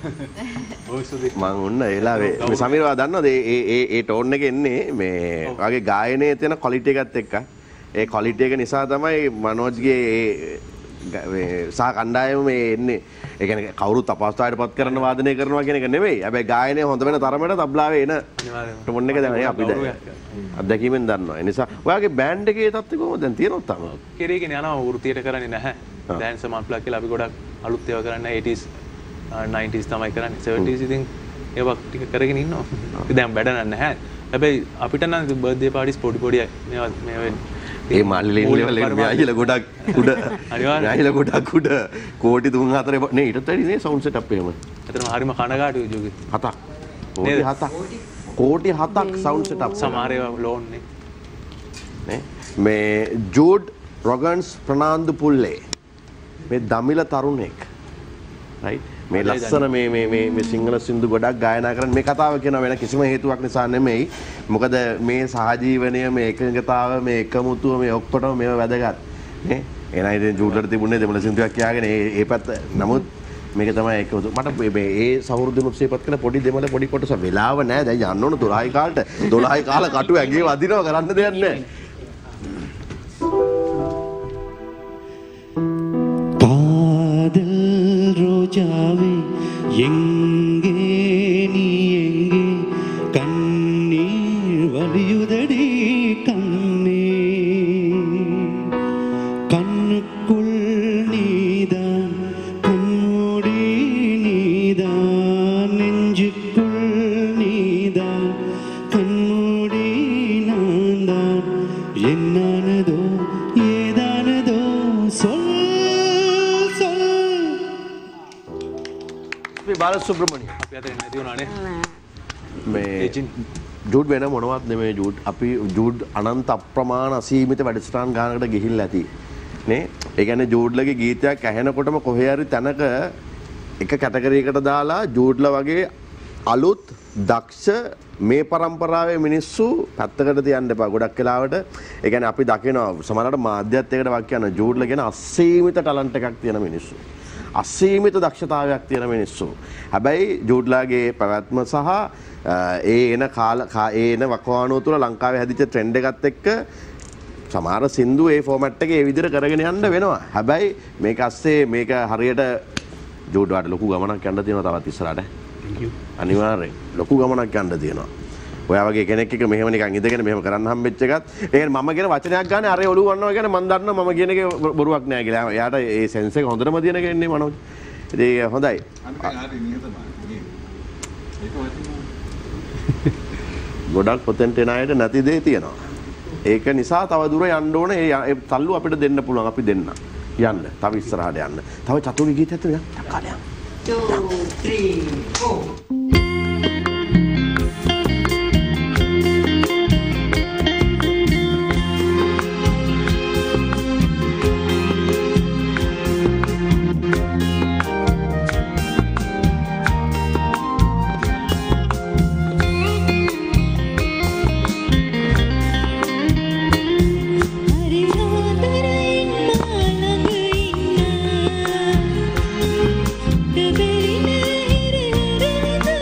මම ඔන්න ඒලාවේ මේ සමීරවා දන්නවද ඒ ටෝන් එක එන්නේ මේ වගේ ගායනයේ තියෙන ක්වොලිටි එකත් එක්ක. ඒ ක්වොලිටි එක නිසා තමයි මනෝජ්ගේ මේ සහ කණ්ඩායම මේ එන්නේ. ඒ කියන්නේ කවුරුත් අපහසුතාවයටපත් කරන වාදනය කරනවා කියන එක නෙවෙයි. හැබැයි ගායනය හොඳ වෙන තරමට තබ්ලාවේ එන ටෝන් එක දැන් අපි දැන් අත්දැකීමෙන් දන්නවා. ඒ නිසා ඔයාගේ බෑන්ඩ් එකේ තත්ත්වය කොහොමද දැන් තියෙනවද තාම? කෙරේගෙන යනවා වෘත්තියට කරන්නේ නැහැ. dance මම්ප්ලා කියලා අපි ගොඩක් අලුත් ඒවා කරන්නේ 80s 90s තමයි කරන්නේ 70s ඉතින් ඒවා ටික කරගෙන ඉන්නවා. දැන් වැඩ නැහැ. හැබැයි අපිට නම් බර්ත්ඩේ පාටිස් පොඩි පොඩි මේවා ඒ මාළිලේ ලෙවල් මෙයායිලා ගොඩක් උඩ මෙයායිලා ගොඩක් උඩ කෝටි 3-4 නේ ඊටත් වැඩි නේ සවුන්ඩ් සෙටප් එකම. අතරම හරිම කනගාටුයි ජෝගේ. 7ක්. කෝටි 7ක් සවුන්ඩ් සෙටප්. සමහර ඒවා ලෝන් නේ. මේ ජූඩ් රොගන්ස් ප්‍රනාන්දු පුල්ලේ මේ දමිළ තරුණෙක් රයිට් මේ ලස්සන මේ සිංහල සින්දු ගොඩක් ගායනා කරන මේ කතාව කියන වෙන කිසිම හේතුවක් නිසා නෙමෙයි මොකද මේ සහජීවනය මේ එකඟතාව මේ එකමුතුව මේ ඔක්කොටම මේව වැදගත් නේ එහෙනම් ඉතින් ජූඩ්ලට තිබුණේ දෙමළ සින්දුවක් කියාගෙන ඒ පැත්ත නමුත් මේක තමයි එකමුතු මට මේ ඒ සහෘදෙනුත් සියපත් කළ පොඩි දෙමළ පොඩි කොටස වෙලාව නැහැ දැන් යන්න ඕන 12යි කාලට 12යි කාල කටු ඇඟේ වදිනවා කරන්න දෙයක් නැහැ ரோஜாவே எங்கே நீ எங்கே கண்ணீர் வலியுதடி கண்ணே கண்ணுக்குள் நீதான் கண்மூடி நீதான் நெஞ்சுக்குள் நீதான் கண்மூடி நான் தான் என்னானதோ ஏதானதோ சொல் बालसुब्रमण्य අපි අතරින් නැති වුණානේ මේ ජූඩ් වෙන මොනවත් නෙමෙයි ජූඩ් අපි ජූඩ් අනන්ත අප්‍රමාණ අසීමිත වැඩසටහන් ගානකට ගිහිල්ලා ඇති නේ ඒ කියන්නේ ජූඩ්ලගේ ගීතයක් ඇහෙනකොටම කොහේ හරි තැනක එක කැටගරියකට දාලා ජූඩ්ලා වගේ අලුත් දක්ෂ මේ પરම්පරාවේ මිනිස්සු පැත්තකට තියන්න එපා ගොඩක් වෙලාවට ඒ කියන්නේ අපි දකිනවා සමහරවිට මාධ්‍යත් එකට වක් කියන ජූඩ්ලා කියන අසීමිත ටැලන්ට් එකක් තියෙන මිනිස්සු අසීමිත දක්ෂතාවයක් තියෙන මිනිස්සු. හැබැයි ජූඩ්ලාගේ පැවැත්ම සහ ඒ එන වකවානුව තුළ ලංකාවේ හැදිච්ච ට්‍රෙන්ඩ් එකත් එක්ක සමහර සින්දු ඒ ෆෝමැට් එකේ ඒ විදිහට කරගෙන යන්න වෙනවා. හැබැයි මේක අස්සේ මේක හරියට ජූඩ්ලාට ලොකු ගමනක් යන්න තියෙනවා තවත් ඉස්සරහට. Thank you. අනිවාර්යෙන් ලොකු ගමනක් යන්න තියෙනවා. ඔයා වගේ කෙනෙක් එක මෙහෙම නිකන් ඉඳගෙන මෙහෙම කරන්න හම්බෙච්ච එකත් ඒ මම කියන වචනයක් ගන්න අර ඔළුව වන්නවා කියන්නේ මම දන්නවා මම කියන එක බොරුවක් නෑ කියලා. එයාට ඒ සෙන්ස් එක හොඳටම තියෙන කෙනෙක් නේ මනෝජ්. ඉතින් හොඳයි. ගොඩක් පොතෙන්ට එන අයට නැති දේ තියෙනවා. ඒක නිසා තව දුර යන්න ඕනේ. ඒ තල්ලු අපිට දෙන්න පුළුවන් අපි දෙන්න. යන්න. තව ඉස්සරහට යන්න. තව චතුරි ගීතයක් තියෙනවා. කාලයක්. 2 3 4 Baby,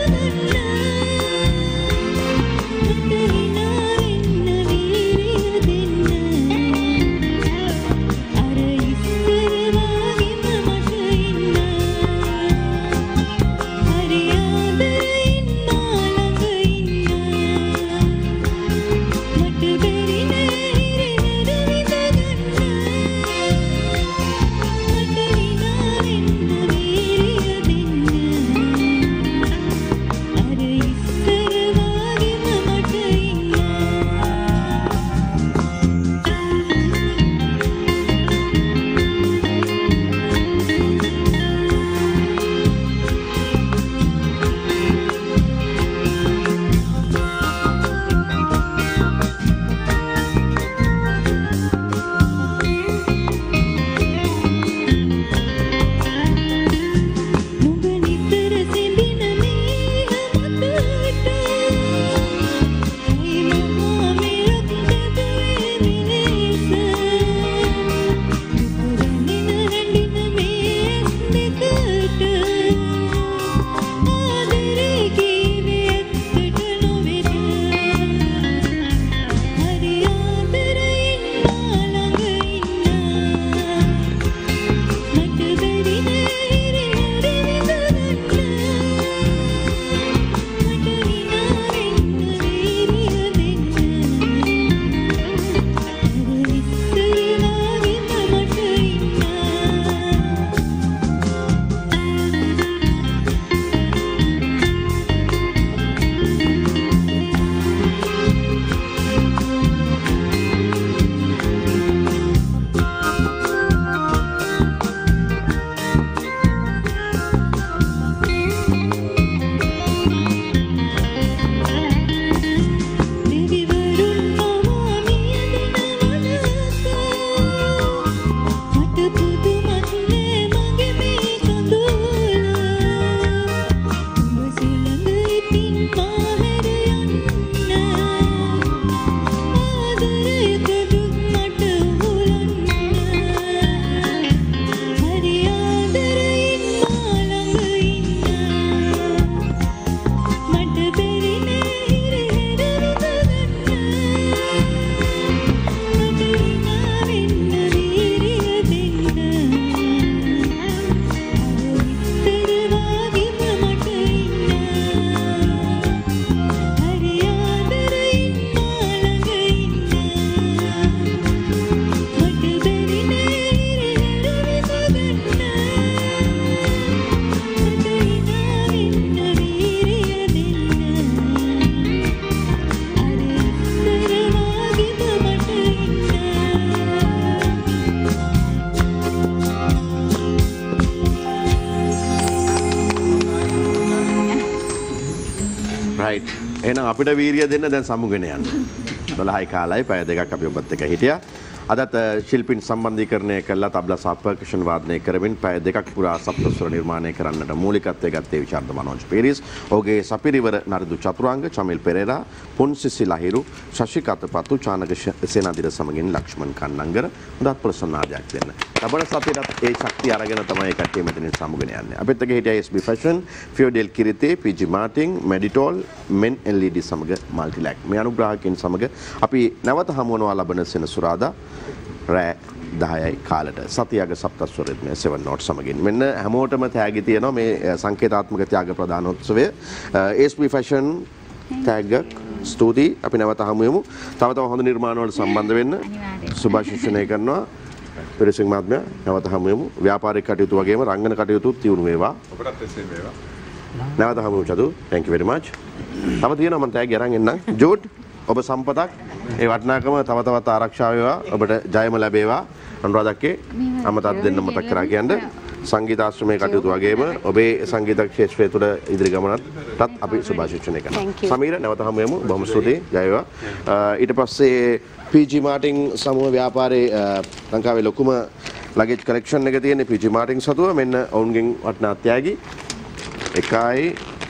රයිට්. එහෙනම් අපිට වීරිය දෙන්න දැන් සමුගෙන යන්න. 12යි කාලයි පැය දෙකක් අපි ඔබත් එක්ක හිටියා. අදත් ශිල්පීන් සම්බන්ධීකරණය කළා තබ්ලා සහ පර්කෂන් වාදනය කරමින් පැය දෙකක් පුරා සප්තස්වර නිර්මාණය කරන්නට මූලිකත්වයේ ගත්තේ විචාරද මනෝජ් පීරිස්. ඔහුගේ සපිරිවර නරිදු චතුරාංග චමිල් පෙරේරා, පුන්සිසි ලහිරු, ශශි කතපතු, චානක සේනාධිර සමගින් ලක්ෂ්මන් කන්නංගර හොඳත් ප්‍රසන්නාදයක් දෙන්න. ලබන සතියේත් ඒ ශක්තිය අරගෙන තමයි කට්ටිය මෙතනින් සමුගෙන යන්නේ. අපිත් එක්ක හිටියා SB Fashion, Fiodel Kirite, PG Martin, Meditol, Men LED සමග Multilac. මේ අනුග්‍රාහකයන් සමග අපි නැවත හමු වෙනවා ලබන සෙනසුරාදා රෑ 10යි කාලට සතියක සප්තස්වරෙත්මය 7 නෝට් සමගින්. මෙන්න හැමෝටම තෑගි තියෙනවා මේ සංකේතාත්මක ත්‍යාග ප්‍රදානෝත්සවය. SB Fashion තෑග්ග ස්තුතියි. අපි නැවත හමු වෙමු. තව හොඳ නිර්මාණ වලට සම්බන්ධ වෙන්න සුභාශිෂ්ඨනය කරනවා. පිරිසිං මහත්මයා නැවත හමු වෙමු. ව්‍යාපාරික කටයුතු වගේම රංගන කටයුතු තියුණු වේවා. ඔබටත් එසේ වේවා. නැවත හමු චතු. thank you very much. තව තියෙනවා මම තෑග්ග අරන් එන්නම්. ජෝඩ් ඔබ සම්පතක් ඒ වටිනාකම තව තවත් ආරක්ෂා වේවා. ඔබට ජයම ලැබේවා. අනුරාධක්කේ අමතත් දෙන්න මතක් කරා කියන්නේ සංගීතාශ්‍රමයේ කටයුතු වගේම ඔබේ සංගීත ක්ෂේත්‍රය තුළ ඉදිරි ගමනටත් අපි සුභාශිංසනය කරනවා. සමීර නැවත හමු වෙමු. බොහොම ස්තුතියි. ජය වේවා. ඊට පස්සේ PG Martin සමූහ ව්‍යාපාරයේ ලංකාවේ ලොකුම ලගේජ් කලෙක්ෂන් එක තියෙන PG Martin සතුව මෙන්න ඔවුන්ගෙන් වටිනා ත්‍යාගි 1යි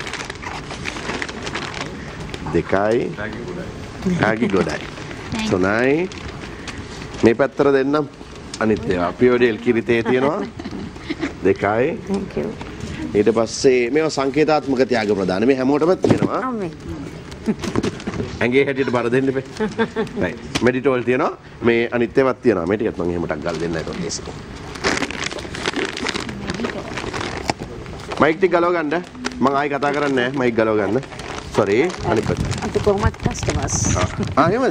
2යි ත්‍යාගි ගොඩයි 3යි මේ පැත්තට දෙන්නම් අනිත් ඒවා පියෝඩෙල් කිරිතේ තියෙනවා 2යි ඊට පස්සේ මේවා සංකේතාත්මක ත්‍යාග ප්‍රදාන මේ හැමෝටම තියෙනවා ඇඟේ හැටියට බර දෙන්න එපේ. right. මෙඩිටෝල් තියෙනවා. මේ අනිත් ඒවාත් තියෙනවා. මේ ටිකත් මම එහෙම ටක් ගාලා දෙන්න ඒක ලේසි. මයික් ටික ගලව ගන්න. මම ආයි කතා කරන්නේ නැහැ. මයික් ගලව ගන්න. sorry. අනිත් පැත්ත. අපි කොහොමද කස්ටමර්ස්. එහෙමද?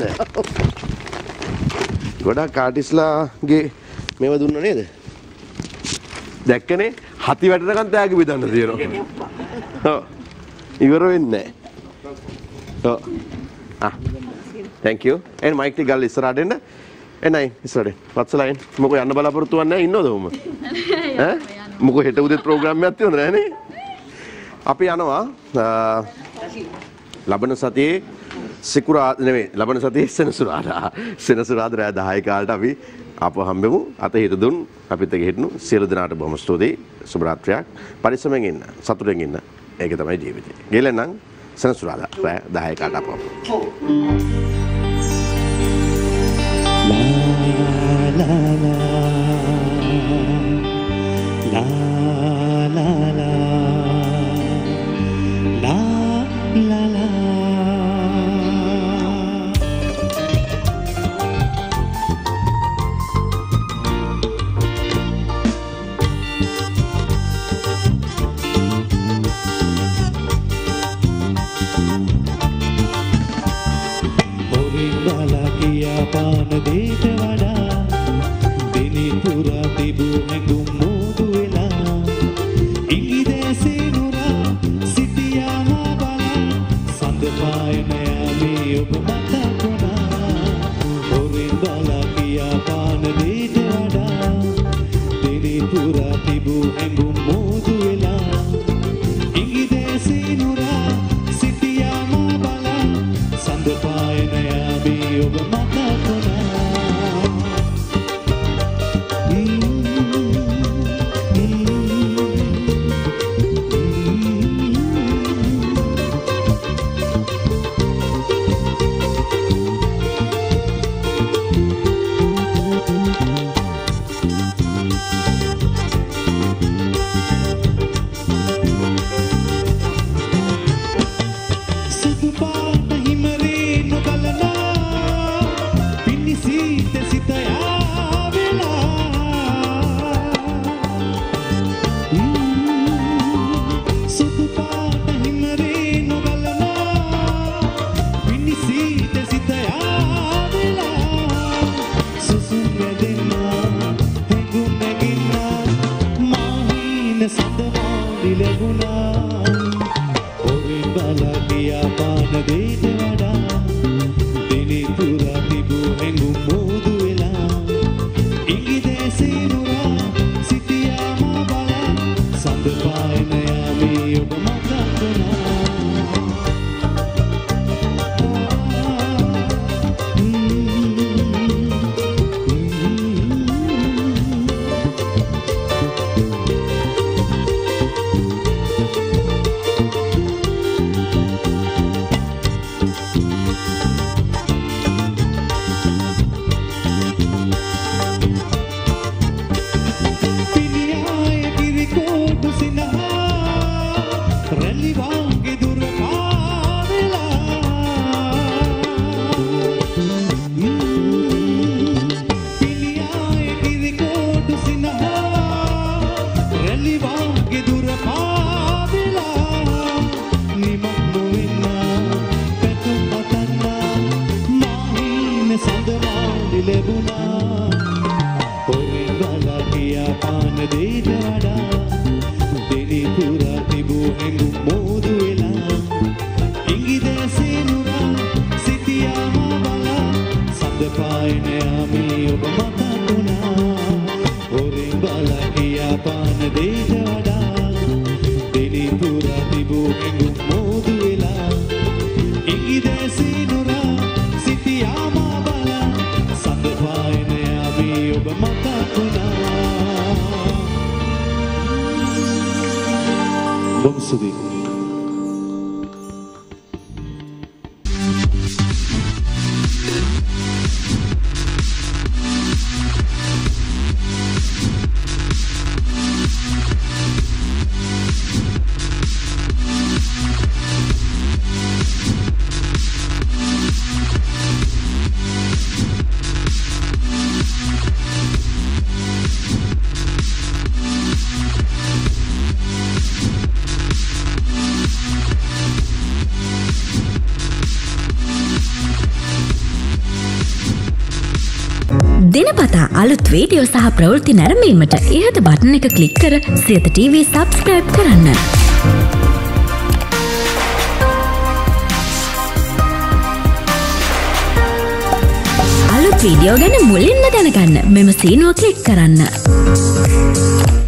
ගොඩක් ආටිස්ලාගේ මේව දුන්නා නේද? දැක්කනේ? හති වැටෙනකන් තෑගි බෙදන්න තියෙනවා. ඔව්. ඉවර වෙන්නේ නැහැ. ඔව්. thank you. and mic ටික ගාලා ඉස්සරහට එන්න. එනයි ඉස්සරහට. වත්සලා එන්න. මොකෝ යන්න බලාපොරොත්තු වෙන්නේ නැහැ ඉන්නවද උඹ? ඈ? මොකෝ හෙට උදේත් ප්‍රෝග්‍රෑම් එකක් තියෙනවද නැහනේ? අපි යනවා ලබන සතියේ සිකුරාදා නෙමෙයි ලබන සතියේ සෙනසුරාදා. සෙනසුරාදා රෑ 10 කාලට අපි ආපහු හම්බෙමු. අත හිට දුන් අපිත් එක්ක හිටනු සියලු දෙනාට බොහොම ස්තුතියි. සුබ රාත්‍රියක්. පරිස්සමෙන් ඉන්න. සතුටෙන් ඉන්න. ඒක තමයි ජීවිතේ. ගෙලෙන්නම් සෙනසුරාදා රෑ 10 කාලට ආපහු. La la la la la la la la පාන දේට වඩා දිනි පුරා තිබූ හැඟුම් මෝදු වෙලා ඉංගිදේසේ නුරා සිටියාම බලා සඳ පායන යාමේ ඔබ මතක් වුණා ඔරින් බලා කියා පාන දේට වඩා දිනි පුරා තිබූ හැඟුම් මෝදු වෙලා ඉංගිදේසේ නුරා සිටියාම බලා සඳ පායන යාමේ ඔබ සඳ පායන යාමේ ඔබ මතකුණා ඔරින් බල කියා පාන දේට වඩා දෙලි පුරා තිබූ හැඟුම් මෝදු වෙලා ඉඟිදැසී නොරා සිටියා මා බලා සඳ පායන යාමේ ඔබ මතකුණා බොම්සුවි දිනපතා අලුත් වීඩියෝ සහ ප්‍රවෘත්ති නැරඹීමට ඉහත බටන් එක ක්ලික් කර සියත TV සබ්ස්ක්‍රයිබ් කරන්න. අලුත් වීඩියෝ ගැන මුලින්ම දැනගන්න මෙම සීනුව ක්ලික් කරන්න.